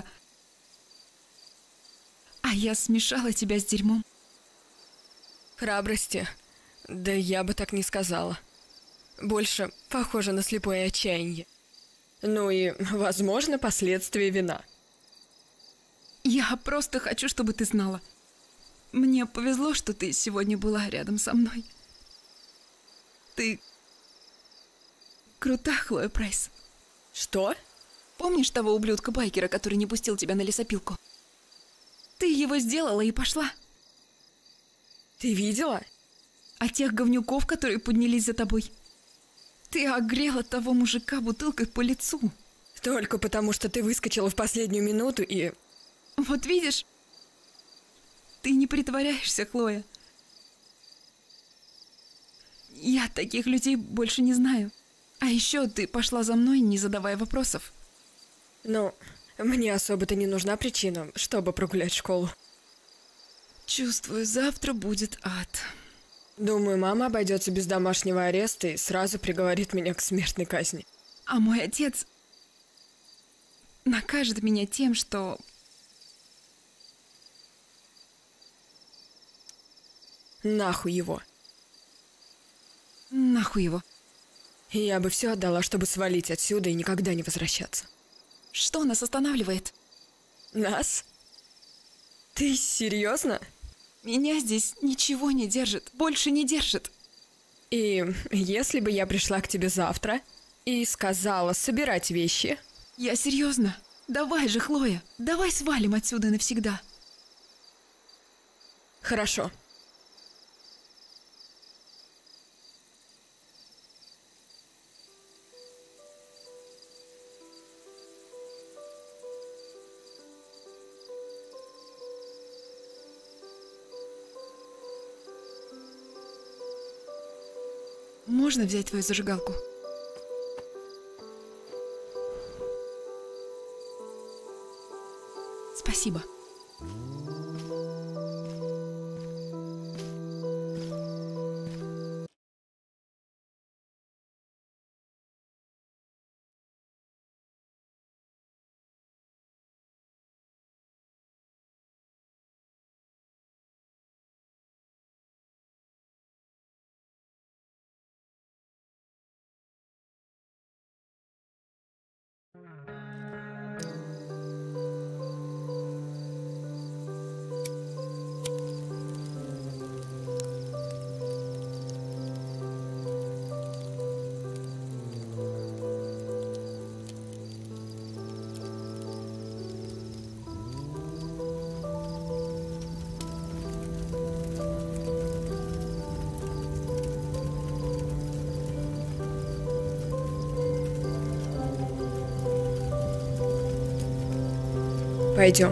А я смешала тебя с дерьмом. Храбрости? Да я бы так не сказала. Больше похоже на слепое отчаяние. Ну и, возможно, последствия вина. Я просто хочу, чтобы ты знала. Мне повезло, что ты сегодня была рядом со мной. Ты крута, Хлоя Прайс. Что? Помнишь того ублюдка-байкера, который не пустил тебя на лесопилку? Ты его сделала и пошла. Ты видела? А тех говнюков, которые поднялись за тобой? Ты огрела того мужика бутылкой по лицу. Только потому, что ты выскочила в последнюю минуту и... Вот видишь? Ты не притворяешься, Хлоя. Я таких людей больше не знаю. А еще ты пошла за мной, не задавая вопросов. Ну, мне особо-то не нужна причина, чтобы прогулять школу. Чувствую, завтра будет ад. Думаю, мама обойдется без домашнего ареста и сразу приговорит меня к смертной казни. А мой отец накажет меня тем, что... Нахуй его. Нахуй его. Я бы все отдала, чтобы свалить отсюда и никогда не возвращаться. Что нас останавливает? Нас? Ты серьезно? Меня здесь ничего не держит, больше не держит. И если бы я пришла к тебе завтра и сказала собирать вещи? Я серьезно. Давай же, Хлоя, давай свалим отсюда навсегда. Хорошо. Можно взять твою зажигалку? Спасибо. Пойдем.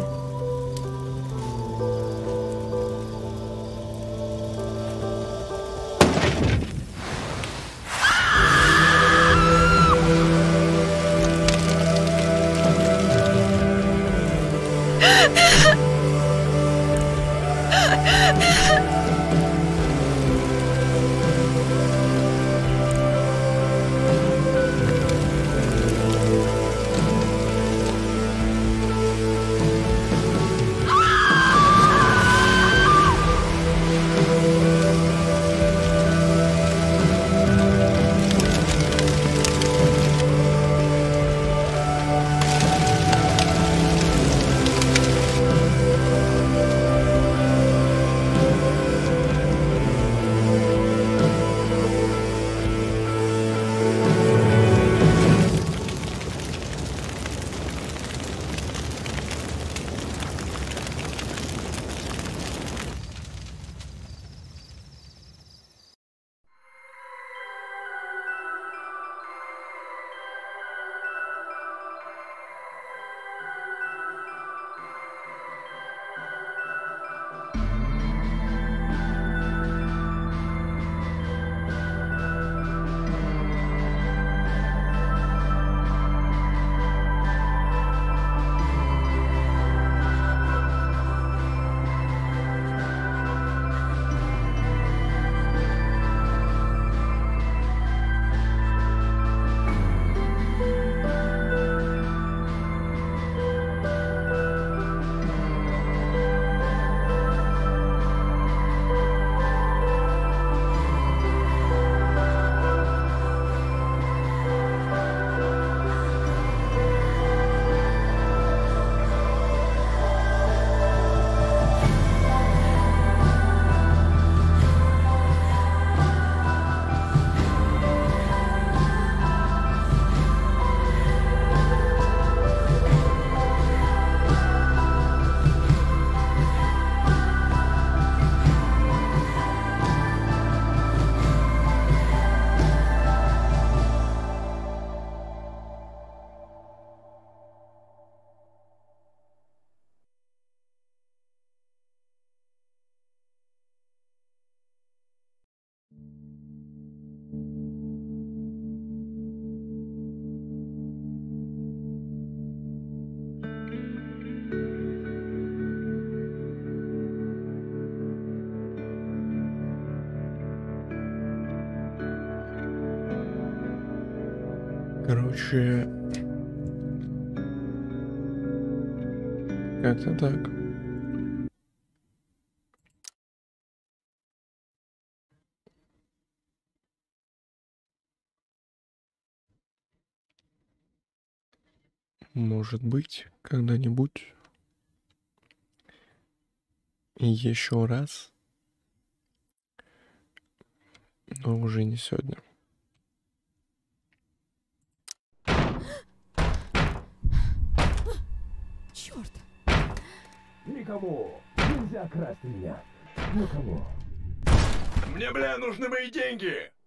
Короче, как-то так. Может быть, когда-нибудь. И еще раз. Но уже не сегодня. Черт! Никому нельзя красть меня. Никому. Мне, бля, нужны мои деньги!